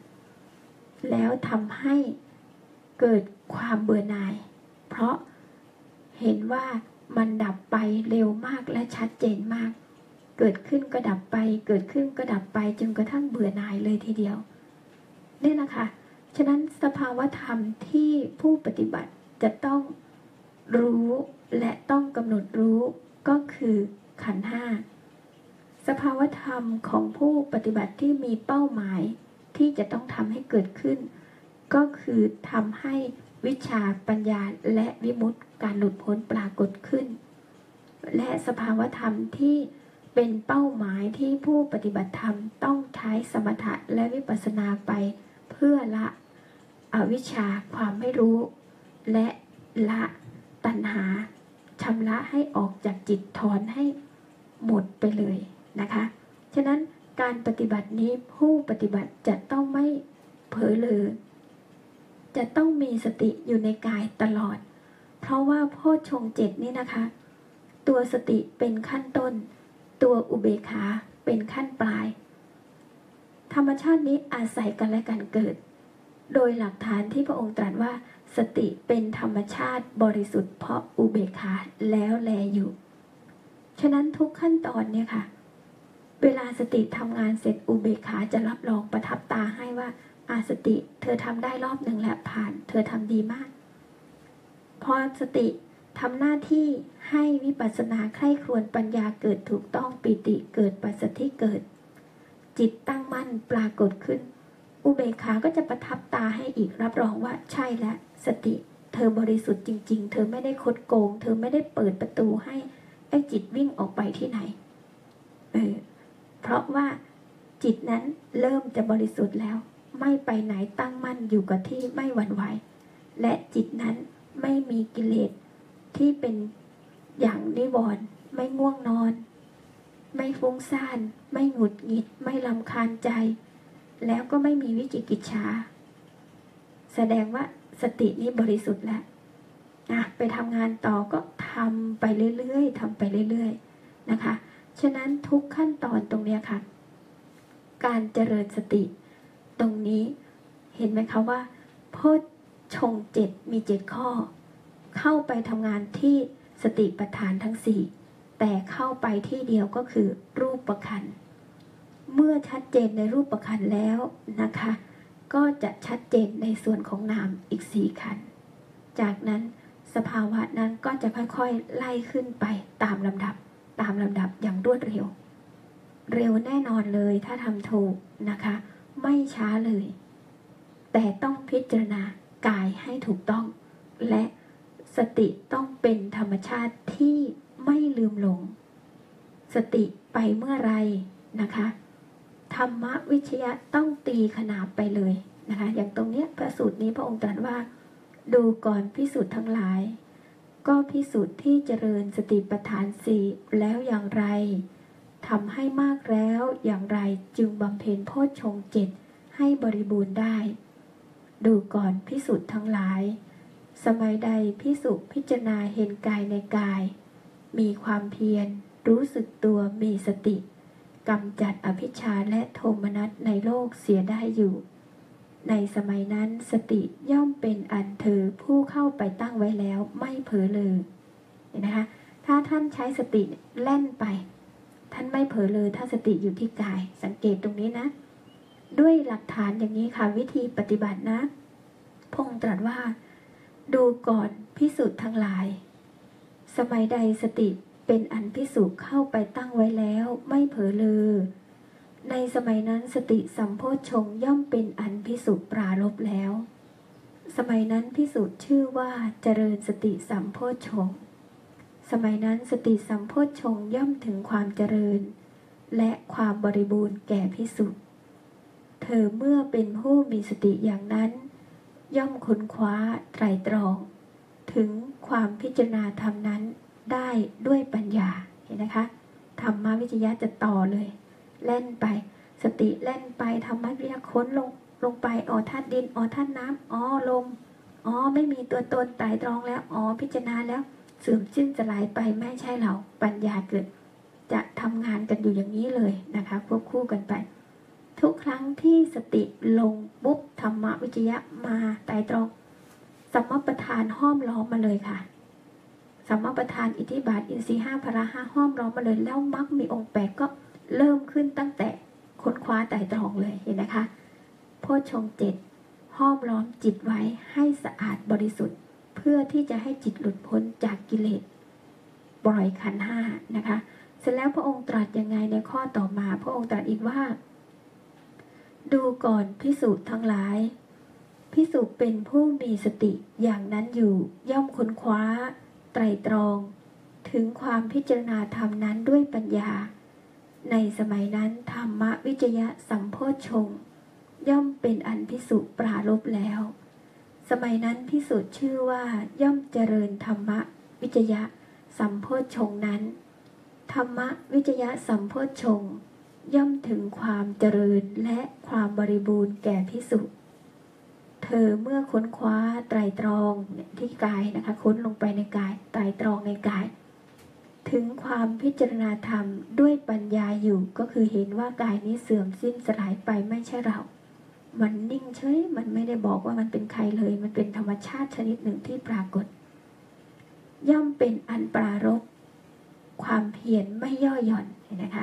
Speaker 1: แล้วทำให้เกิดความเบื่อหน่ายเพราะเห็นว่ามันดับไปเร็วมากและชัดเจนมากเกิดขึ้นก็ดับไปเกิดขึ้นก็ดับไปจนกระทั่งเบื่อหน่ายเลยทีเดียวนี่แหละค่ะฉะนั้นสภาวธรรมที่ผู้ปฏิบัติจะต้องรู้และต้องกำหนดรู้ก็คือขันธ์ห้าสภาวธรรมของผู้ปฏิบัติที่มีเป้าหมายที่จะต้องทำให้เกิดขึ้นก็คือทำให้วิชาปัญญาและวิมุตติการหลุดพ้นปรากฏขึ้นและสภาวธรรมที่เป็นเป้าหมายที่ผู้ปฏิบัติธรรมต้องใช้สมถะและวิปัสสนาไปเพื่อละอวิชชาความไม่รู้และละตัณหาชำระให้ออกจากจิตถอนให้หมดไปเลยนะคะฉะนั้นการปฏิบัตินี้ผู้ปฏิบัติจะต้องไม่เผลอเรอจะต้องมีสติอยู่ในกายตลอดเพราะว่าโพชฌงค์7นี่นะคะตัวสติเป็นขั้นต้นตัวอุเบกขาเป็นขั้นปลายธรรมชาตินี้อาศัยกันและกันเกิดโดยหลักฐานที่พระองค์ตรัสว่าสติเป็นธรรมชาติบริสุทธิ์เพราะอุเบกขาแล้วแลอยู่ฉะนั้นทุกขั้นตอนเนี่ยค่ะเวลาสติทำงานเสร็จอุเบกขาจะรับรองประทับตาให้ว่าสติเธอทำได้รอบหนึ่งแล้วผ่านเธอทำดีมากพอสติทำหน้าที่ให้วิปัสสนาใคร่ครวญปัญญาเกิดถูกต้องปิติเกิดปัสสัทธิเกิดจิตตั้งมั่นปรากฏขึ้นอุเบกขาก็จะประทับตาให้อีกรับรองว่าใช่แล้วสติเธอบริสุทธิ์จริงๆเธอไม่ได้คดโกงเธอไม่ได้เปิดประตูให้ไอ้จิตวิ่งออกไปที่ไหนเพราะว่าจิตนั้นเริ่มจะบริสุทธิ์แล้วไม่ไปไหนตั้งมั่นอยู่กับที่ไม่หวั่นไหวและจิตนั้นไม่มีกิเลสที่เป็นอย่างนิวรณ์ไม่ง่วงนอนไม่ฟุ้งซ่านไม่หงุดหงิดไม่รำคาญใจแล้วก็ไม่มีวิจิกิจฉาแสดงว่าสตินี้บริสุทธิ์แล้วไปทำงานต่อก็ทำไปเรื่อยๆทำไปเรื่อยๆนะคะฉะนั้นทุกขั้นตอนตรงนี้ค่ะการเจริญสติตรงนี้เห็นไหมคะว่าโพชฌงค์7มี7ข้อเข้าไปทำงานที่สติปัฏฐานทั้ง4แต่เข้าไปที่เดียวก็คือรูปขันธ์เมื่อชัดเจนในรูปขันธ์แล้วนะคะก็จะชัดเจนในส่วนของนามอีก4ขันธ์จากนั้นสภาวะนั้นก็จะค่อยๆไล่ขึ้นไปตามลำดับอย่างรวดเร็วแน่นอนเลยถ้าทำถูกนะคะไม่ช้าเลยแต่ต้องพิจารณากายให้ถูกต้องและสติต้องเป็นธรรมชาติที่ไม่ลืมหลงสติไปเมื่อไรนะคะธรรมวิชยะต้องตีขนานไปเลยนะคะอย่างตรงเนี้ยพระสูตรนี้พระองค์ตรัสว่าดูก่อนภิกษุทั้งหลายก็ภิกษุที่เจริญสติปัฏฐาน4แล้วอย่างไรทำให้มากแล้วอย่างไรจึงบำเพ็ญโพชฌงค์7ให้บริบูรณ์ได้ดูก่อนภิกษุทั้งหลายสมัยใดภิกษุพิจารณาเห็นกายในกายมีความเพียรรู้สึกตัวมีสติกำจัดอภิชฌาและโทมนัสในโลกเสียได้อยู่ในสมัยนั้นสติย่อมเป็นอันเธอผู้เข้าไปตั้งไว้แล้วไม่เผลอเลยเห็นนะคะถ้าท่านใช้สติแล่นไปท่านไม่เผลอเลยถ้าสติอยู่ที่กายสังเกตตรงนี้นะด้วยหลักฐานอย่างนี้ค่ะวิธีปฏิบัตินะพระองค์ตรัสว่าดูก่อนภิกษุทั้งหลายสมัยใดสติเป็นอันภิกษุเข้าไปตั้งไว้แล้วไม่เผลอเลยในสมัยนั้นสติสัมโพชฌงค์ย่อมเป็นอันภิกษุปรารภแล้วสมัยนั้นภิกษุชื่อว่าเจริญสติสัมโพชฌงค์สมัยนั้นสติสัมโพชฌงค์ย่อมถึงความเจริญและความบริบูรณ์แก่ภิกษุเธอเมื่อเป็นผู้มีสติอย่างนั้นย่อมค้นคว้าไตร่ตรองถึงความพิจารณาธรรมนั้นได้ด้วยปัญญาเห็นนะคะธรรมวิจยะจะต่อเลยเล่นไปสติเล่นไปธรรมวิจยะค้นลงไปธาตุดินธาตุน้ำลมไม่มีตัวตนไตร่ตรองแล้วพิจารณาแล้วเสื่อมสิ้นสลายไปไม่ใช่เราปัญญาเกิดจะทำงานกันอยู่อย่างนี้เลยนะคะควบคู่กันไปทุกครั้งที่สติลงปุ๊บธรรมวิจยะมาไตรตรองสัมมปทานห้อมล้อมมาเลยค่ะสัมมาประธานอิทธิบาทอินทรีย์5พละ5ห้อมล้อมมาเลยแล้วมรรคมีองค์8ก็เริ่มขึ้นตั้งแต่ค้นคว้าไตร่ตรองเลยเห็นนะคะโพชฌงค์7ห้อมล้อมจิตไว้ให้สะอาดบริสุทธิ์เพื่อที่จะให้จิตหลุดพ้นจากกิเลสปล่อยขันธ์5นะคะเสร็จแล้วพระองค์ตรัสยังไงในข้อต่อมาพระองค์ตรัสอีกว่าดูก่อนภิกษุทั้งหลายภิกษุเป็นผู้มีสติอย่างนั้นอยู่ย่อมค้นคว้าไตร่ตรองถึงความพิจารณาธรรมนั้นด้วยปัญญาในสมัยนั้นธรรมวิจยะสัมโพชฌงค์ย่อมเป็นอันภิกษุปรารภแล้วสมัยนั้นภิกษุชื่อว่าย่อมเจริญธรรมวิจยะสัมโพชฌงค์นั้นธรรมวิจยะสัมโพชฌงค์ย่อมถึงความเจริญและความบริบูรณ์แก่ภิกษุเธอเมื่อค้นคว้าไตร่ตรองที่กายนะคะค้นลงไปในกายไตร่ตรองในกายถึงความพิจารณาธรรมด้วยปัญญาอยู่ก็คือเห็นว่ากายนี้เสื่อมสิ้นสลายไปไม่ใช่เรามันนิ่งเฉยมันไม่ได้บอกว่ามันเป็นใครเลยมันเป็นธรรมชาติชนิดหนึ่งที่ปรากฏย่อมเป็นอันปรารภความเพียรไม่ย่อหย่อนเห็นนะคะ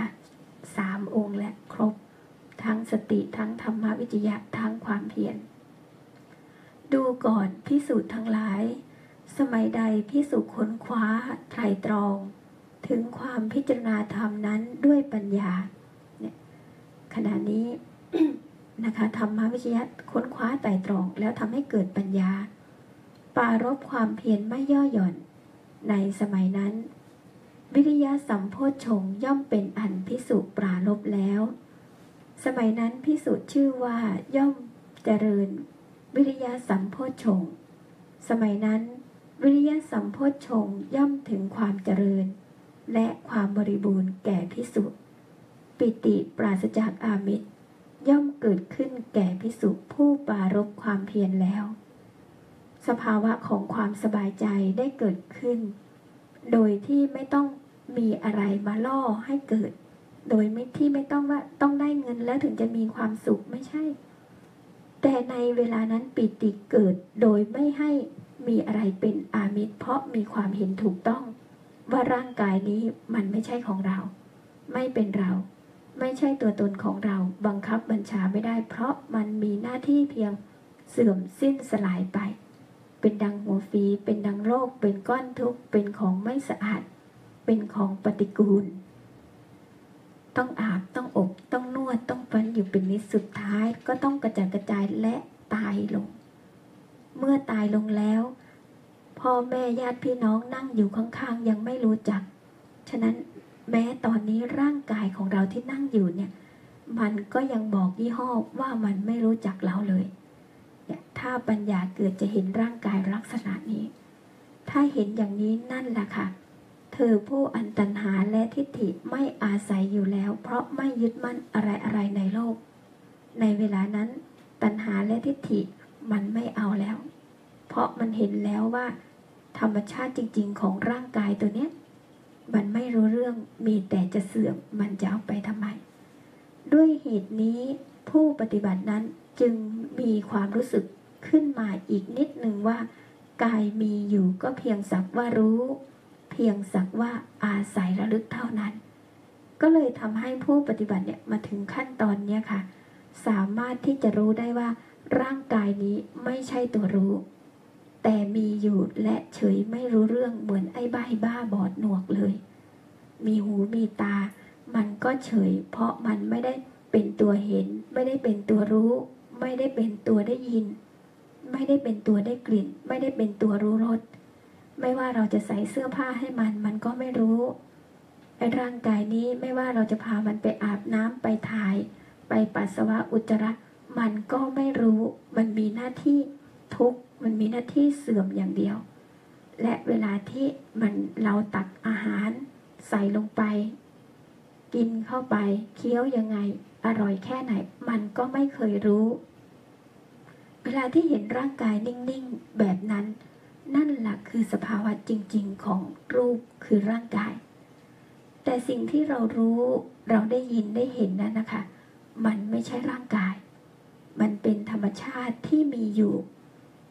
Speaker 1: 3องค์และครบทั้งสติทั้งธรรมวิจยะทั้งความเพียรดูก่อนภิกษุทั้งหลายสมัยใดภิกษุค้นคว้าไตร่ตรองถึงความพิจารณาธรรมนั้นด้วยปัญญาเนี่ยขณะนี้ นะคะธรรมวิจยะค้นคว้าไตร่ตรองแล้วทำให้เกิดปัญญาปรารภความเพียรไม่ย่อหย่อนในสมัยนั้นวิริยะสัมโพชฌงค์ย่อมเป็นอันภิกษุปรารภแล้วสมัยนั้นภิกษุชื่อว่าย่อมเจริญวิริยะสัมโพชฌงค์สมัยนั้นวิริยะสัมโพชฌงค์ย่อมถึงความเจริญและความบริบูรณ์แก่ภิกษุปิติปราศจากอามิตรย่อมเกิดขึ้นแก่ภิกษุผู้ปรารภความเพียรแล้วสภาวะของความสบายใจได้เกิดขึ้นโดยที่ไม่ต้องมีอะไรมาล่อให้เกิดโดยที่ไม่ต้องว่าต้องได้เงินแล้วถึงจะมีความสุขไม่ใช่แต่ในเวลานั้นปิติเกิดโดยไม่ให้มีอะไรเป็นอามิตรเพราะมีความเห็นถูกต้องว่าร่างกายนี้มันไม่ใช่ของเราไม่เป็นเราไม่ใช่ตัวตนของเราบังคับบัญชาไม่ได้เพราะมันมีหน้าที่เพียงเสื่อมสิ้นสลายไปเป็นดังหัวฝีเป็นดังโลกเป็นก้อนทุกข์เป็นของไม่สะอาดเป็นของปฏิกูลต้องอาบต้องอบต้องนวดต้องฟันอยู่เป็นนิดสุดท้ายก็ต้องกระจัดกระจายและตายลงเมื่อตายลงแล้วพ่อแม่ญาติพี่น้องนั่งอยู่ข้างๆยังไม่รู้จักฉะนั้นแม้ตอนนี้ร่างกายของเราที่นั่งอยู่เนี่ยมันก็ยังบอกยี่ห้อว่ามันไม่รู้จักเราเลยเนี่ยถ้าปัญญาเกิดจะเห็นร่างกายลักษณะนี้ถ้าเห็นอย่างนี้นั่นแหละค่ะเธอผู้อันตัณหาและทิฏฐิไม่อาศัยอยู่แล้วเพราะไม่ยึดมั่นอะไรในโลกในเวลานั้นตัณหาและทิฏฐิมันไม่เอาแล้วเพราะมันเห็นแล้วว่าธรรมชาติจริงๆของร่างกายตัวเนี้ยมันไม่รู้เรื่องมีแต่จะเสื่อมมันจะเอาไปทำไมด้วยเหตุนี้ผู้ปฏิบัตินั้นจึงมีความรู้สึกขึ้นมาอีกนิดหนึ่งว่ากายมีอยู่ก็เพียงสักว่ารู้เพียงสักว่าอาศัยระลึกเท่านั้นก็เลยทำให้ผู้ปฏิบัติเนี่ยมาถึงขั้นตอนเนี้ยค่ะสามารถที่จะรู้ได้ว่าร่างกายนี้ไม่ใช่ตัวรู้แต่มีอยู่และเฉยไม่รู้เรื่องเหมือนไอ้ใบ้บ้าบอดหนวกเลยมีหูมีตามันก็เฉยเพราะมันไม่ได้เป็นตัวเห็นไม่ได้เป็นตัวรู้ไม่ได้เป็นตัวได้ยินไม่ได้เป็นตัวได้กลิ่นไม่ได้เป็นตัวรู้รสไม่ว่าเราจะใส่เสื้อผ้าให้มันก็ไม่รู้ไอ้ร่างกายนี้ไม่ว่าเราจะพามันไปอาบน้ำไปถ่ายไปปัสสาวะอุจจาระมันก็ไม่รู้มันมีหน้าที่ทุกข์มันมีหน้าที่เสื่อมอย่างเดียวและเวลาที่เราตักอาหารใส่ลงไปกินเข้าไปเคี้ยวยังไงอร่อยแค่ไหนมันก็ไม่เคยรู้เวลาที่เห็นร่างกายนิ่งๆแบบนั้นนั่นแหละคือสภาวะจริงๆของรูปคือร่างกายแต่สิ่งที่เรารู้เราได้ยินได้เห็นนั้นนะคะมันไม่ใช่ร่างกายมันเป็นธรรมชาติที่มีอยู่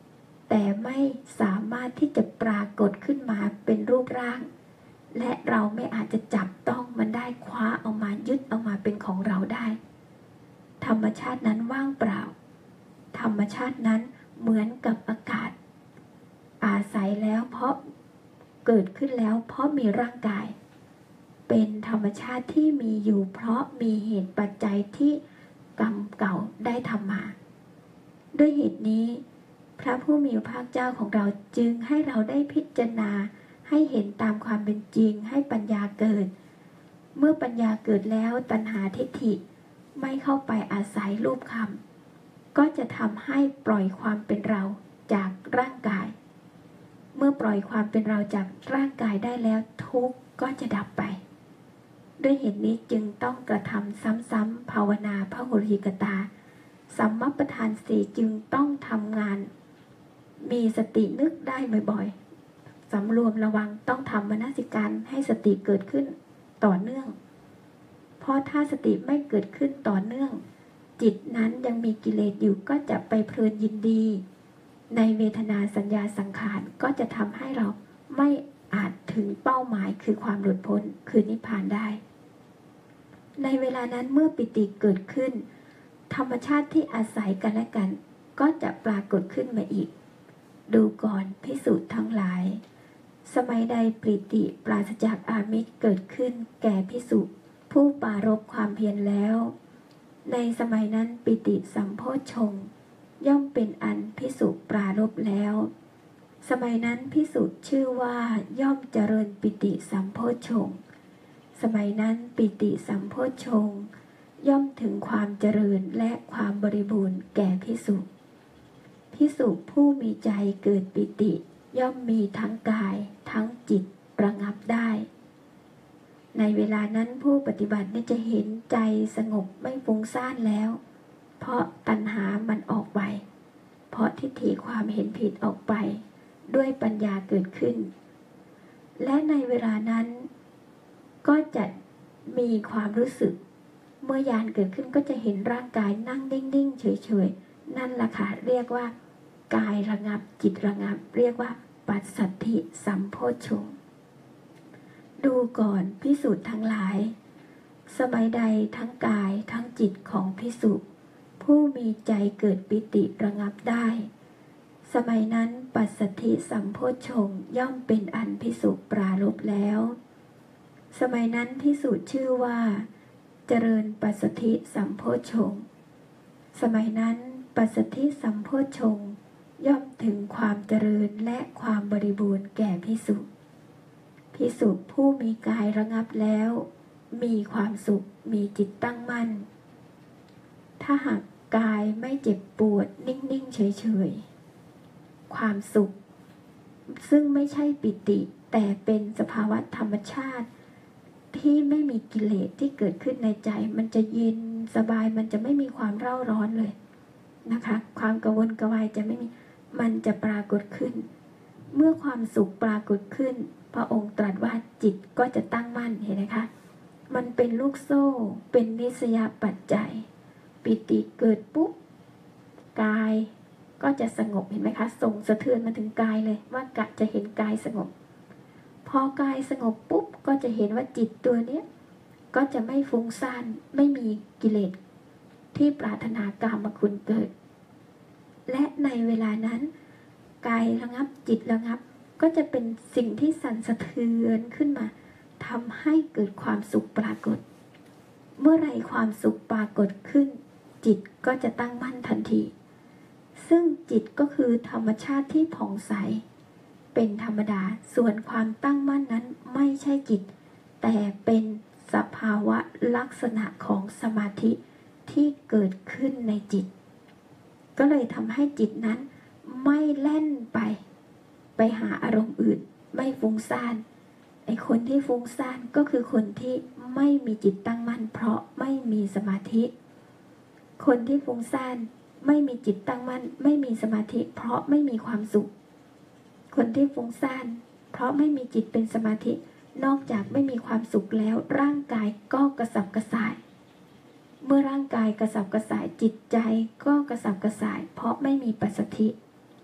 Speaker 1: แต่ไม่สามารถที่จะปรากฏขึ้นมาเป็นรูปร่างและเราไม่อาจจะจับต้องมันได้คว้าเอามายึดเอามาเป็นของเราได้ธรรมชาตินั้นว่างเปล่าธรรมชาตินั้นเหมือนกับอากาศอาศัยแล้วเพราะเกิดขึ้นแล้วเพราะมีร่างกายเป็นธรรมชาติที่มีอยู่เพราะมีเหตุปัจจัยที่กรรมเก่าได้ทำมาด้วยเหตุนี้พระผู้มีพระภาคเจ้าของเราจึงให้เราได้พิจารณาให้เห็นตามความเป็นจริงให้ปัญญาเกิดเมื่อปัญญาเกิดแล้วตัณหาทิฏฐิไม่เข้าไปอาศัยรูปคำก็จะทำให้ปล่อยความเป็นเราจากร่างกายเมื่อปล่อยความเป็นเราจากร่างกายได้แล้วทุกข์ก็จะดับไปด้วยเหตุนี้จึงต้องกระทำซ้ำๆภาวนาพหุริกตาสัมมัปปทานสี่จึงต้องทำงานมีสตินึกได้บ่อยๆสำรวมระวังต้องทำมนสิการให้สติเกิดขึ้นต่อเนื่องเพราะถ้าสติไม่เกิดขึ้นต่อเนื่องจิตนั้นยังมีกิเลสอยู่ก็จะไปเพลินยินดีในเวทนาสัญญาสังขารก็จะทำให้เราไม่อาจถึงเป้าหมายคือความหลุดพ้นคือนิพพานได้ในเวลานั้นเมื่อปิติเกิดขึ้นธรรมชาติที่อาศัยกันและกันก็จะปรากฏขึ้นมาอีกดูก่อนภิกษุทั้งหลายสมัยใดปิติปราศจากอามิตรเกิดขึ้นแก่ภิกษุผู้ปรารภความเพียรแล้วในสมัยนั้นปิติสัมโพชฌงค์ย่อมเป็นอันภิกษุปรารภแล้วสมัยนั้นภิกษุชื่อว่าย่อมเจริญปิติสัมโพชฌงค์สมัยนั้นปิติสัมโพชฌงค์ย่อมถึงความเจริญและความบริบูรณ์แก่ภิกษุภิกษุผู้มีใจเกิดปิติย่อมมีทั้งกายทั้งจิตระงับได้ในเวลานั้นผู้ปฏิบัติจะเห็นใจสงบไม่ฟุ้งซ่านแล้วเพราะตัณหามันออกไปเพราะทิฏฐิความเห็นผิดออกไปด้วยปัญญาเกิดขึ้นและในเวลานั้นก็จะมีความรู้สึกเมื่อยานเกิดขึ้นก็จะเห็นร่างกายนั่งนิ่งๆเฉยๆนั่นแหละค่ะเรียกว่ากายระงับจิตระงับเรียกว่าปัสสัทธิสัมโพชฌงค์ดูก่อนภิกษุทั้งหลายสมัยใดทั้งกายทั้งจิตของภิกษุผู้มีใจเกิดปิติระงับได้สมัยนั้นปัสสัทธิสัมโพชฌงค์ย่อมเป็นอันภิกษุปรารภแล้วสมัยนั้นภิกษุชื่อว่าเจริญปัสสัทธิสัมโพชฌงค์สมัยนั้นปัสสัทธิสัมโพชฌงค์ย่อมถึงความเจริญและความบริบูรณ์แก่ภิกษุภิกษุผู้มีกายระงับแล้วมีความสุขมีจิตตั้งมั่นถ้าหากกายไม่เจ็บปวดนิ่งๆเฉยๆความสุขซึ่งไม่ใช่ปิติแต่เป็นสภาวะธรรมชาติที่ไม่มีกิเลสที่เกิดขึ้นในใจมันจะเย็นสบายมันจะไม่มีความเร่าร้อนเลยนะคะความกังวลกระวายจะไม่มีมันจะปรากฏขึ้นเมื่อความสุขปรากฏขึ้นพระองค์ตรัสว่าจิตก็จะตั้งมั่นเห็นไหมคะมันเป็นลูกโซ่เป็นนิสยปัจจัยปิติเกิดปุ๊บกายก็จะสงบเห็นไหมคะส่งสะเทือนมาถึงกายเลยว่ากะจะเห็นกายสงบพอกายสงบปุ๊บก็จะเห็นว่าจิตตัวเนี้ยก็จะไม่ฟุ้งซ่านไม่มีกิเลสที่ปรารถนากามคุณเกิดและในเวลานั้นกายระงับจิตระงับก็จะเป็นสิ่งที่สั่นสะเทือนขึ้นมาทำให้เกิดความสุขปรากฏเมื่อไรความสุขปรากฏขึ้นจิตก็จะตั้งมั่นทันทีซึ่งจิตก็คือธรรมชาติที่ผ่องใสเป็นธรรมดาส่วนความตั้งมั่นนั้นไม่ใช่จิตแต่เป็นสภาวะลักษณะของสมาธิที่เกิดขึ้นในจิตก็เลยทำให้จิตนั้นไม่แล่นไปหาอารมณ์อื่นไม่ฟุ้งซ่านไอ้คนที่ฟุ้งซ่านก็คือคนที่ไม่มีจิตตั้งมั่นเพราะไม่มีสมาธิคนที่ฟุ้งซ่านไม่มีจิตตั้งมั่นไม่มีสมาธิเพราะไม่มีความสุขคนที่ฟุ้งซ่านเพราะไม่มีจิตเป็นสมาธินอกจากไม่มีความสุขแล้วร่างกายก็กระสับกระส่ายเมื่อร่างกายกระสับกระส่ายจิตใจก็กระสับกระส่ายเพราะไม่มีปัสสัทธิ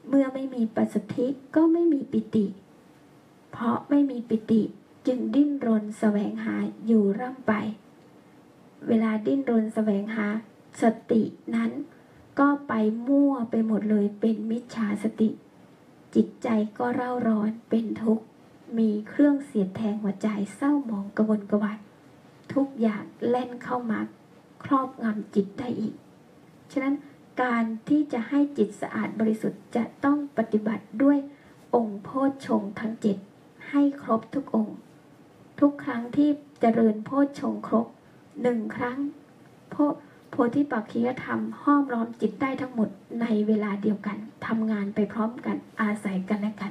Speaker 1: เมื่อไม่มีปัสสัทธิก็ไม่มีปิติเพราะไม่มีปิติจึงดิ้นรนแสวงหาอยู่ร่ำไปเวลาดิ้นรนแสวงหาสตินั้นก็ไปมั่วไปหมดเลยเป็นมิจฉาสติจิตใจก็เร่าร้อนเป็นทุกข์มีเครื่องเสียดแทงหัวใจเศร้าหมองกระวนกระวายทุกอย่างแล่นเข้ามาครอบงำจิตได้อีกฉะนั้นการที่จะให้จิตสะอาดบริสุทธิ์จะต้องปฏิบัติด้วยองค์โพชฌงค์ทั้งเจ็ดให้ครบทุกองค์ทุกครั้งที่เจริญโพชฌงค์ครบ1 ครั้งโพธิปักขิยธรรมห้อมล้อมจิตได้ทั้งหมดในเวลาเดียวกันทำงานไปพร้อมกันอาศัยกันและกัน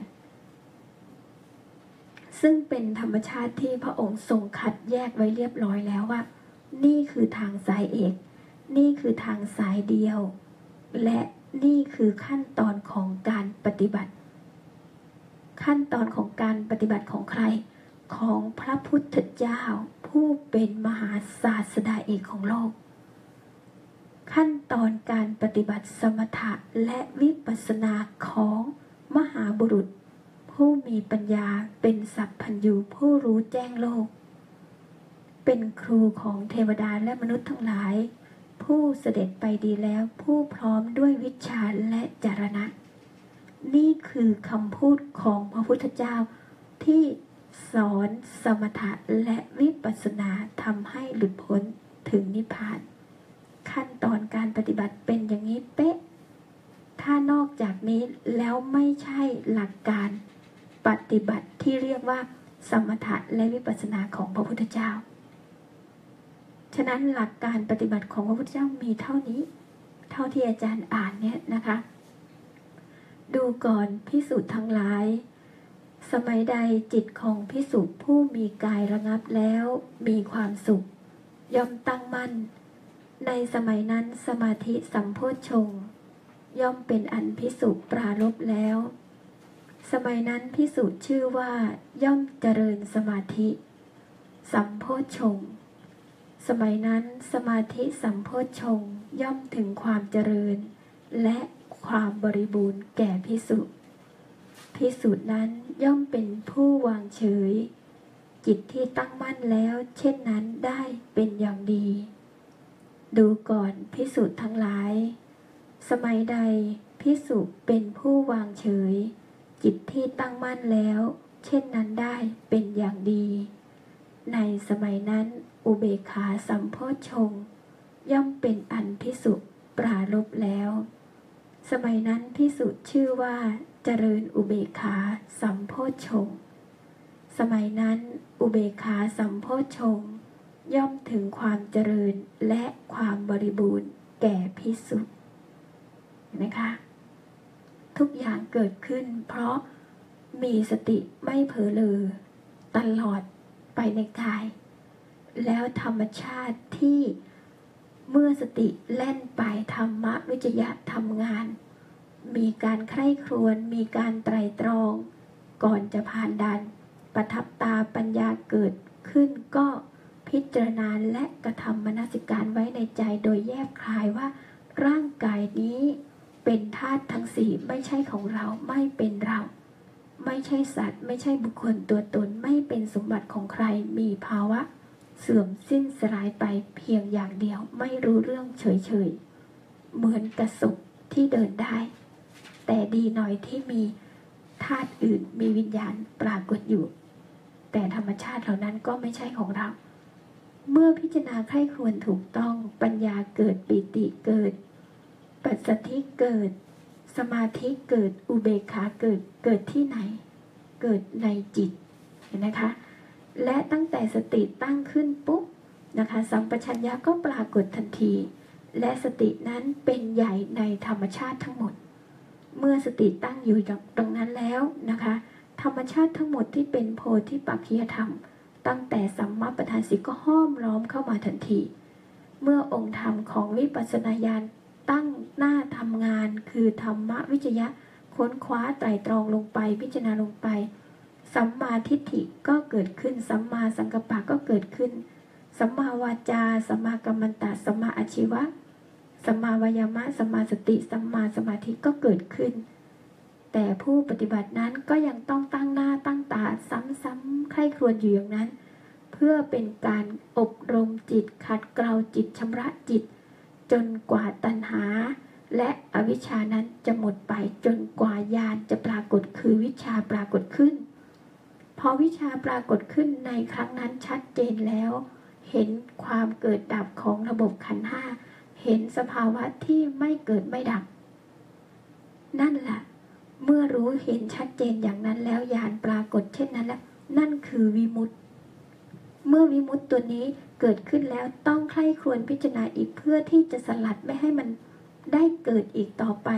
Speaker 1: ซึ่งเป็นธรรมชาติที่พระองค์ทรงคัดแยกไว้เรียบร้อยแล้วว่านี่คือทางสายเอกนี่คือทางสายเดียวและนี่คือขั้นตอนของการปฏิบัติขั้นตอนของการปฏิบัติของใครของพระพุทธเจ้าผู้เป็นมหาศาสดาเอกของโลกขั้นตอนการปฏิบัติสมถะและวิปัสสนาของมหาบุรุษผู้มีปัญญาเป็นสัพพัญญูผู้รู้แจ้งโลกเป็นครูของเทวดาและมนุษย์ทั้งหลายผู้เสด็จไปดีแล้วผู้พร้อมด้วยวิชาและจรณะนี่คือคำพูดของพระพุทธเจ้าที่สอนสมถะและวิปัสสนาทำให้หลุดพ้นถึงนิพพานขั้นตอนการปฏิบัติเป็นอย่างนี้เป๊ะถ้านอกจากนี้แล้วไม่ใช่หลักการปฏิบัติที่เรียกว่าสมถะและวิปัสสนาของพระพุทธเจ้าฉะนั้นหลักการปฏิบัติของพระพุทธเจ้ามีเท่านี้เท่าที่อาจารย์อ่านเนี่ยนะคะดูก่อนภิกษุทั้งหลายสมัยใดจิตของภิกษุผู้มีกายระงับแล้วมีความสุขย่อมตั้งมั่นในสมัยนั้นสมาธิสัมโพชฌงค์ย่อมเป็นอันภิกษุปรารภแล้วสมัยนั้นภิกษุชื่อว่าย่อมเจริญสมาธิสัมโพชฌงค์สมัยนั้นสมาธิสัมโพชฌงค์ย่อมถึงความเจริญและความบริบูรณ์แก่ภิกษุภิกษุนั้นย่อมเป็นผู้วางเฉยจิตที่ตั้งมั่นแล้วเช่นนั้นได้เป็นอย่างดีดูก่อนภิกษุทั้งหลายสมัยใดภิกษุเป็นผู้วางเฉยจิตที่ตั้งมั่นแล้วเช่นนั้นได้เป็นอย่างดีในสมัยนั้นอุเบกขาสัมโพชฌงค์ย่อมเป็นอันภิกษุปรารภแล้วสมัยนั้นภิกษุชื่อว่าเจริญอุเบกขาสัมโพชฌงค์สมัยนั้นอุเบกขาสัมโพชฌงค์ย่อมถึงความเจริญและความบริบูรณ์แก่ภิกษุนะคะทุกอย่างเกิดขึ้นเพราะมีสติไม่เผลอเลอตลอดไปในกายแล้วธรรมชาติที่เมื่อสติแล่นไปธรรมวิจยะทำงานมีการใคร่ครวญมีการไตร่ตรองก่อนจะผ่านด่านประทับตาปัญญาเกิดขึ้นก็พิจารณาและกระทำมนสิการไว้ในใจโดยแยบคายว่าร่างกายนี้เป็นธาตุทั้งสี่ไม่ใช่ของเราไม่เป็นเราไม่ใช่สัตว์ไม่ใช่บุคคลตัวตนไม่เป็นสมบัติของใครมีภาวะเสื่อมสิ้นสลายไปเพียงอย่างเดียวไม่รู้เรื่องเฉยๆเหมือนกระสุนที่เดินได้แต่ดีหน่อยที่มีธาตุอื่นมีวิญญาณปรากฏอยู่แต่ธรรมชาติเหล่านั้นก็ไม่ใช่ของเราเมื่อพิจารณาใคร่ครวญถูกต้องปัญญาเกิดปิติเกิดปัสสัทธิเกิดสมาธิเกิดอุเบกขาเกิดที่ไหนเกิดในจิตเห็นนะคะและตั้งแต่สติตั้งขึ้นปุ๊บนะคะสัมปชัญญะก็ปรากฏทันทีและสตินั้นเป็นใหญ่ในธรรมชาติทั้งหมดเมื่อสติตั้งอยู่ตรงนั้นแล้วนะคะธรรมชาติทั้งหมดที่เป็นโพธิปักขิยธรรมตั้งแต่สัมมาประธานสีก็ห้อมล้อมเข้ามาทันทีเมื่อองค์ธรรมของวิปัสสนาญาณตั้งหน้าทำงานคือธรรมวิจยะค้นคว้าไตร่ตรองลงไปพิจารณาลงไปสัมมาทิฏฐิก็เกิดขึ้นสัมมาสังกัปปะก็เกิดขึ้นสัมมาวาจาสัมมากัมมันตะสัมมาอาชีวะสัมมาวายามะสัมมาสติสัมมาสมาธิก็เกิดขึ้นแต่ผู้ปฏิบัตินั้นก็ยังต้องตั้งหน้าตั้งตาซ้ำๆใคร่ครวญอยู่อย่างนั้นเพื่อเป็นการอบรมจิตขัดเกลาจิตชำระจิตจนกว่าตัณหาและอวิชชานั้นจะหมดไปจนกว่าญาณจะปรากฏคือวิชชาปรากฏขึ้นพอวิชาปรากฏขึ้นในครั้งนั้นชัดเจนแล้วเห็นความเกิดดับของระบบขันธ์ห้าเห็นสภาวะที่ไม่เกิดไม่ดับนั่นแหละเมื่อรู้เห็นชัดเจนอย่างนั้นแล้วญาณปรากฏเช่นนั้นแล้วนั่นคือวิมุตติเมื่อวิมุตติตัวนี้เกิดขึ้นแล้วต้องใคร่ครวญพิจารณาอีกเพื่อที่จะสลัดไม่ให้มันได้เกิดอีกต่อไป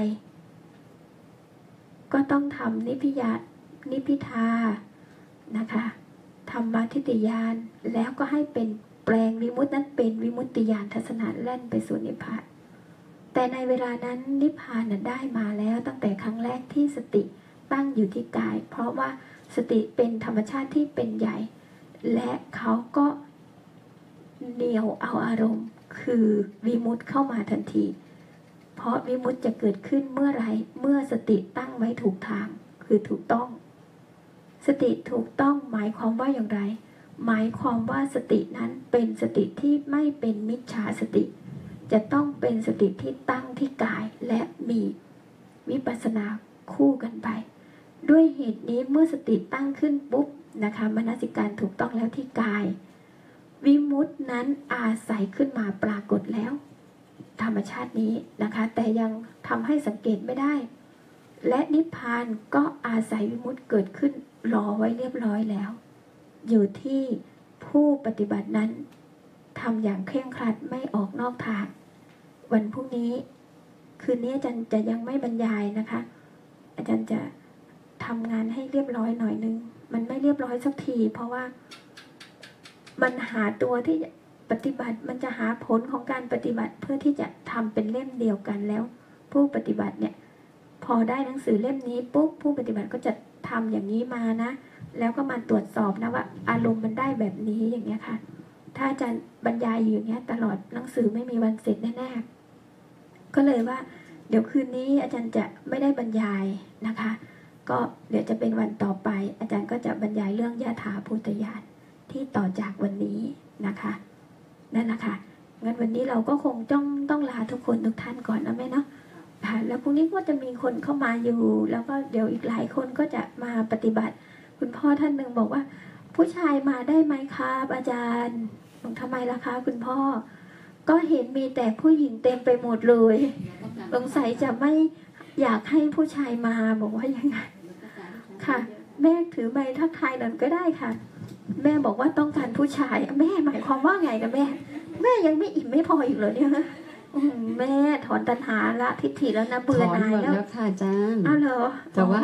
Speaker 1: ก็ต้องทำนิพิทานะคะธรรมทิฏฐิญาณแล้วก็ให้เป็นแปลงวิมุตตินั้นเป็นวิมุตติญาณทัศนะแล่นไปสู่นิพพานแต่ในเวลานั้นนิพพานได้มาแล้วตั้งแต่ครั้งแรกที่สติตั้งอยู่ที่กายเพราะว่าสติเป็นธรรมชาติที่เป็นใหญ่และเขาก็เหนี่ยวเอาอารมณ์คือวิมุตติเข้ามาทันทีเพราะวิมุตติจะเกิดขึ้นเมื่อไรเมื่อสติตั้งไว้ถูกทางคือถูกต้องสติถูกต้องหมายความว่าอย่างไรหมายความว่าสตินั้นเป็นสติที่ไม่เป็นมิจฉาสติจะต้องเป็นสติที่ตั้งที่กายและมีวิปัสสนาคู่กันไปด้วยเหตุนี้เมื่อสติตั้งขึ้นปุ๊บนะคะมนสิการถูกต้องแล้วที่กายวิมุตตินั้นอาศัยขึ้นมาปรากฏแล้วธรรมชาตินี้นะคะแต่ยังทำให้สังเกตไม่ได้และนิพพานก็อาศัยวิมุตติเกิดขึ้นรอไว้เรียบร้อยแล้วอยู่ที่ผู้ปฏิบัตินั้นทำอย่างเคร่งครัดไม่ออกนอกทางวันพรุ่งนี้คืนนี้อาจารย์จะยังไม่บรรยายนะคะอาจารย์จะทำงานให้เรียบร้อยหน่อยนึงมันไม่เรียบร้อยสักทีเพราะว่ามันหาตัวที่ปฏิบัติมันจะหาผลของการปฏิบัติเพื่อที่จะทำเป็นเล่มเดียวกันแล้วผู้ปฏิบัติเนี่ยพอได้หนังสือเล่มนี้ปุ๊บผู้ปฏิบัติก็จะทำอย่างนี้มานะแล้วก็มาตรวจสอบนะว่าอารมณ์มันได้แบบนี้อย่างเงี้ยค่ะถ้าอาจารย์บรรยายอยู่อย่างเงี้ยตลอดหนังสือไม่มีวันเสร็จแน่ๆก็เลยว่าเดี๋ยวคืนนี้อาจารย์จะไม่ได้บรรยายนะคะก็เดี๋ยวจะเป็นวันต่อไปอาจารย์ก็จะบรรยายเรื่องยถาภูตญาณที่ต่อจากวันนี้นะคะนั่นแหละค่ะงั้นวันนี้เราก็คงต้องลาทุกคนทุกท่านก่อนนะแม่เนาะค่ะแล้วพรุ่งนี้ก็จะมีคนเข้ามาอยู่แล้วก็เดี๋ยวอีกหลายคนก็จะมาปฏิบัติคุณพ่อท่านหนึ่งบอกว่าผู้ชายมาได้ไหมครับอาจารย์บอกทำไมล่ะคะคุณพ่อก็เห็นมีแต่ผู้หญิงเต็มไปหมดเลยสงสัยจะไม่อยากให้ผู้ชายมาบอกว่ายังไงค่ะแม่ถือไม้ทักทายหน่อยก็ได้ค่ะแม่บอกว่าต้องการผู้ชายแม่หมายความว่าไงนะแม่ยังไม่อิ่มไม่พออีกเหรอเนี่ยแม่ถอนตัณหาละทิฏฐิแล้วนะเบื่อหน่ายแล้ว
Speaker 2: ค่ะอาจารย์
Speaker 1: อ้าวเหรอ
Speaker 2: แต่ว่า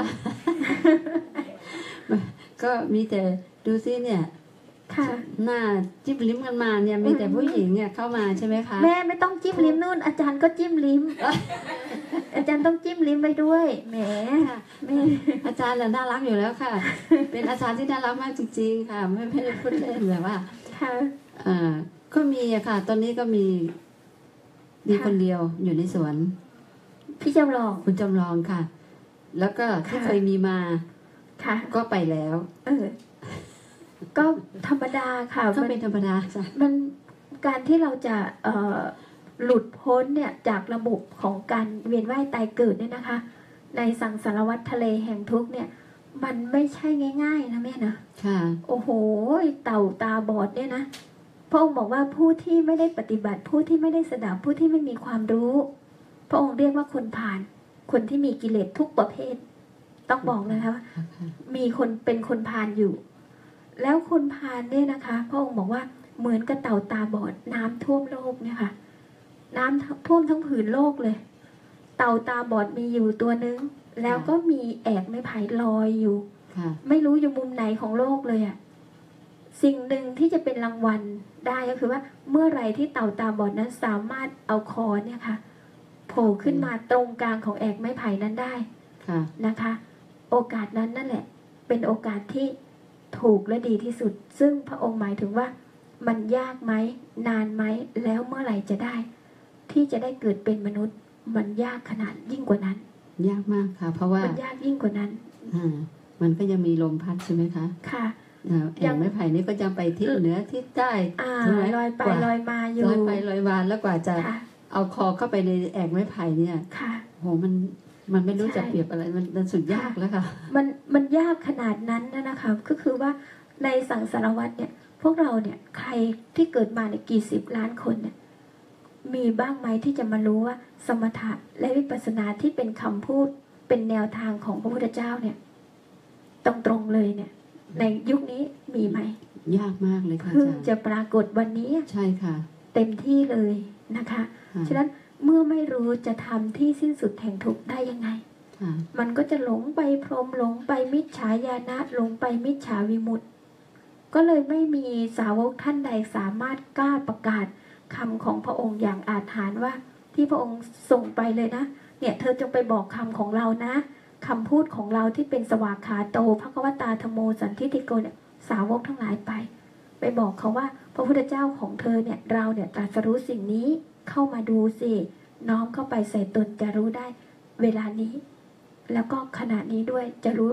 Speaker 2: ก็มีแต่ดูซิเนี่ยหน้าจิ้มลิ้มกันมาเนี่ยมีแต่ผู้หญิงเนี่ยเข้ามาใช่ไหมคะ
Speaker 1: แม่ไม่ต้องจิ้มลิ้มนู่นอาจารย์ก็จิ้มลิ้มอาจารย์ต้องจิ้มลิ้มไปด้วยแหม
Speaker 2: แม่อาจารย์น่ารักอยู่แล้วค่ะเป็นอาจารย์ที่น่ารักมากจริงๆค่ะไม่ได้พูดเล่นแบบว่า
Speaker 1: ค่ะ
Speaker 2: ก็มีอะค่ะตอนนี้ก็มีคนเดียวอยู่ในสวน
Speaker 1: พี่จำลอง
Speaker 2: คุณจำลองค่ะแล้วก็ที่เคยมีมา
Speaker 1: ค่ะ
Speaker 2: ก็ไปแล้ว
Speaker 1: ก็ธรรมดาค่ะ
Speaker 2: ก็เป็นธรรมดาจ้ะ
Speaker 1: มันการที่เราจะหลุดพ้นเนี่ยจากระบบของการเวียนว่ายตายเกิดเนี่ยนะคะในสังสารวัฏทะเลแห่งทุกข์เนี่ยมันไม่ใช่ง่ายๆนะแม่นะ
Speaker 2: ค่ะ
Speaker 1: โอ้โหเต่าตาบอดเนี่ยนะพระองค์บอกว่าผู้ที่ไม่ได้ปฏิบัติผู้ที่ไม่ได้สดับผู้ที่ไม่มีความรู้พระองค์เรียกว่าคนผ่านคนที่มีกิเลสทุกประเภทต้องบอกนะคะว่ามีคนเป็นคนผ่านอยู่แล้วคนพาลเนี่ยนะคะพระองค์บอกว่าเหมือนกับเต่าตาบอดน้ำท่วมโลกเนี่ยค่ะน้ำท่วมทั้งผืนโลกเลยเต่าตาบอดมีอยู่ตัวนึงแล้วก็มีแอกไม้ไผ่ลอยอยู่ไม่รู้อยู่มุมไหนของโลกเลยอ่ะสิ่งหนึ่งที่จะเป็นรางวัลได้ก็คือว่าเมื่อไรที่เต่าตาบอดนั้นสามารถเอาคอเนี่ยค่ะโผล่ขึ้นมาตรงกลางของแอกไม้ไผ่นั้นได้นะคะโอกาสนั้นนั่นแหละเป็นโอกาสที่ถูกและดีที่สุดซึ่งพระองค์หมายถึงว่ามันยากไหมนานไหมแล้วเมื่อไหร่จะได้ที่จะได้เกิดเป็นมนุษย์มันยากขนาดยิ่งกว่านั้น
Speaker 2: ยากมากค่ะ เพราะว่า
Speaker 1: มันยากยิ่งกว่านั้น
Speaker 2: มันก็ยังมีลมพัดใช่ไหมคะ
Speaker 1: ค่ะ
Speaker 2: แอ่งไม้ไผ่นี่ก็จะไปทิศเหนือทิศใต้ใช่ไหม
Speaker 1: ลอยไปลอยมาอยู่
Speaker 2: ลอยไปลอยมาแล้วกว่าจะ
Speaker 1: ค่ะ
Speaker 2: เอาคอเข้าไปในแอ่งไม้ไผ่เนี่ย
Speaker 1: ค่ะ
Speaker 2: โหมันไม่รู้
Speaker 1: ใช่
Speaker 2: จะเปรียบอะไรมันสุดยากแล้วค่ะ
Speaker 1: มันยากขนาดนั้นนะคะก็คือว่าในสังสารวัฏเนี่ยพวกเราเนี่ยใครที่เกิดมาในกี่สิบล้านคนเนี่ยมีบ้างไหมที่จะมารู้ว่าสมถะและวิปัสสนาที่เป็นคำพูดเป็นแนวทางของพระพุทธเจ้าเนี่ยตรงๆเลยเนี่ยในยุคนี้มีไหม
Speaker 2: ยากมากเลยค่ะ
Speaker 1: เพิ่ง
Speaker 2: อาจารย์
Speaker 1: จะปรากฏวันนี้
Speaker 2: ใช่ค่ะ
Speaker 1: เต็มที่เลยนะคะ
Speaker 2: ค่ะ
Speaker 1: ฉะนั้นเมื่อไม่รู้จะทำที่สิ้นสุดแห่งทุกข์ได้ยังไง
Speaker 2: ค่ะ
Speaker 1: มันก็จะหลงไปพรหมหลงไปมิจฉาญาณะหลงไปมิจฉาวิมุตติก็เลยไม่มีสาวกท่านใดสามารถกล้าประกาศคำของพระองค์อย่างอาถรรพ์ว่าที่พระองค์ส่งไปเลยนะเนี่ยเธอจงไปบอกคำของเรานะคำพูดของเราที่เป็นสวากขาโตภควตาธโมสันทิติโกเนี่ยสาวกทั้งหลายไปบอกเขาว่าพระพุทธเจ้าของเธอเนี่ยเราเนี่ยตรัสรู้สิ่งนี้เข้ามาดูสิน้อมเข้าไปใส่ตนจะรู้ได้เวลานี้ แล้วก็ขณะนี้ด้วยจะรู้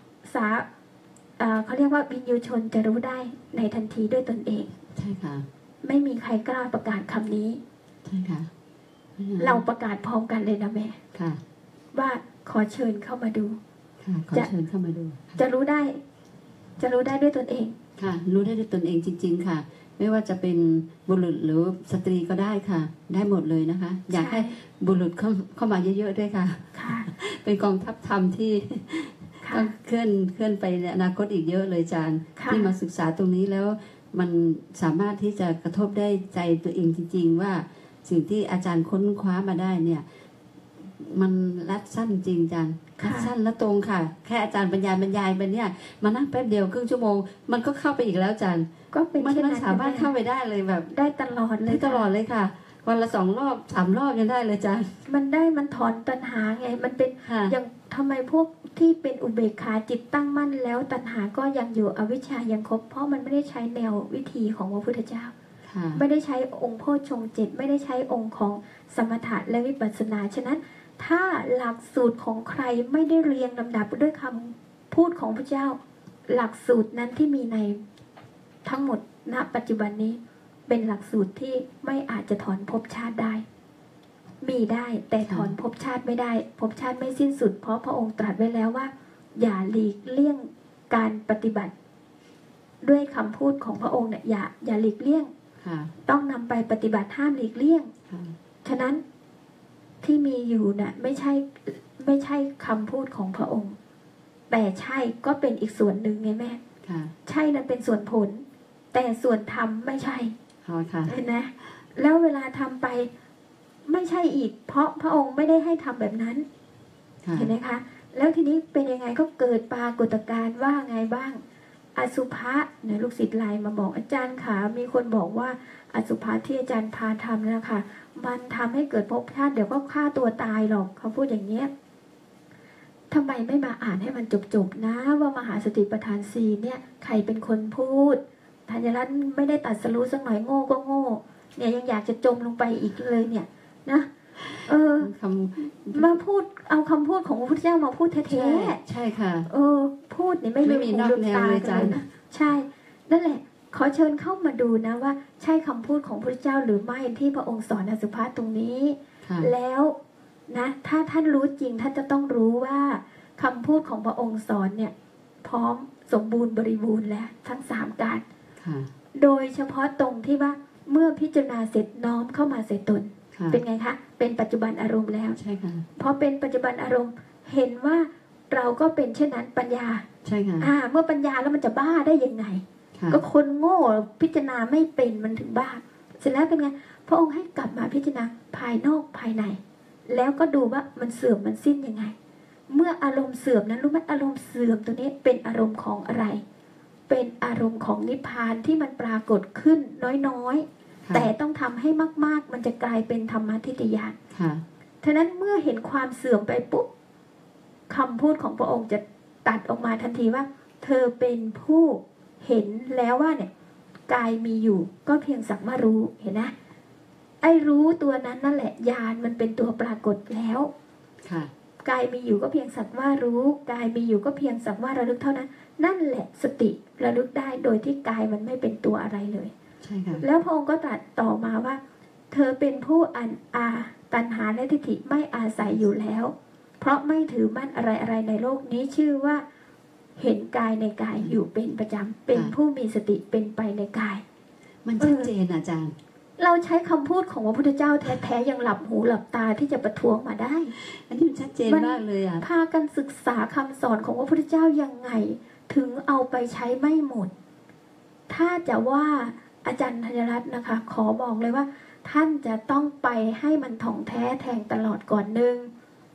Speaker 1: เขาเรียกว่าวิญญูชนจะรู้ได้ในทันทีด้วยตนเอง
Speaker 2: ใช่ค่ะ
Speaker 1: ไม่มีใครกล้าประกาศคำนี้
Speaker 2: ใช่ค่ะ
Speaker 1: เราประกาศพร้อมกันเลยนะแม่
Speaker 2: ค่ะ
Speaker 1: ว่าขอเชิญเข้ามาดู
Speaker 2: ค่ะขอเชิญเข้ามาดู
Speaker 1: จะรู้ได้ด้วยตนเอง
Speaker 2: ค่ะ รู้ได้ด้วยตนเองจริง ๆ ค่ะ ไม่ว่าจะเป็นบุรุษหรือสตรีก็ได้ค่ะ ได้หมดเลยนะคะ อยากให้บุรุษเข้ามาเยอะๆด้วยค่ะ
Speaker 1: ค่ะ
Speaker 2: เป็นกองทัพธรรมที่
Speaker 1: ค่ะ
Speaker 2: ต้องเคลื่อนไปในอนาคตอีกเยอะเลยอาจารย์
Speaker 1: ค่ะ
Speaker 2: ที่มาศึกษาตรงนี้แล้วมันสามารถที่จะกระทบได้ใจตัวเองจริง ๆ ว่าสิ่งที่อาจารย์ค้นคว้ามาได้เนี่ย มันรัดสั้นจริงอาจารย์รัดสั้นและตรงค่ะ แค่อาจารย์บรรยายไปเนี่ยมานั่งแป๊บเดียวครึ่งชั่วโมงมันก็เข้าไปอีกแล้วอาจารย์
Speaker 1: ก็เป็น
Speaker 2: มัน
Speaker 1: เช่นนั้น
Speaker 2: สามารถเข้าไปได้เลยแบบ
Speaker 1: ได้ตลอดเล
Speaker 2: ได้
Speaker 1: ย
Speaker 2: ตลอดเลยค่ะ วันละ2 รอบ 3 รอบยังได้เลยอาจารย์
Speaker 1: มันถอนตัณหาไงมันเป็น
Speaker 2: ค่ะ
Speaker 1: อย่างทำไมพวกที่เป็นอุเบกขาจิตตั้งมั่นแล้วตัณหาก็ยังอยู่อวิชชายังครบเพราะมันไม่ได้ใช้แนววิธีของพระพุทธเจ้า
Speaker 2: ค่ะ
Speaker 1: ไม่ได้ใช้องค์โพชฌงค์เจ็ดไม่ได้ใช้องค์ของสมถะและวิปัสสนาฉะนั้นถ้าหลักสูตรของใครไม่ได้เรียงลำดับด้วยคำพูดของพระเจ้า หลักสูตรนั้นที่มีในทั้งหมดณปัจจุบันนี้ เป็นหลักสูตรที่ไม่อาจจะถอนภพชาติได้ มีได้แต่ถอนภพชาติไม่ได้ภพชาติไม่สิ้นสุด เพราะพระองค์ตรัสไว้แล้วว่า อย่าหลีกเลี่ยงการปฏิบัติ ด้วยคำพูดของพระองค์เนี่ยอย่าหลีกเลี่ยง
Speaker 2: ค่ะ
Speaker 1: ต้องนำไปปฏิบัติห้ามหลีกเลี่ยง
Speaker 2: ค่ะ
Speaker 1: ฉะนั้นที่มีอยู่น่ะไม่ใช่คำพูดของพระองค์ แต่ใช่ก็เป็นอีกส่วนหนึ่งไงแม่
Speaker 2: ค่ะ
Speaker 1: ใช่นั้นเป็นส่วนผล แต่ส่วนทำไม่ใช่
Speaker 2: ค่ะ
Speaker 1: เห็นไหมแล้วเวลาทำไปไม่ใช่อีก เพราะพระองค์ไม่ได้ให้ทำแบบนั้น
Speaker 2: ค่ะ
Speaker 1: เห็นไหมคะ แล้วทีนี้เป็นยังไงก็เกิดปรากฏการณ์ว่าไงบ้าง อสุภะเนี่ยลูกศิษย์ไลน์มาบอกอาจารย์ค่ะมีคนบอกว่าอสุภะที่อาจารย์พาทำนะคะมันทำให้เกิดภพชาติเดี๋ยวก็ฆ่าตัวตายหรอกเขาพูดอย่างเนี้ยทำไมไม่มาอ่านให้มันจบๆนะว่ามหาสติปัฏฐานสี่เนี่ยใครเป็นคนพูดธัญรัตน์ไม่ได้ตัดสรู้สักหน่อยโง่ก็โง่เนี่ยยังอยากจะจมลงไปอีกเลยเนี่ยนะ
Speaker 2: ค
Speaker 1: มาพูดเอาคำพูดของพระพุทธเจ้ามาพูด
Speaker 2: ำ
Speaker 1: แท้ๆ
Speaker 2: ใช่ค่ะ
Speaker 1: พูดนี่ไม่
Speaker 2: ไม่มีนอกแนวเลยจ้ะ
Speaker 1: นะใช่ นั่นแหละ ขอเชิญเข้ามาดูนะว่า ใช่คำพูดของพระเจ้าหรือไม่ที่พระองค์สอนอสุภะตรงนี้
Speaker 2: ค่ะ
Speaker 1: แล้วนะถ้าท่านรู้จริงท่านจะต้องรู้ว่าคำพูดของพระองค์สอนเนี่ย พร้อมสมบูรณ์บริบูรณ์แล้วทั้ง3การ
Speaker 2: ค่ะ
Speaker 1: โดยเฉพาะตรงที่ว่าเมื่อพิจารณาเสร็จน้อมเข้ามาใส่ตน
Speaker 2: ค่ะ
Speaker 1: เป็นไงคะเป็นปัจจุบันอารมณ์แล้ว
Speaker 2: ใช่ค่ะ
Speaker 1: พอเป็นปัจจุบันอารมณ์เห็นว่าเราก็เป็นเช่นนั้นปัญญา
Speaker 2: ใช่ค่ะ
Speaker 1: เมื่อปัญญาแล้วมันจะบ้าได้ยังไง
Speaker 2: ค่ะ
Speaker 1: ก็คนโง่พิจารณาไม่เป็นมันถึงบ้า เสร็จแล้วเป็นไงพระองค์ให้กลับมาพิจารณาภายนอกภายใน แล้วก็ดูว่ามันเสื่อมมันสิ้นยังไง เมื่ออารมณ์เสื่อมนั้นรู้ไหมอารมณ์เสื่อมตัวนี้เป็นอารมณ์ของอะไร เป็นอารมณ์ของนิพพานที่มันปรากฏขึ้นน้อยๆ
Speaker 2: ค่ะ
Speaker 1: แต่ต้องทำให้มากๆ มันจะกลายเป็นธรรมทิฏฐิญาณ
Speaker 2: ค่ะ
Speaker 1: ฉะนั้นเมื่อเห็นความเสื่อมไปปุ๊บคำพูดของพระองค์จะตัดออกมาทันทีว่า เธอเป็นผู้เห็นแล้วว่าเนี่ยกายมีอยู่ก็เพียงสักว่ารู้เห็นนะไอ้รู้ตัวนั้นนั่นแหละญาณมันเป็นตัวปรากฏแล้ว
Speaker 2: ค่ะ
Speaker 1: กายมีอยู่ก็เพียงสักว่ารู้กายมีอยู่ก็เพียงสักว่าระลึกเท่านั้นนั่นแหละสติระลึกได้โดยที่กายมันไม่เป็นตัวอะไรเลย
Speaker 2: ใช่ค่ะ
Speaker 1: แล้วพระองค์ก็ตรัสต่อมาว่าเธอเป็นผู้ตัณหาและทิฏฐิไม่อาศัยอยู่แล้วเพราะไม่ถือมั่นอะไรในโลกนี้ชื่อว่าเห็นกายในกายอยู่เป็นประจำเป็นผู้มีสติเป็นไปในกาย
Speaker 2: มันชัดเจนอาจารย์
Speaker 1: เราใช้คำพูดของพระพุทธเจ้าแท้ๆยังหลับหูหลับตาที่จะประท้วงมาได้
Speaker 2: อันนี้มันชัดเจนมากเลยพ
Speaker 1: ากันศึกษาคำสอนของพระพุทธเจ้ายังไงถึงเอาไปใช้ไม่หมดถ้าจะว่าอาจารย์ธัญรัตน์นะคะขอบอกเลยว่าท่านจะต้องไปให้มันถ่องแท้แทงตลอดก่อนหนึ่ง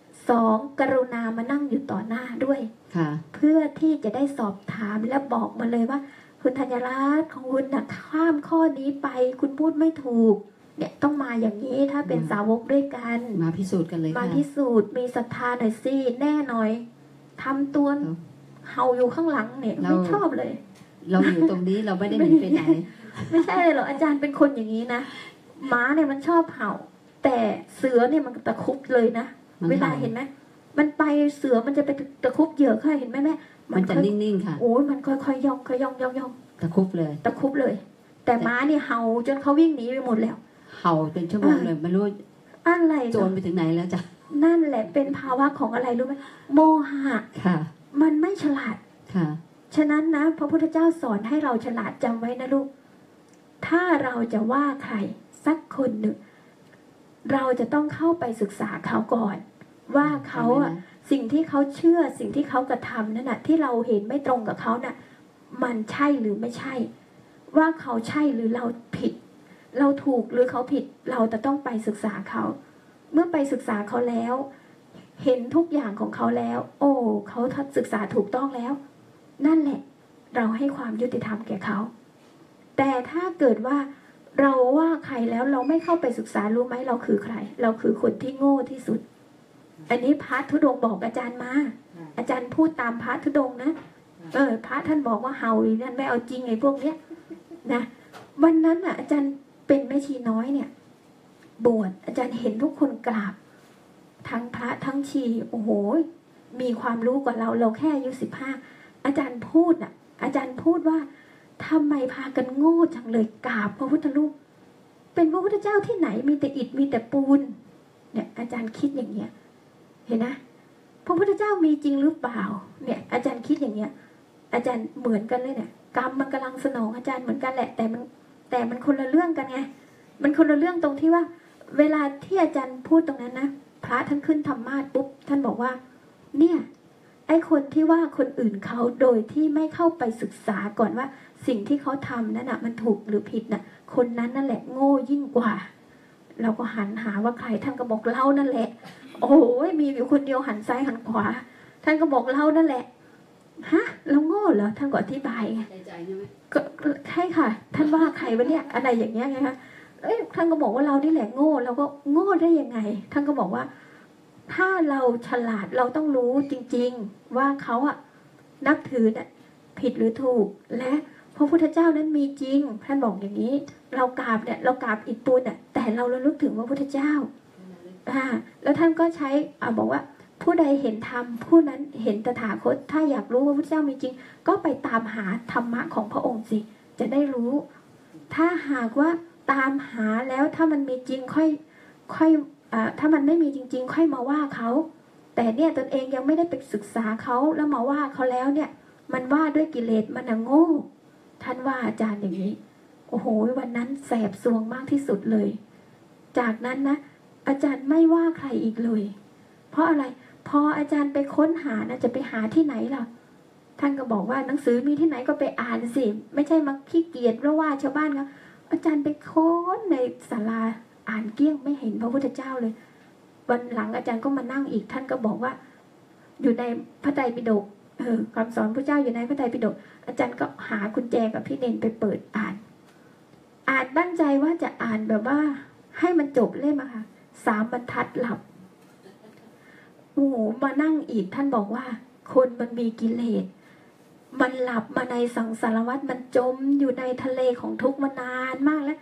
Speaker 1: 2กรุณามานั่งอยู่ต่อหน้าด้วยเพื่อที่จะได้สอบถามและบอกมาเลยว่าคุณธัญรัตน์ของคุณนะข้ามข้อนี้ไปคุณพูดไม่ถูกเนี่ยต้องมาอย่างนี้ถ้าเป็นสาวกด้วยกัน
Speaker 2: มาพิสูจน์กันเลย
Speaker 1: มาพิสูจน์มีศรัทธาหน่อยสิแน่หน่อยทำตัวเฮาอยู่ข้างหลังเนี่ยไม่ชอบเลย
Speaker 2: เราอยู่ตรงนี้เราไม่ได้หนีไปไหน
Speaker 1: ไม่ใช่เลยหรอกอาจารย์เป็นคนอย่างนี้นะม้าเนี่ยมันชอบเห่าแต่เสือเนี่ยมันตะคุบเลยนะเวลาเห็นไหมมันไปเสือมันจะไปตะคุบเหยื่อค่ะเห็นไหมแม่
Speaker 2: มันจะนิ่งๆค่ะ
Speaker 1: โอ้ยมันค่อยๆย่อง
Speaker 2: ตะคุบเลย
Speaker 1: ตะคุบเลยแต่ม้าเนี่ยเห่าจนเขาวิ่งหนีไปหมดแล้ว
Speaker 2: เห่าเป็นชั่วโมงเลยไม่รู้
Speaker 1: อะไร
Speaker 2: โจรไปถึงไหนแล้วจ้ะ
Speaker 1: นั่นแหละเป็นภาวะของอะไรรู้ไหมโมหะ
Speaker 2: ค่ะ
Speaker 1: มันไม่ฉลาด
Speaker 2: ค่ะ
Speaker 1: ฉะนั้นนะพระพุทธเจ้าสอนให้เราฉลาดจำไว้นะลูกถ้าเราจะว่าใครสักคนหนึ่งเราจะต้องเข้าไปศึกษาเขาก่อนว่าเขาสิ่งที่เขาเชื่อสิ่งที่เขากระทำนั่นน่ะที่เราเห็นไม่ตรงกับเขาน่ะมันใช่หรือไม่ใช่ว่าเขาใช่หรือเราผิดเราถูกหรือเขาผิดเราจะต้องไปศึกษาเขาเมื่อไปศึกษาเขาแล้วเห็นทุกอย่างของเขาแล้วโอ้เขาศึกษาถูกต้องแล้วนั่นแหละเราให้ความยุติธรรมแก่เขาแต่ถ้าเกิดว่าเราว่าใครแล้วเราไม่เข้าไปศึกษารู้ไหมเราคือใครเราคือคนที่โง่ที่สุดอันนี้พระธุดงค์บอกอาจารย์มาอาจารย์พูดตามพระธุดงค์นะพระท่านบอกว่าเฮาอีนั่นไม่เอาจริงไอ้พวกเนี้ยนะวันนั้นอ่ะอาจารย์เป็นแม่ชีน้อยเนี่ยบวชอาจารย์เห็นทุกคนกราบทั้งพระทั้งชีโอ้โหมีความรู้กว่าเราแค่อายุ15อาจารย์พูดอาจารย์พูดว่าทำไมพากันโง่จังเลยกราบพระพุทธรูปเป็นพระพุทธเจ้าที่ไหนมีแต่อิฐมีแต่ปูนเนี่ยอาจารย์คิดอย่างเงี้ยเห็นนะพระพุทธเจ้ามีจริงหรือเปล่าเนี่ยอาจารย์คิดอย่างเงี้ยอาจารย์เหมือนกันเลยเนี่ยกรรมมันกำลังสนองอาจารย์เหมือนกันแหละแต่มันคนละเรื่องกันไงมันคนละเรื่องตรงที่ว่าเวลาที่อาจารย์พูดตรงนั้นนะพระท่านขึ้นธรรมาสน์ปุ๊บท่านบอกว่าเนี่ยไอ้คนที่ว่าคนอื่นเขาโดยที่ไม่เข้าไปศึกษาก่อนว่าสิ่งที่เขาทำนั่นน่ะมันถูกหรือผิดน่ะคนนั้นนั่นแหละโง่ยิ่งกว่าเราก็หันหาว่าใครท่านก็บอกเรานั่นแหละโอ้ยมีอยู่คนเดียวหันซ้ายหันขวาท่านก็บอกเรานั่นแหละฮะเราโง่เหรอท่านก็อธิบายไงก็ใช่ค่ะท่านว่าใครวะเนี่ยอะไรอย่างเงี้ยไงคะท่านก็บอกว่าเรานี่แหละโง่เราก็โง่ได้ยังไงท่านก็บอกว่าถ้าเราฉลาดเราต้องรู้จริงๆว่าเขาอะนับถือเนี่ยผิดหรือถูกและพระพุทธเจ้านั้นมีจริงท่านบอกอย่างนี้เรากราบเนี่ยเรากราบอิฐปูนเนี่ยแต่เราระลึกถึงพระพุทธเจ้าแล้วท่านก็ใช้บอกว่าผู้ใดเห็นธรรมผู้นั้นเห็นตถาคตถ้าอยากรู้ว่าพระพุทธเจ้ามีจริงก็ไปตามหาธรรมะของพระองค์สิจะได้รู้ถ้าหากว่าตามหาแล้วถ้ามันมีจริงค่อยถ้ามันไม่มีจริงๆค่อยมาว่าเขาแต่เนี่ยตนเองยังไม่ได้ไปศึกษาเขาแล้วมาว่าเขาแล้วเนี่ยมันว่าด้วยกิเลสมันโง่ท่านว่าอาจารย์อย่างนี้โอ้โหวันนั้นแสบซวงมากที่สุดเลยจากนั้นนะอาจารย์ไม่ว่าใครอีกเลยเพราะอะไรพออาจารย์ไปค้นหานะจะไปหาที่ไหนล่ะท่านก็บอกว่าหนังสือมีที่ไหนก็ไปอ่านสิไม่ใช่มาขี้เกียจแล้วว่าชาวบ้านเขาอาจารย์ไปค้นในศาลาอ่านเกลี้ยงไม่เห็นพระพุทธเจ้าเลยวันหลังอาจารย์ก็มานั่งอีกท่านก็บอกว่าอยู่ในพระไตรปิฎกคำสอนพระเจ้าอยู่ในพระไตรปิฎกอาจารย์ก็หากุญแจกับพี่เนนไปเปิดอ่านตั้งใจว่าจะอ่านแบบว่าให้มันจบเล่มอะค่ะ3 บรรทัดหลับโอ้โหมานั่งอีกท่านบอกว่าคนมันมีกิเลสมันหลับมาในสังสารวัฏมันจมอยู่ในทะเลของทุกข์มานานมากแล้ว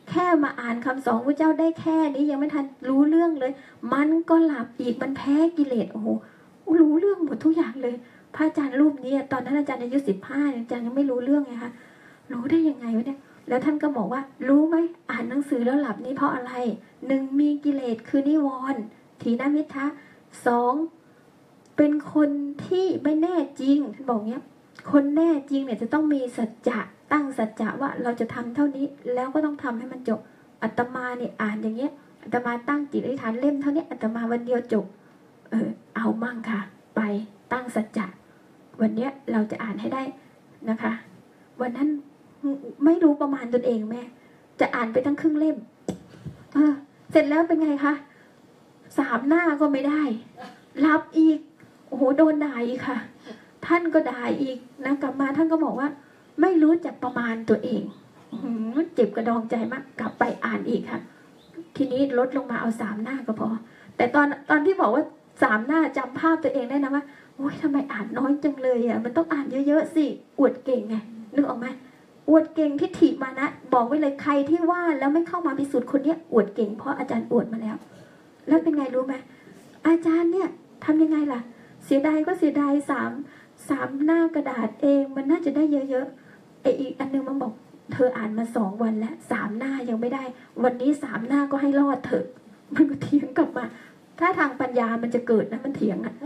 Speaker 1: แค่มาอ่านคำสอนพระเจ้าได้แค่นี้ยังไม่ทันรู้เรื่องเลย มันก็หลับอีกมันแพ้กิเลสโอ้โหรู้เรื่องหมดทุกอย่างเลยพระอาจารย์รูปนี้ตอนนั้นอาจารย์อายุ15อาจารย์ยังไม่รู้เรื่องไงคะรู้ได้ยังไงวะเนี่ยแล้วท่านก็บอกว่ารู้ไหมอ่านหนังสือแล้วหลับนี่เพราะอะไร1มีกิเลสคือนิวรณ์ถีนมิทธะ2เป็นคนที่ไม่แน่จริงท่านบอกเนี้ยคนแน่จริงเนี่ยจะต้องมีสัจจะตั้งสัจจะว่าเราจะทำเท่านี้แล้วก็ต้องทำให้มันจบอาตมาเนี่ยอ่านอย่างเงี้ยอาตมาตั้งจิตอธิษฐานเล่มเท่านี้อาตมาวันเดียวจบเอามั่งค่ะไปตั้งสัจจะวันเนี้ยเราจะอ่านให้ได้นะคะวันนั้นไม่รู้ประมาณตนเองแม่จะอ่านไปทั้งครึ่งเล่มเสร็จแล้วเป็นไงคะ3 หน้าก็ไม่ได้รับอีกโอ้โหโดนด่าอีกค่ะท่านก็ด่าอีกนะกลับมาท่านก็บอกว่าไม่รู้จักประมาณตัวเองเจ็บกระดองใจมากกลับไปอ่านอีกค่ะทีนี้ลดลงมาเอา3 หน้าก็พอแต่ตอนที่บอกว่า3 หน้าจำภาพตัวเองได้นะว่าโอ๊ยทำไมอ่านน้อยจังเลยอ่ะมันต้องอ่านเยอะๆสิอวดเก่งไงนึกออกไหมอวดเก่งทิฏฐิมานะบอกไว้เลยใครที่ว่าแล้วไม่เข้ามาพิสูจน์คนเนี้ยอวดเก่งเพราะอาจารย์อวดมาแล้วเป็นไงรู้ไหมอาจารย์เนี่ยทำยังไงล่ะเสียดายก็เสียดาย3 หน้ากระดาษเองมันน่าจะได้เยอะๆอีกอันนึงมันบอกเธออ่านมา2 วันแล้ว3 หน้ายังไม่ได้วันนี้3 หน้าก็ให้รอดเถอะมันก็เถียงกลับมาถ้าทางปัญญามันจะเกิดนะมันเถียงอ่ะ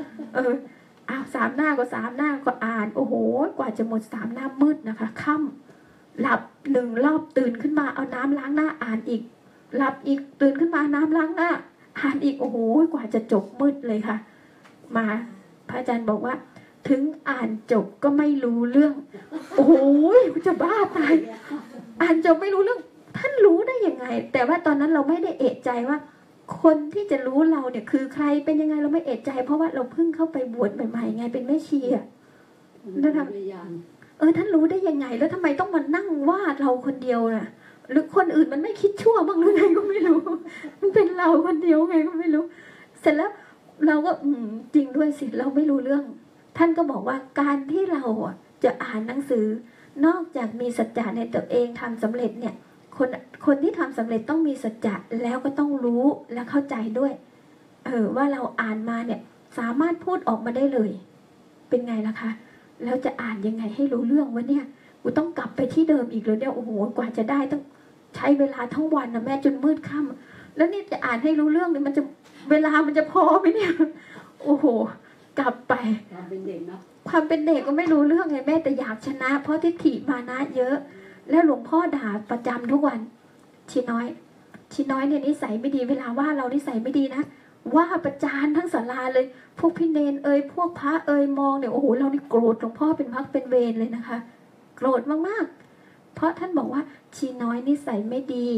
Speaker 1: 3 หน้าก็3 หน้าก็อ่านโอ้โหกว่าจะหมด3 หน้ามืดนะคะค่ำหลับ1 รอบตื่นขึ้นมาเอาน้ำล้างหน้าอ่านอีกหลับอีกตื่นขึ้นมาน้ำล้างหน้าอ่านอีกโอ้โหกว่าจะจบมืดเลยค่ะมาพระอาจารย์บอกว่าถึงอ่านจบก็ไม่รู้เรื่องโอ้โหจะบ้าตายอ่านจบไม่รู้เรื่องท่านรู้ได้ยังไงแต่ว่าตอนนั้นเราไม่ได้เอะใจว่าคนที่จะรู้เราเนี่ยคือใครเป็นยังไงเราไม่เอะใจเพราะว่าเราเพิ่งเข้าไปบวชใหม่ๆไงเป็นแม่ชีอ่ะนะคะท่านรู้ได้ยังไงแล้วทำไมต้องมานั่งว่าเราคนเดียวน่ะหรือคนอื่นมันไม่คิดชั่วบ้างหรือไงก็ไม่รู้มันเป็นเราคนเดียวไงก็ไม่รู้เสร็จแล้วเราก็จริงด้วยสิเราไม่รู้เรื่องท่านก็บอกว่าการที่เราจะอ่านหนังสือนอกจากมีสัจจะในตัวเองทำสำเร็จเนี่ยคนที่ทำสำเร็จต้องมีสัจจะแล้วก็ต้องรู้และเข้าใจด้วยว่าเราอ่านมาเนี่ยสามารถพูดออกมาได้เลยเป็นไงล่ะคะแล้วจะอ่านยังไงให้รู้เรื่องวะเนี่ยกูต้องกลับไปที่เดิมอีกเลยเนี่ยโอ้โหกว่าจะได้ต้องใช้เวลาทั้งวันนะแม่จนมืดค่ำแล้วนี่จะอ่านให้รู้เรื่องเนี่ยมันจะเวลามันจะพอไหมเนี่ยโอ้โหกลับไปความเป็นเด็กเนาะความเป็นเด็กก็ไม่รู้เรื่องไงแม่แต่อยากชนะเพราะทิฏฐิมานะเยอะแล้วหลวงพ่อด่าประจำทุกวันชีน้อยเนี่ยนิสัยไม่ดีเวลาว่าเรานิสัยไม่ดีนะว่าประจานทั้งศาลาเลยพวกพี่เนนพวกพระมองเนี่ยโอ้โหเรานี่โกรธหลวงพ่อเป็นพักเป็นเวรเลยนะคะโกรธมากๆเพราะท่านบอกว่าชีน้อยนิสัยไม่ดี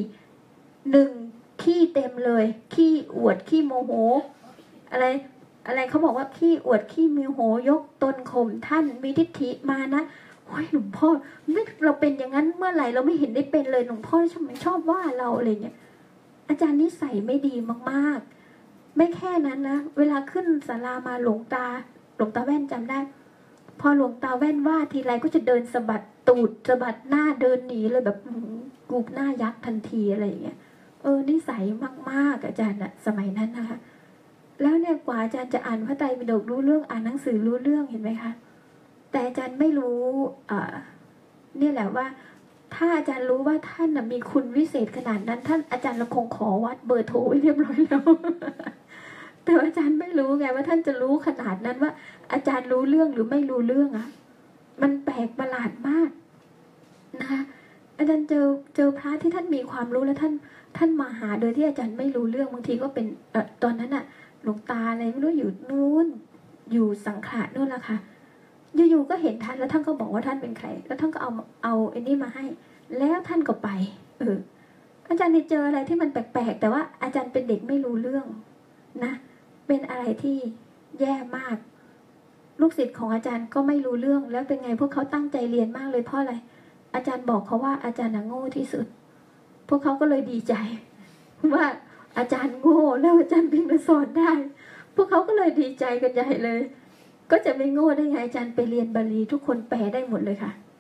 Speaker 1: 1ขี้เต็มเลยขี้อวดขี้โมโหอะไรเขาบอกว่าขี้อวดขี้โมโหยกตนข่มท่านมีทิฏฐิมานะโอ้ยหลวงพ่อไม่เราเป็นอย่างนั้นเมื่อไหร่เราไม่เห็นได้เป็นเลยหลวงพ่อชอบว่าเราอะไรเงี้ยอาจารย์นิสัยไม่ดีมากๆไม่แค่นั้นนะเวลาขึ้นศาลามาหลวงตาแว่นจำได้พอหลวงตาแว่นว่าทีไรก็จะเดินสะบัดตูดสะบัดหน้าเดินหนีเลยแบบกรูปหน้ายักษ์ทันทีอะไรอย่างเงี้ยนิสัยมากๆอาจารย์อะสมัยนั้นนะคะแล้วเนี่ยกว่าอาจารย์จะอ่านพระไตรปิฎกรู้เรื่องอ่านหนังสือรู้เรื่องเห็นไหมคะแต่อาจารย์ไม่รู้นี่แหละว่าถ้าอาจารย์รู้ว่าท่านมีคุณวิเศษขนาดนั้นท่านอาจารย์เราคงขอวัดเบอร์โทรไว้เรียบร้อยแล้ว แต่อาจารย์ไม่รู้ไงว่าท่านจะรู้ขนาดนั้นว่าอาจารย์รู้เรื่องหรือไม่รู้เรื่องมันแปลกประหลาดมากนะคะอาจารย์เจอพระที่ท่านมีความรู้แล้วท่านมาหาโดยที่อาจารย์ไม่รู้เรื่องบางทีก็เป็นตอนนั้นหลวงตาอะไรไม่รู้อยู่นู้นอยู่สังขะนู่นละค่ะอยู่ๆก็เห็นท่านแล้วท่านก็บอกว่าท่านเป็นใครแล้วท่านก็เอาไอ้นี่มาให้แล้วท่านก็ไปอาจารย์ได้เจออะไรที่มันแปลกๆแต่ว่าอาจารย์เป็นเด็กไม่รู้เรื่องนะเป็นอะไรที่แย่มากลูกศิษย์ของอาจารย์ก็ไม่รู้เรื่องแล้วเป็นไงพวกเขาตั้งใจเรียนมากเลยเพราะอะไรอาจารย์บอกเขาว่าอาจารย์โง่ที่สุดพวกเขาก็เลยดีใจว่าอาจารย์โง่แล้วอาจารย์เพียงสอนได้พวกเขาก็เลยดีใจกันใหญ่เลยก็จะไม่โง่ได้ไงอาจารย์ไปเรียนบาลีทุกคนแปลได้หมดเลยค่ะ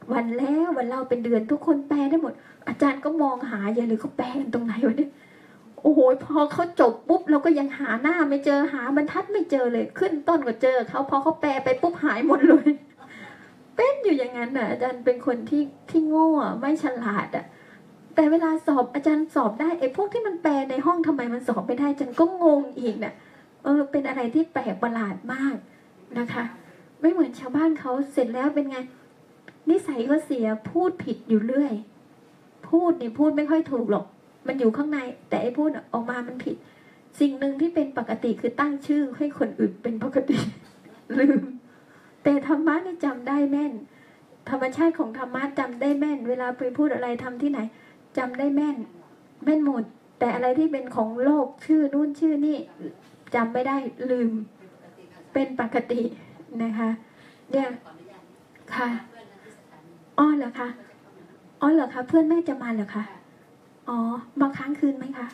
Speaker 1: วันแล้ววันเล่าเป็นเดือนทุกคนแปลได้หมด อาจารย์ก็มองหาอย่าเลยเขาแปลกันตรงไหนวะเนี่ยโอ้โหพอเขาจบปุ๊บเราก็ยังหาหน้าไม่เจอหาบรรทัดไม่เจอเลยขึ้นต้นก็เจอเขาพอเขาแปลไปปุ๊บหายหมดเลยเป็นอยู่อย่างนั้นน่ะอาจารย์เป็นคนที่โง่ไม่ฉลาดอ่ะแต่เวลาสอบอาจารย์สอบได้ไอ้พวกที่มันแปลในห้องทำไมมันสอบไม่ได้อาจารย์ก็งงอีกน่ะเป็นอะไรที่แปลกประหลาดมากนะคะไม่เหมือนชาวบ้านเขาเสร็จแล้วเป็นไงนิสัยก็เสียพูดผิดอยู่เรื่อยพูดไม่ค่อยถูกหรอกมันอยู่ข้างในแต่ไอ้พูดออกมามันผิดสิ่งหนึ่งที่เป็นปกติคือตั้งชื่อให้คนอื่นเป็นปกติ ลืมแต่ธรรมะนี่จำได้แม่นธรรมชาติของธรรมะจำได้แม่นเวลาไปพูดอะไรทำที่ไหนจำได้แม่นหมดแต่อะไรที่เป็นของโลกชื่อนู่นชื่อนี่จำไม่ได้ลืมเป็นปกตินะคะเนี่ยค่ะอ๋อเหรอคะเพื่อนแม่จะมาเหรอคะอ๋อมาค้างคืนไหมคะ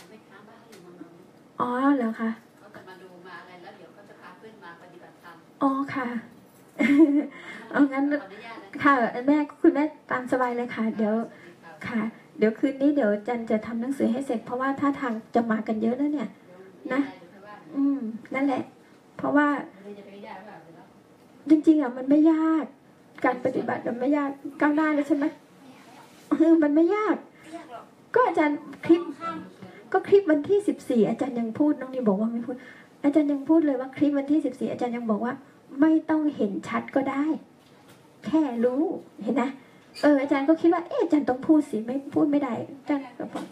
Speaker 1: อ๋อเหรอคะ
Speaker 2: เขาจะมาดูมาอะไรแล้วเดี๋ยวเขาจะพาเพื่อนมาปฏิบัติธรรม
Speaker 1: อ๋อค่ะเอางั้นค่ะแม่คุณแม่ตามสบายเลยค่ะเดี๋ยวค่ะเดี๋ยวคืนนี้เดี๋ยวจันจะทำหนังสือให้เสร็จเพราะว่าถ้าทางจะมากันเยอะแล้วเนี่ยนะนั่นแหละเพราะว่าจริงๆมันไม่ยากการปฏิบัติมันไม่ยากก้าวหน้าเลยใช่ไหมมันไม่ยากก็อาจารย์คลิปวันที่14อาจารย์ยังพูดน้องนี่บอกว่าไม่พูดอาจารย์ยังพูดเลยว่าคลิปวันที่14อาจารย์ยังบอกว่าไม่ต้องเห็นชัดก็ได้แค่รู้เห็นนะอาจารย์ก็คิดว่าอาจารย์ต้องพูดสิไม่พูดไม่ได้อาจารย์ก็บอก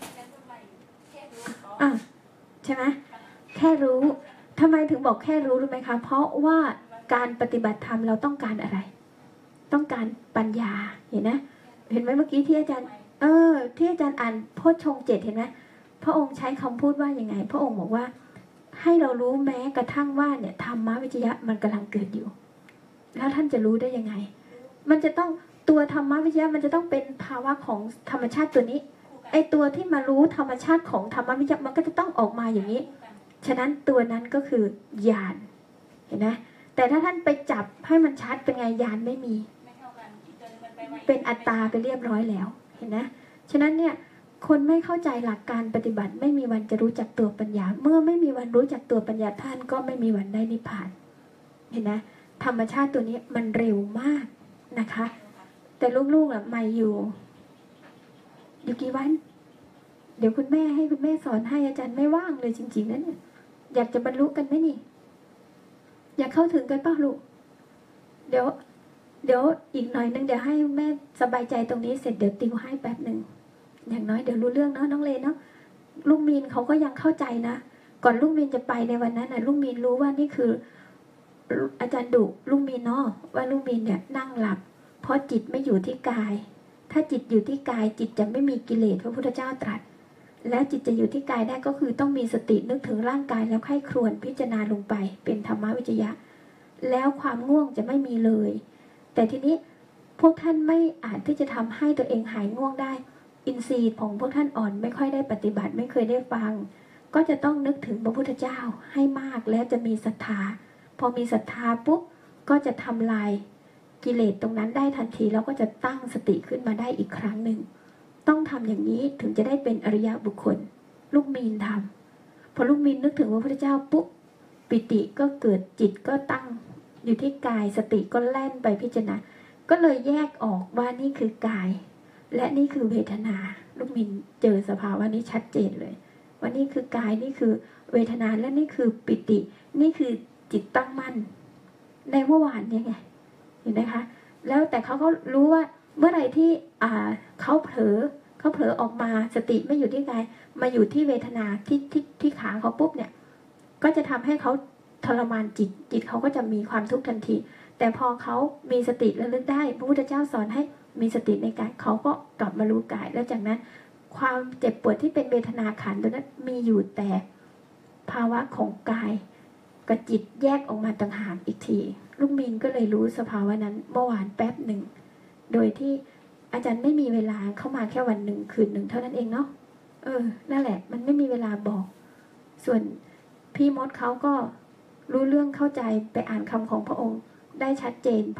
Speaker 1: ใช่ไหมแค่รู้ทำไมถึงบอกแค่รู้ไหมคะเพราะว่าการปฏิบัติธรรมเราต้องการอะไรต้องการปัญญาเห็นไหมเมื่อกี้ที่อาจารย์ที่อาจารย์อ่านโพชฌงค์ 7เห็นไหมพระองค์ใช้คำพูดว่ายังไงพระองค์บอกว่าให้เรารู้แม้กระทั่งว่าเนี่ยธรรมวิจยะมันกำลังเกิดอยู่แล้วท่านจะรู้ได้ยังไงมันจะต้องตัวธรรมวิจยะมันจะต้องเป็นภาวะของธรรมชาติตัวนี้ไอตัวที่มารู้ธรรมชาติของธรรมวิจยะมันก็จะต้องออกมาอย่างนี้ฉะนั้นตัวนั้นก็คือญาณเห็นไหมแต่ถ้าท่านไปจับให้มันชัดเป็นไงญาณไม่มีเป็นอัตตาไปเรียบร้อยแล้วเห็นไหมฉะนั้นเนี่ยคนไม่เข้าใจหลักการปฏิบัติไม่มีวันจะรู้จักตัวปัญญาเมื่อไม่มีวันรู้จักตัวปัญญาท่านก็ไม่มีวันได้นิพพานเห็นไหมธรรมชาติตัวนี้มันเร็วมากนะคะแต่ลูกๆไม่อยู่กี่วันเดี๋ยวคุณแม่ให้คุณแม่สอนให้อาจารย์ไม่ว่างเลยจริงๆนะเนี่ยอยากจะบรรลุกันไหมนี่อยากเข้าถึงกันป่ะลูกเดี๋ยวอีกหน่อยนึงเดี๋ยวให้แม่สบายใจตรงนี้เสร็จเดี๋ยวติวให้แป๊บหนึ่งอย่างน้อยเดี๋ยวรู้เรื่องเนาะน้องเลนเนาะลูกมีนเขาก็ยังเข้าใจนะก่อนลูกมีนจะไปในวันนั้นนะลูกมีนรู้ว่านี่คืออาจารย์ดุลูกมีนเนาะว่าลูกมีนเนี่ยนั่งหลับเพราะจิตไม่อยู่ที่กายถ้าจิตอยู่ที่กายจิตจะไม่มีกิเลสพระพุทธเจ้าตรัสแล้วจิตจะอยู่ที่กายได้ก็คือต้องมีสตินึกถึงร่างกายแล้วไข้ครวญพิจารณาลงไปเป็นธรรมวิจยะแล้วความง่วงจะไม่มีเลยแต่ทีนี้พวกท่านไม่อาจที่จะทำให้ตัวเองหายง่วงได้อินทรีย์ของพวกท่านอ่อนไม่ค่อยได้ปฏิบัติไม่เคยได้ฟังก็จะต้องนึกถึงพระพุทธเจ้าให้มากแล้วจะมีศรัทธาพอมีศรัทธาปุ๊บก็จะทำลายกิเลสตรงนั้นได้ทันทีแล้วก็จะตั้งสติขึ้นมาได้อีกครั้งหนึ่งต้องทำอย่างนี้ถึงจะได้เป็นอริยบุคคลลูกมีนทำพอลูกมีนนึกถึงพระพุทธเจ้าปุ๊บปิติก็เกิดจิตก็ตั้งอยู่ที่กายสติก็แล่นไปพิจารณาก็เลยแยกออกว่านี่คือกายและนี่คือเวทนาลูกมินเจอสภาวะนี้ชัดเจนเลยว่านี่คือกายนี่คือเวทนาและนี่คือปิตินี่คือจิตตั้งมั่นในเมื่อวานเนี่ยไงเห็นไหมคะแล้วแต่เขาก็รู้ว่าเมื่อไหร่ที่เขาเผลอออกมาสติไม่อยู่ที่กายมาอยู่ที่เวทนาที่ขาเขาปุ๊บเนี่ยก็จะทำให้เขาทรมานจิตเขาก็จะมีความทุกข์ทันทีแต่พอเขามีสติระลึกได้พระพุทธเจ้าสอนให้มีสติในกายเขาก็กลับมารู้กายแล้วจากนั้นความเจ็บปวดที่เป็นเวทนาขันธ์ตัวนั้นมีอยู่แต่ภาวะของกายกับจิตแยกออกมาต่างหากอีกทีลูกมีนก็เลยรู้สภาวะนั้นเมื่อวานแป๊บหนึ่งโดยที่อาจารย์ไม่มีเวลาเข้ามาแค่วันหนึ่งคืนหนึ่งเท่านั้นเองเนาะนั่นแหละมันไม่มีเวลาบอกส่วนพี่มดเขาก็รู้เรื่องเข้าใจไปอ่านคำของพระองค์ได้ชัดเจนเพราะว่า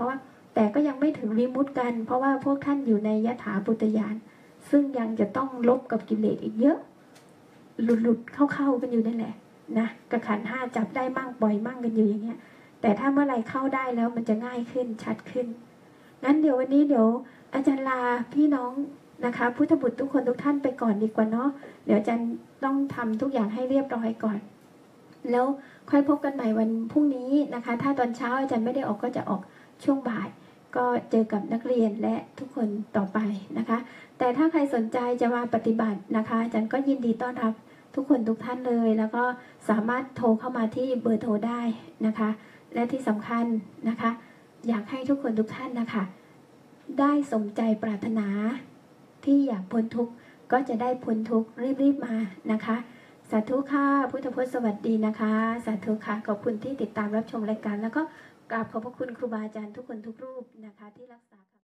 Speaker 1: แต่ก็ยังไม่ถึงวิมุตติกัน เพราะว่าพวกท่านอยู่ในยถาปุตตญาณซึ่งยังจะต้องลบกับกิเลสอีกเยอะหลุดเข้ากันอยู่นั่นแหละนะกับขันธ์ห้าจับได้มั่งปล่อยมั่งกันอยู่อย่างเงี้ยแต่ถ้าเมื่อไหร่เข้าได้แล้วมันจะง่ายขึ้นชัดขึ้นงั้นเดี๋ยววันนี้เดี๋ยวอาจารย์ลาพี่น้องนะคะพุทธบุตรทุกคนทุกท่านไปก่อนดีกว่าเนาะเดี๋ยวอาจารย์ต้องทำทุกอย่างให้เรียบร้อยก่อนแล้วค่อยพบกันใหม่วันพรุ่งนี้นะคะถ้าตอนเช้าอาจารย์ไม่ได้ออกก็จะออกช่วงบ่ายก็เจอกับนักเรียนและทุกคนต่อไปนะคะแต่ถ้าใครสนใจจะมาปฏิบัตินะคะอาจารย์ก็ยินดีต้อนรับทุกคนทุกท่านเลยแล้วก็สามารถโทรเข้ามาที่เบอร์โทรได้นะคะและที่สำคัญนะคะอยากให้ทุกคนทุกท่านนะคะได้สมใจปรารถนาที่อยากพ้นทุกข์ก็จะได้พ้นทุกข์รีบมานะคะสาธุค่ะพุทธพจน์สวัสดีนะคะสาธุค่ะขอบคุณที่ติดตามรับชมรายการแล้วก็กราบขอบพระคุณครูบาอาจารย์ทุกคนทุกรูปนะคะที่รักษา